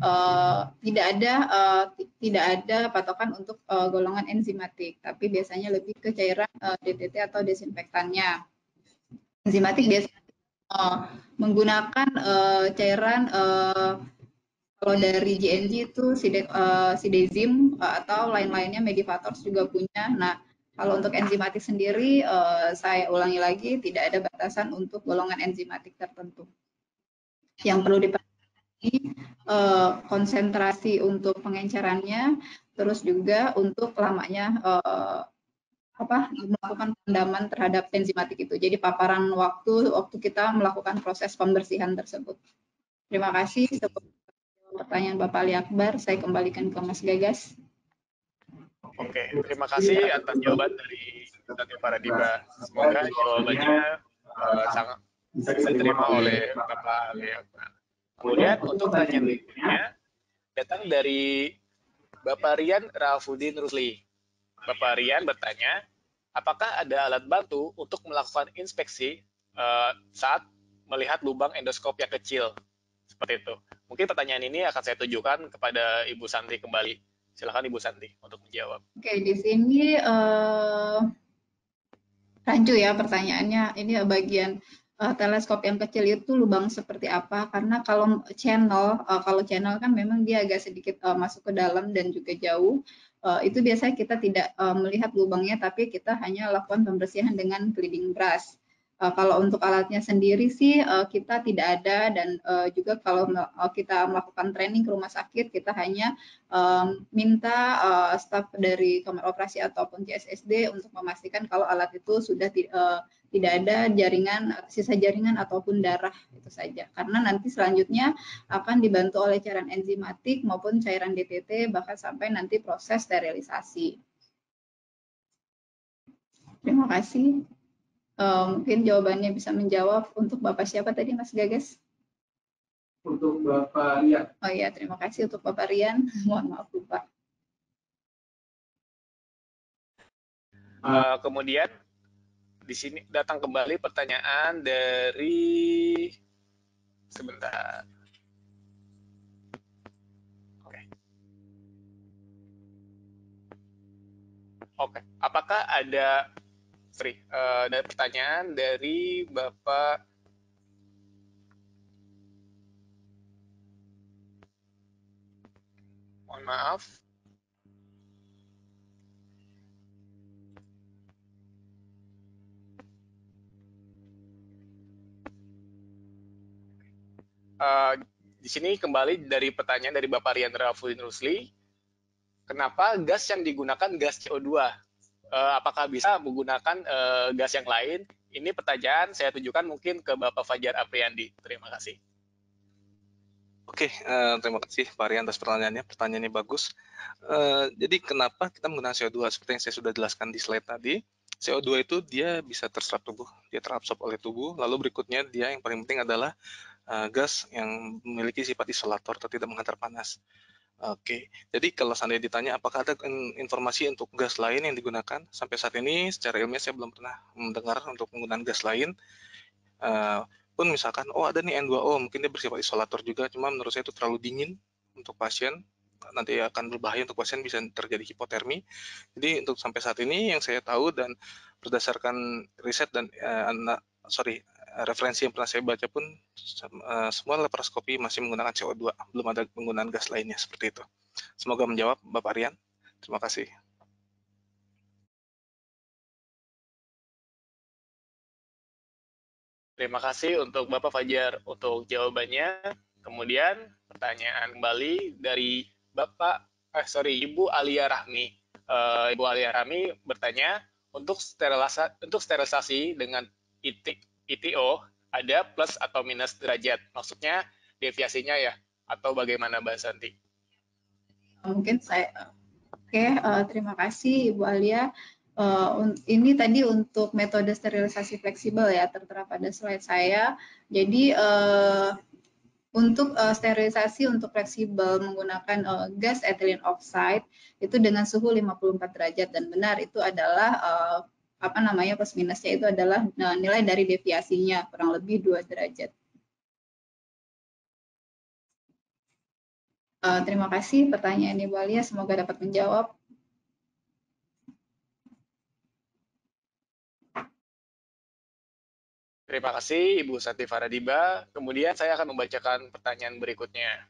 tidak ada patokan untuk golongan enzimatik, tapi biasanya lebih ke cairan DTT atau desinfektannya. Enzimatik biasanya menggunakan cairan kalau dari GNG itu sidezim atau lain-lainnya, Medivators juga punya. Nah, kalau untuk enzimatik sendiri, saya ulangi lagi, tidak ada batasan untuk golongan enzimatik tertentu. Yang perlu diperhatikan konsentrasi untuk pengencerannya, terus juga untuk lamanya melakukan pendaman terhadap enzimatik itu. Jadi paparan waktu kita melakukan proses pembersihan tersebut. Terima kasih. Pertanyaan Bapak Ali Akbar, saya kembalikan ke Mas Gagas. Oke, terima kasih atas jawaban dari Dr. Paradiba. Semoga jawabannya sangat bisa diterima oleh Bapak Ali Akbar. Kemudian untuk pertanyaan berikutnya datang dari Bapak Rian Rafuddin Rusli. Bapak Rian bertanya, apakah ada alat bantu untuk melakukan inspeksi saat melihat lubang endoskop yang kecil? Seperti itu. Mungkin pertanyaan ini akan saya tujukan kepada Ibu Santi kembali. Silakan Ibu Santi untuk menjawab. Oke, di sini rancu ya pertanyaannya. Ini bagian teleskop yang kecil itu lubang seperti apa? Karena kalau channel kan memang dia agak sedikit masuk ke dalam dan juga jauh. Itu biasanya kita tidak melihat lubangnya, tapi kita hanya lakukan pembersihan dengan cleaning brush. Kalau untuk alatnya sendiri sih kita tidak ada, dan juga kalau kita melakukan training ke rumah sakit, kita hanya minta staf dari kamar operasi ataupun CSSD untuk memastikan kalau alat itu sudah tidak ada sisa jaringan ataupun darah, itu saja. Karena nanti selanjutnya akan dibantu oleh cairan enzimatik maupun cairan DTT, bahkan sampai nanti proses sterilisasi. Terima kasih. Mungkin jawabannya bisa menjawab untuk Bapak siapa tadi, Mas Gagas? Untuk Bapak Rian. Oh iya, terima kasih untuk Bapak Rian. Mohon maaf lupa. Kemudian di sini datang kembali pertanyaan dari sebentar. Oke. Apakah ada pertanyaan dari Bapak mohon maaf. Di sini kembali dari pertanyaan dari Bapak Rian Rafuddin Rusli, kenapa gas yang digunakan gas CO2? Apakah bisa menggunakan gas yang lain? Ini pertanyaan saya tujukan mungkin ke Bapak Fajar Apriandi. Terima kasih. Oke, terima kasih Pak Rian atas pertanyaannya. Pertanyaannya bagus. Jadi kenapa kita menggunakan CO2? Seperti yang saya sudah jelaskan di slide tadi, CO2 itu dia bisa terserap tubuh, dia terabsorb oleh tubuh. Lalu berikutnya dia yang paling penting adalah gas yang memiliki sifat isolator atau tidak menghantar panas. Oke, jadi kalau seandainya ditanya apakah ada informasi untuk gas lain yang digunakan, sampai saat ini secara ilmiah saya belum pernah mendengar untuk penggunaan gas lain. Pun misalkan, oh ada nih N2O, mungkin dia bersifat isolator juga, cuma menurut saya itu terlalu dingin untuk pasien, nanti akan berbahaya untuk pasien, bisa terjadi hipotermi. Jadi untuk sampai saat ini yang saya tahu dan berdasarkan riset dan referensi yang pernah saya baca pun semua laparoskopi masih menggunakan CO2, belum ada penggunaan gas lainnya seperti itu. Semoga menjawab Bapak Rian. Terima kasih. Terima kasih untuk Bapak Fajar untuk jawabannya. Kemudian pertanyaan kembali dari Ibu Alia Rahmi. Ibu Alia Rahmi bertanya, untuk sterilisasi dengan ITO ada plus atau minus derajat. Maksudnya deviasinya ya, atau bagaimana Mbak Santi? Mungkin terima kasih Ibu Alia. Ini tadi untuk metode sterilisasi fleksibel ya, tertera pada slide saya. Jadi untuk sterilisasi untuk fleksibel menggunakan gas ethylene oxide itu dengan suhu 54 derajat, dan benar itu adalah plus minusnya itu adalah nilai dari deviasinya, kurang lebih 2 derajat. Terima kasih pertanyaan Ibu Alia, semoga dapat menjawab. Terima kasih Ibu Santi Faradiba. Kemudian saya akan membacakan pertanyaan berikutnya.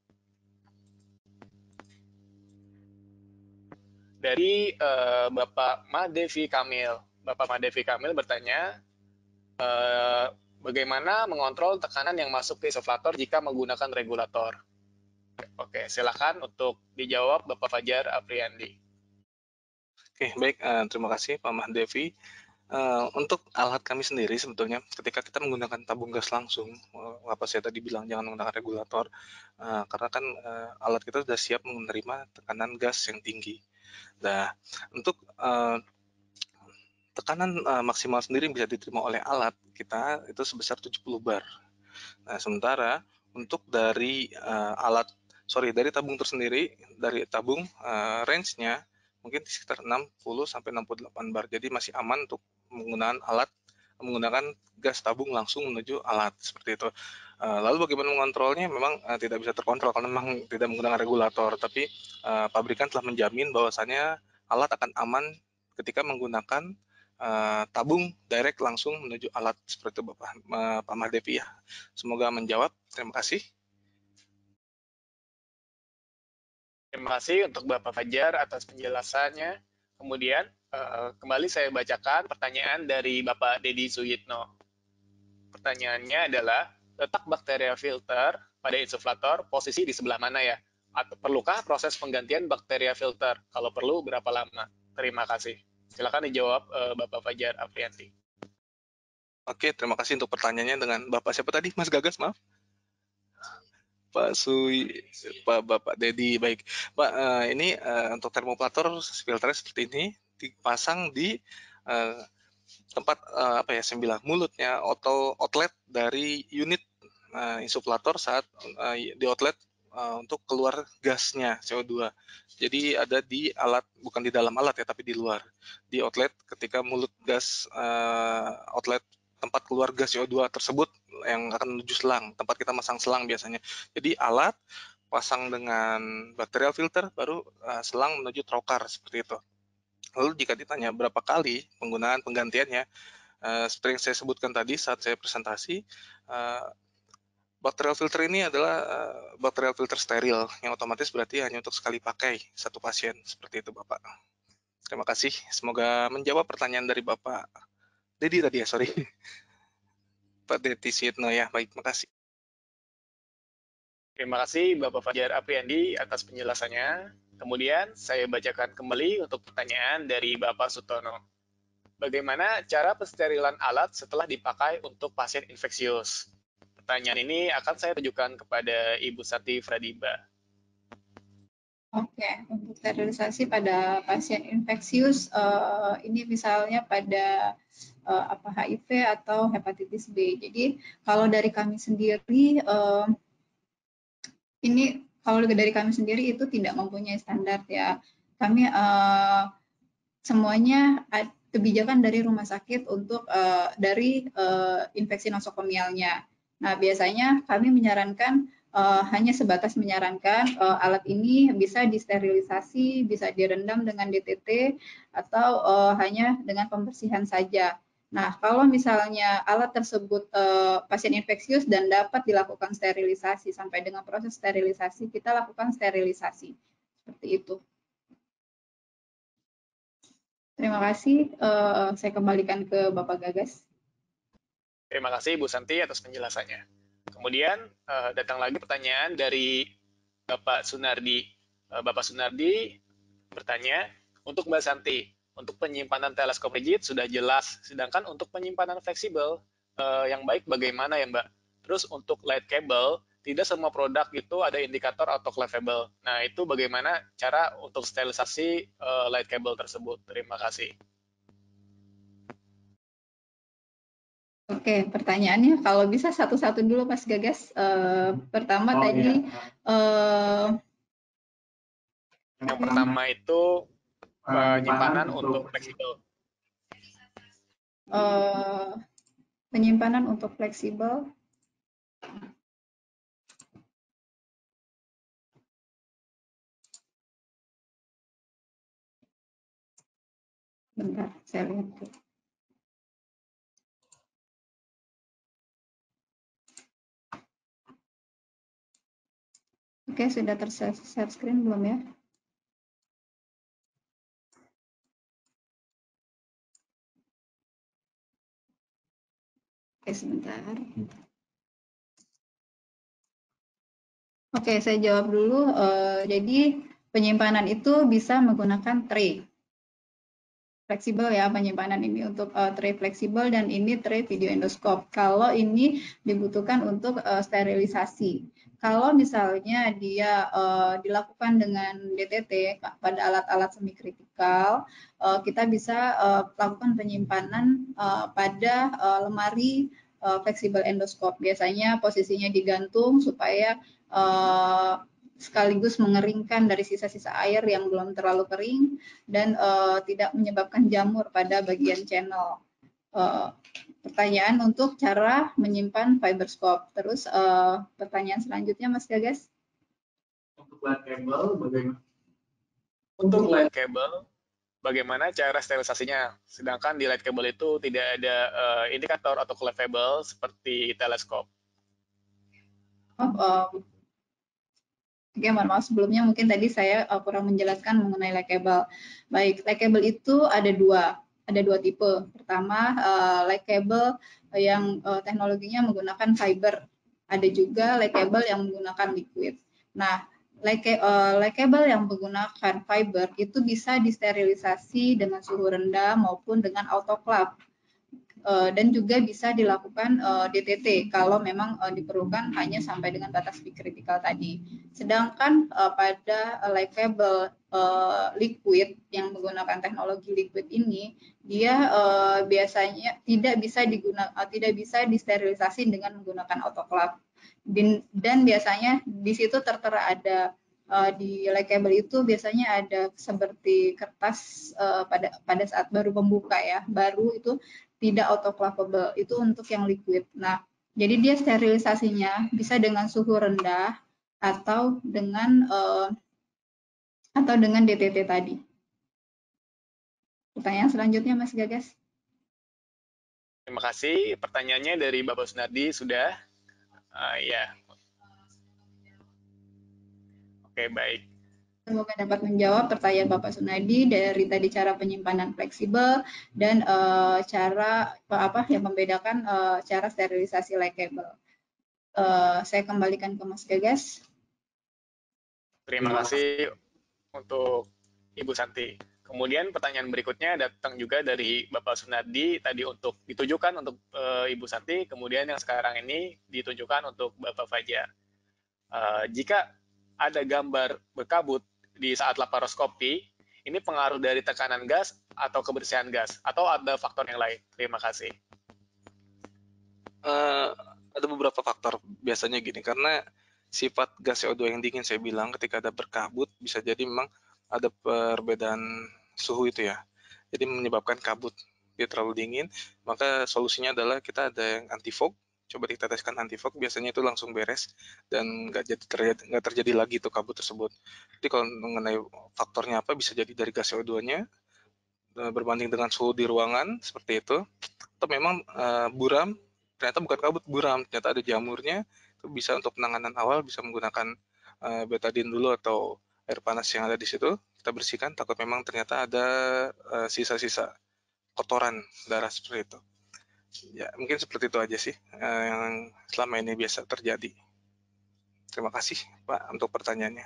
Dari Bapak Madevi Kamil. Bapak Madevi Kamil bertanya, bagaimana mengontrol tekanan yang masuk ke isoflator jika menggunakan regulator? Oke, silakan untuk dijawab Bapak Fajar Apriandi. Oke, baik. Terima kasih Pak Mahdevi. Untuk alat kami sendiri sebetulnya ketika kita menggunakan tabung gas langsung, apa saya tadi bilang jangan menggunakan regulator, karena kan alat kita sudah siap menerima tekanan gas yang tinggi. Nah, untuk tekanan maksimal sendiri yang bisa diterima oleh alat kita itu sebesar 70 bar. Nah, sementara untuk dari dari tabung tersendiri, dari tabung range-nya mungkin di sekitar 60 sampai 68 bar. Jadi masih aman untuk menggunakan gas tabung langsung menuju alat seperti itu. Lalu bagaimana mengontrolnya? Memang tidak bisa terkontrol karena memang tidak menggunakan regulator, tapi pabrikan telah menjamin bahwasannya alat akan aman ketika menggunakan tabung direct langsung menuju alat seperti itu Pak Mahdevi ya. Semoga menjawab. Terima kasih. Terima kasih untuk Bapak Fajar atas penjelasannya. Kemudian kembali saya bacakan pertanyaan dari Bapak Dedi Suyitno. Pertanyaannya adalah, letak bakteria filter pada insuflator posisi di sebelah mana ya? Atau perlukah proses penggantian bakteria filter? Kalau perlu, berapa lama? Terima kasih. Silakan dijawab Bapak Fajar Aprianti. Oke, terima kasih untuk pertanyaannya dengan Bapak siapa tadi? Mas Gagas, maaf. Bapak Dedi, baik. Pak, ini untuk termoplator filternya seperti ini, dipasang di tempat saya bilang mulutnya atau outlet dari unit insuflator saat di outlet untuk keluar gasnya CO2. Jadi ada di alat, bukan di dalam alat ya, tapi di luar. Di outlet ketika mulut gas outlet tempat keluar gas CO2 tersebut yang akan menuju selang, tempat kita masang selang biasanya. Jadi alat pasang dengan bacterial filter, baru selang menuju trocar seperti itu. Lalu jika ditanya berapa kali penggunaan penggantiannya, seperti yang saya sebutkan tadi saat saya presentasi, bacterial filter ini adalah bacterial filter steril, yang otomatis berarti hanya untuk sekali pakai satu pasien, seperti itu Bapak. Terima kasih, semoga menjawab pertanyaan dari Bapak Dedi tadi ya, sorry. Pak Dedi Suyitno ya, baik, makasih. Terima kasih Bapak Fajar Apriandi atas penjelasannya. Kemudian saya bacakan kembali untuk pertanyaan dari Bapak Sutono. Bagaimana cara pensterilan alat setelah dipakai untuk pasien infeksius? Pertanyaan ini akan saya tujukan kepada Ibu Santi Fradiba. Oke, untuk sterilisasi pada pasien infeksius, ini misalnya pada HIV atau hepatitis B. Jadi kalau dari kami sendiri, itu tidak mempunyai standar ya. Kami semuanya kebijakan dari rumah sakit untuk dari infeksi nosokomialnya. Nah, biasanya kami menyarankan hanya sebatas menyarankan alat ini bisa disterilisasi, bisa direndam dengan DTT, atau hanya dengan pembersihan saja. Nah, kalau misalnya alat tersebut pasien infeksius dan dapat dilakukan sterilisasi, sampai dengan proses sterilisasi, kita lakukan sterilisasi. Seperti itu. Terima kasih. Saya kembalikan ke Bapak Gagas. Terima kasih Bu Santi atas penjelasannya. Kemudian datang lagi pertanyaan dari Bapak Sunardi. Bapak Sunardi bertanya, untuk Mbak Santi, untuk penyimpanan teleskop rigid sudah jelas, sedangkan untuk penyimpanan fleksibel yang baik bagaimana ya Mbak? Terus untuk light cable, tidak semua produk itu ada indikator autoclavable. Nah, itu bagaimana cara untuk sterilisasi light cable tersebut? Terima kasih. Oke, pertanyaannya kalau bisa satu-satu dulu Mas Gagas. Pertama tadi yang pertama itu penyimpanan untuk fleksibel. penyimpanan untuk fleksibel. Bentar, saya lihat dulu. Oke, sudah ter-share screen belum ya? Oke, sebentar. Oke, saya jawab dulu. Jadi penyimpanan itu bisa menggunakan tray. Fleksibel ya, penyimpanan ini untuk tray fleksibel dan ini tray video endoskop. Kalau ini dibutuhkan untuk sterilisasi. Kalau misalnya dia dilakukan dengan DTT pada alat-alat semi kritikal, kita bisa lakukan penyimpanan pada lemari fleksibel endoskop. Biasanya posisinya digantung supaya sekaligus mengeringkan dari sisa-sisa air yang belum terlalu kering dan tidak menyebabkan jamur pada bagian channel. Pertanyaan untuk cara menyimpan fiber scope. Terus pertanyaan selanjutnya Mas Gagas. Untuk light cable bagaimana? Untuk light cable, bagaimana cara sterilisasinya? Sedangkan di light cable itu tidak ada indikator atau cleavable seperti teleskop. Oke, mohon maaf sebelumnya mungkin tadi saya kurang menjelaskan mengenai light cable. Baik, light cable itu ada dua tipe. Pertama, light cable yang teknologinya menggunakan fiber. Ada juga light cable yang menggunakan liquid. Nah, light cable yang menggunakan fiber itu bisa disterilisasi dengan suhu rendah maupun dengan autoclave. Dan juga bisa dilakukan DTT kalau memang diperlukan hanya sampai dengan batas kritikal tadi. Sedangkan pada light cable liquid yang menggunakan teknologi liquid ini, dia biasanya tidak bisa disterilisasi dengan menggunakan autoclave. Dan biasanya di situ tertera ada di light cable itu biasanya ada seperti kertas pada saat baru membuka ya, baru itu tidak autoclavable, itu untuk yang liquid. Nah, jadi dia sterilisasinya bisa dengan suhu rendah atau dengan DTT tadi. Pertanyaan selanjutnya Mas Gagas. Terima kasih. Pertanyaannya dari Bapak Sunardi sudah. Ya. Oke, baik. Semoga dapat menjawab pertanyaan Bapak Sunardi dari tadi cara penyimpanan fleksibel dan cara apa yang membedakan cara sterilisasi light cable. Saya kembalikan ke Mas Gagas. Terima kasih untuk Ibu Santi. Kemudian pertanyaan berikutnya datang juga dari Bapak Sunardi tadi untuk ditujukan untuk Ibu Santi, kemudian yang sekarang ini ditujukan untuk Bapak Fajar. Jika ada gambar berkabut di saat laparoskopi, ini pengaruh dari tekanan gas atau kebersihan gas, atau ada faktor yang lain? Terima kasih. Ada beberapa faktor biasanya gini, karena sifat gas CO2 yang dingin saya bilang ketika ada berkabut bisa jadi memang ada perbedaan suhu itu ya, jadi menyebabkan kabut, dia terlalu dingin. Maka solusinya adalah kita ada yang anti fog, coba diteteskan anti fog, biasanya itu langsung beres dan nggak terjadi lagi tuh kabut tersebut. Jadi kalau mengenai faktornya apa, bisa jadi dari gas CO2-nya berbanding dengan suhu di ruangan seperti itu, atau memang buram ternyata bukan kabut, buram ternyata ada jamurnya. Itu bisa untuk penanganan awal bisa menggunakan betadine dulu atau air panas yang ada di situ, kita bersihkan, takut memang ternyata ada sisa-sisa kotoran darah seperti itu. Ya, mungkin seperti itu aja sih yang selama ini biasa terjadi. Terima kasih Pak untuk pertanyaannya.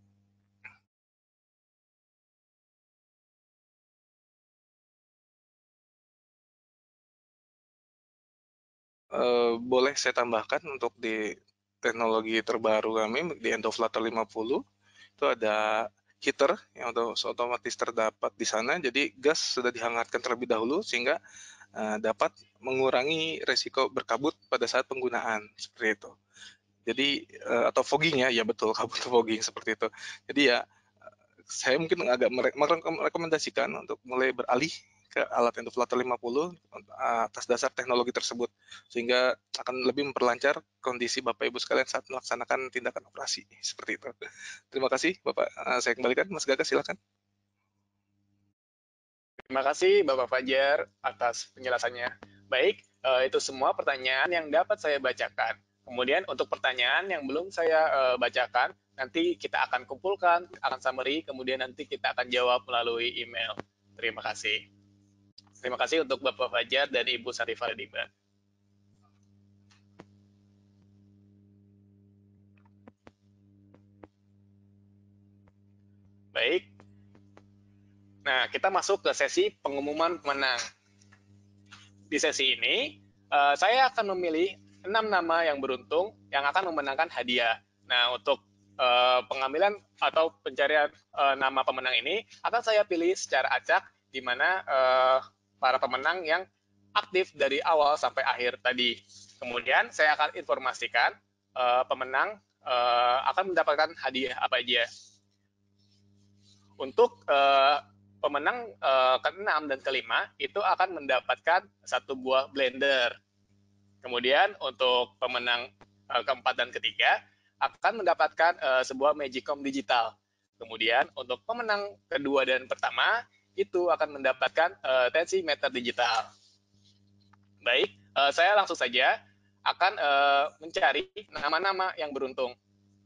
Boleh saya tambahkan untuk di teknologi terbaru kami di Endoflator 50 itu ada heater yang otomatis terdapat di sana. Jadi gas sudah dihangatkan terlebih dahulu sehingga dapat mengurangi resiko berkabut pada saat penggunaan seperti itu. Jadi atau fogging ya betul, kabut fogging seperti itu. Jadi ya saya mungkin agak merekomendasikan untuk mulai beralih ke alat endoflator 50 atas dasar teknologi tersebut, sehingga akan lebih memperlancar kondisi Bapak Ibu sekalian saat melaksanakan tindakan operasi. Seperti itu. Terima kasih Bapak. Saya kembalikan, Mas Gaga silakan. Terima kasih Bapak Fajar atas penjelasannya. Baik, itu semua pertanyaan yang dapat saya bacakan. Kemudian untuk pertanyaan yang belum saya bacakan, nanti kita akan kumpulkan, akan summary, kemudian nanti kita akan jawab melalui email. Terima kasih. Terima kasih untuk Bapak Fajar dan Ibu Sarifah Diba. Baik. Nah, kita masuk ke sesi pengumuman pemenang. Di sesi ini, saya akan memilih 6 nama yang beruntung yang akan memenangkan hadiah. Nah, untuk pengambilan atau pencarian nama pemenang ini akan saya pilih secara acak, di mana para pemenang yang aktif dari awal sampai akhir tadi. Kemudian saya akan informasikan pemenang akan mendapatkan hadiah apa aja. Untuk pemenang ke-6 dan ke-5 itu akan mendapatkan 1 buah blender. Kemudian untuk pemenang ke-4 dan ke-3 akan mendapatkan sebuah Magicom digital. Kemudian untuk pemenang kedua dan pertama itu akan mendapatkan tensimeter digital. Baik, saya langsung saja akan mencari nama-nama yang beruntung.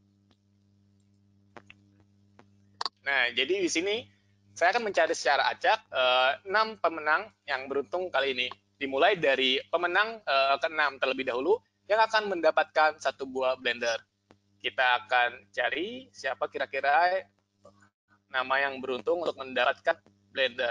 Nah, jadi di sini saya akan mencari secara acak 6 pemenang yang beruntung kali ini. Dimulai dari pemenang ke-6 terlebih dahulu yang akan mendapatkan 1 buah blender. Kita akan cari siapa kira-kira nama yang beruntung untuk mendapatkan blender.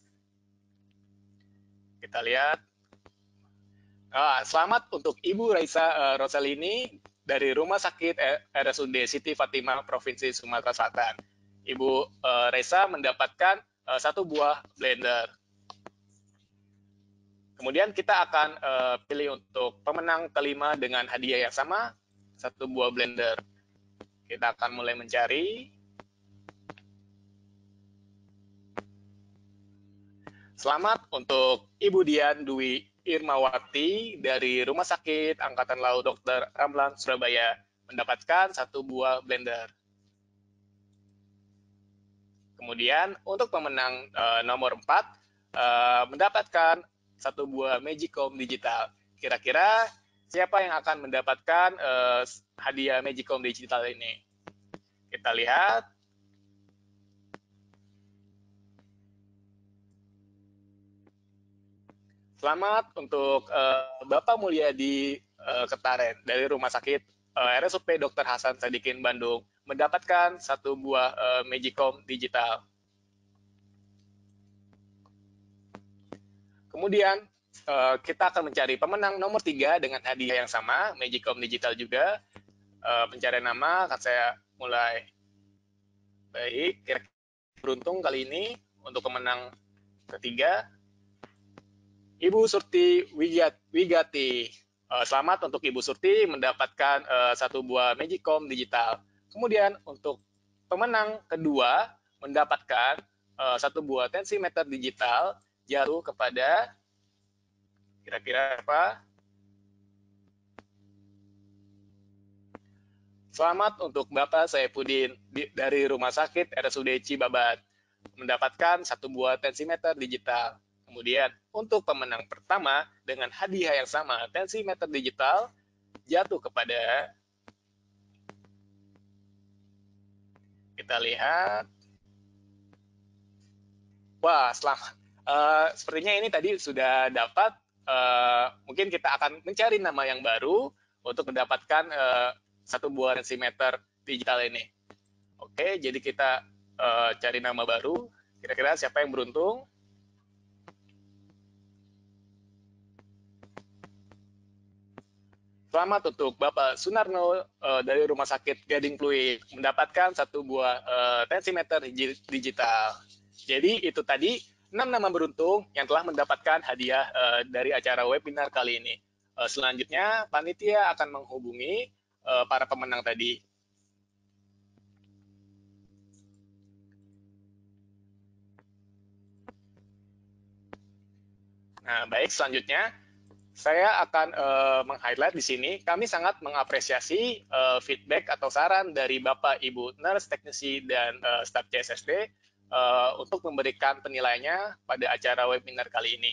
Kita lihat. Selamat untuk Ibu Raisa Rosalini dari Rumah Sakit RSUD Siti Fatimah, Provinsi Sumatera Selatan. Ibu Raisa mendapatkan 1 buah blender. Kemudian kita akan pilih untuk pemenang ke-5 dengan hadiah yang sama, 1 buah blender. Kita akan mulai mencari. Selamat untuk Ibu Dian Dwi Irmawati dari Rumah Sakit Angkatan Laut Dr. Ramlan, Surabaya, mendapatkan 1 buah blender. Kemudian untuk pemenang nomor 4 mendapatkan 1 buah Magicom digital. Kira-kira siapa yang akan mendapatkan hadiah Magicom digital ini? Kita lihat. Selamat untuk Bapak Mulyadi Ketaren dari Rumah Sakit RSUP Dr. Hasan Sadikin Bandung, mendapatkan 1 buah Magicom digital. Kemudian kita akan mencari pemenang nomor 3 dengan hadiah yang sama, Magicom digital juga. Pencarian nama akan saya mulai. Baik, kira-kira beruntung kali ini untuk pemenang ketiga, Ibu Surti Wigati. Selamat untuk Ibu Surti mendapatkan 1 buah Magicom digital. Kemudian untuk pemenang kedua mendapatkan 1 buah tensimeter digital jatuh kepada kira-kira apa? Selamat untuk Bapak Saifuddin dari Rumah Sakit RSUD Cibabat mendapatkan 1 buah tensimeter digital. Kemudian untuk pemenang pertama dengan hadiah yang sama, tensimeter digital, jatuh kepada, kita lihat, wah selamat. Sepertinya ini tadi sudah dapat, mungkin kita akan mencari nama yang baru untuk mendapatkan 1 buah tensimeter digital ini. Oke, jadi kita cari nama baru, kira-kira siapa yang beruntung? Selamat untuk Bapak Sunarno dari Rumah Sakit Gading Pluit mendapatkan 1 buah tensimeter digital. Jadi itu tadi 6 nama beruntung yang telah mendapatkan hadiah dari acara webinar kali ini. Selanjutnya panitia akan menghubungi para pemenang tadi. Nah, baik, selanjutnya saya akan meng-highlight di sini. Kami sangat mengapresiasi feedback atau saran dari Bapak, Ibu nurse, teknisi, dan staf CSSD untuk memberikan penilaiannya pada acara webinar kali ini.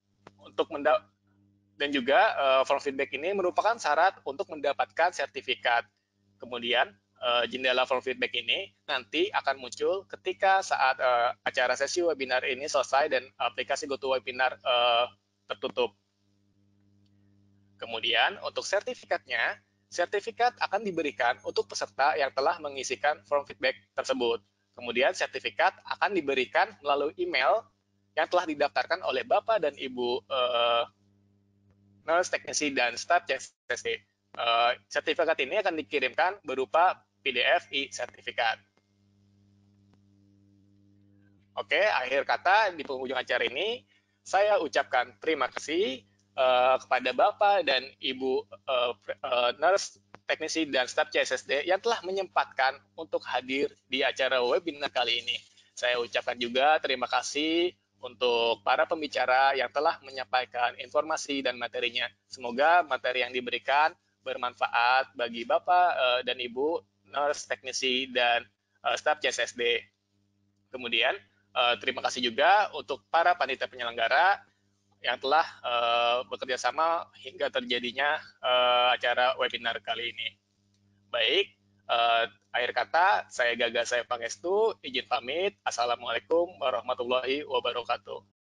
Dan juga form feedback ini merupakan syarat untuk mendapatkan sertifikat. Kemudian jendela form feedback ini nanti akan muncul ketika saat acara sesi webinar ini selesai dan aplikasi GoToWebinar tertutup. Kemudian untuk sertifikatnya, sertifikat akan diberikan untuk peserta yang telah mengisikan form feedback tersebut. Kemudian sertifikat akan diberikan melalui email yang telah didaftarkan oleh Bapak dan Ibu nurse, teknisi, dan staf CSSD. Sertifikat ini akan dikirimkan berupa PDF e-sertifikat. Oke, akhir kata di penghujung acara ini, saya ucapkan terima kasih kepada Bapak dan Ibu nurse, teknisi, dan staf CSSD yang telah menyempatkan untuk hadir di acara webinar kali ini. Saya ucapkan juga terima kasih untuk para pembicara yang telah menyampaikan informasi dan materinya. Semoga materi yang diberikan bermanfaat bagi Bapak dan Ibu nurse, teknisi, dan staf CSSD. Kemudian, terima kasih juga untuk para panitia penyelenggara yang telah bekerja sama hingga terjadinya acara webinar kali ini. Baik, akhir kata, saya Gaga Saya Pangestu, izin pamit. Assalamualaikum warahmatullahi wabarakatuh.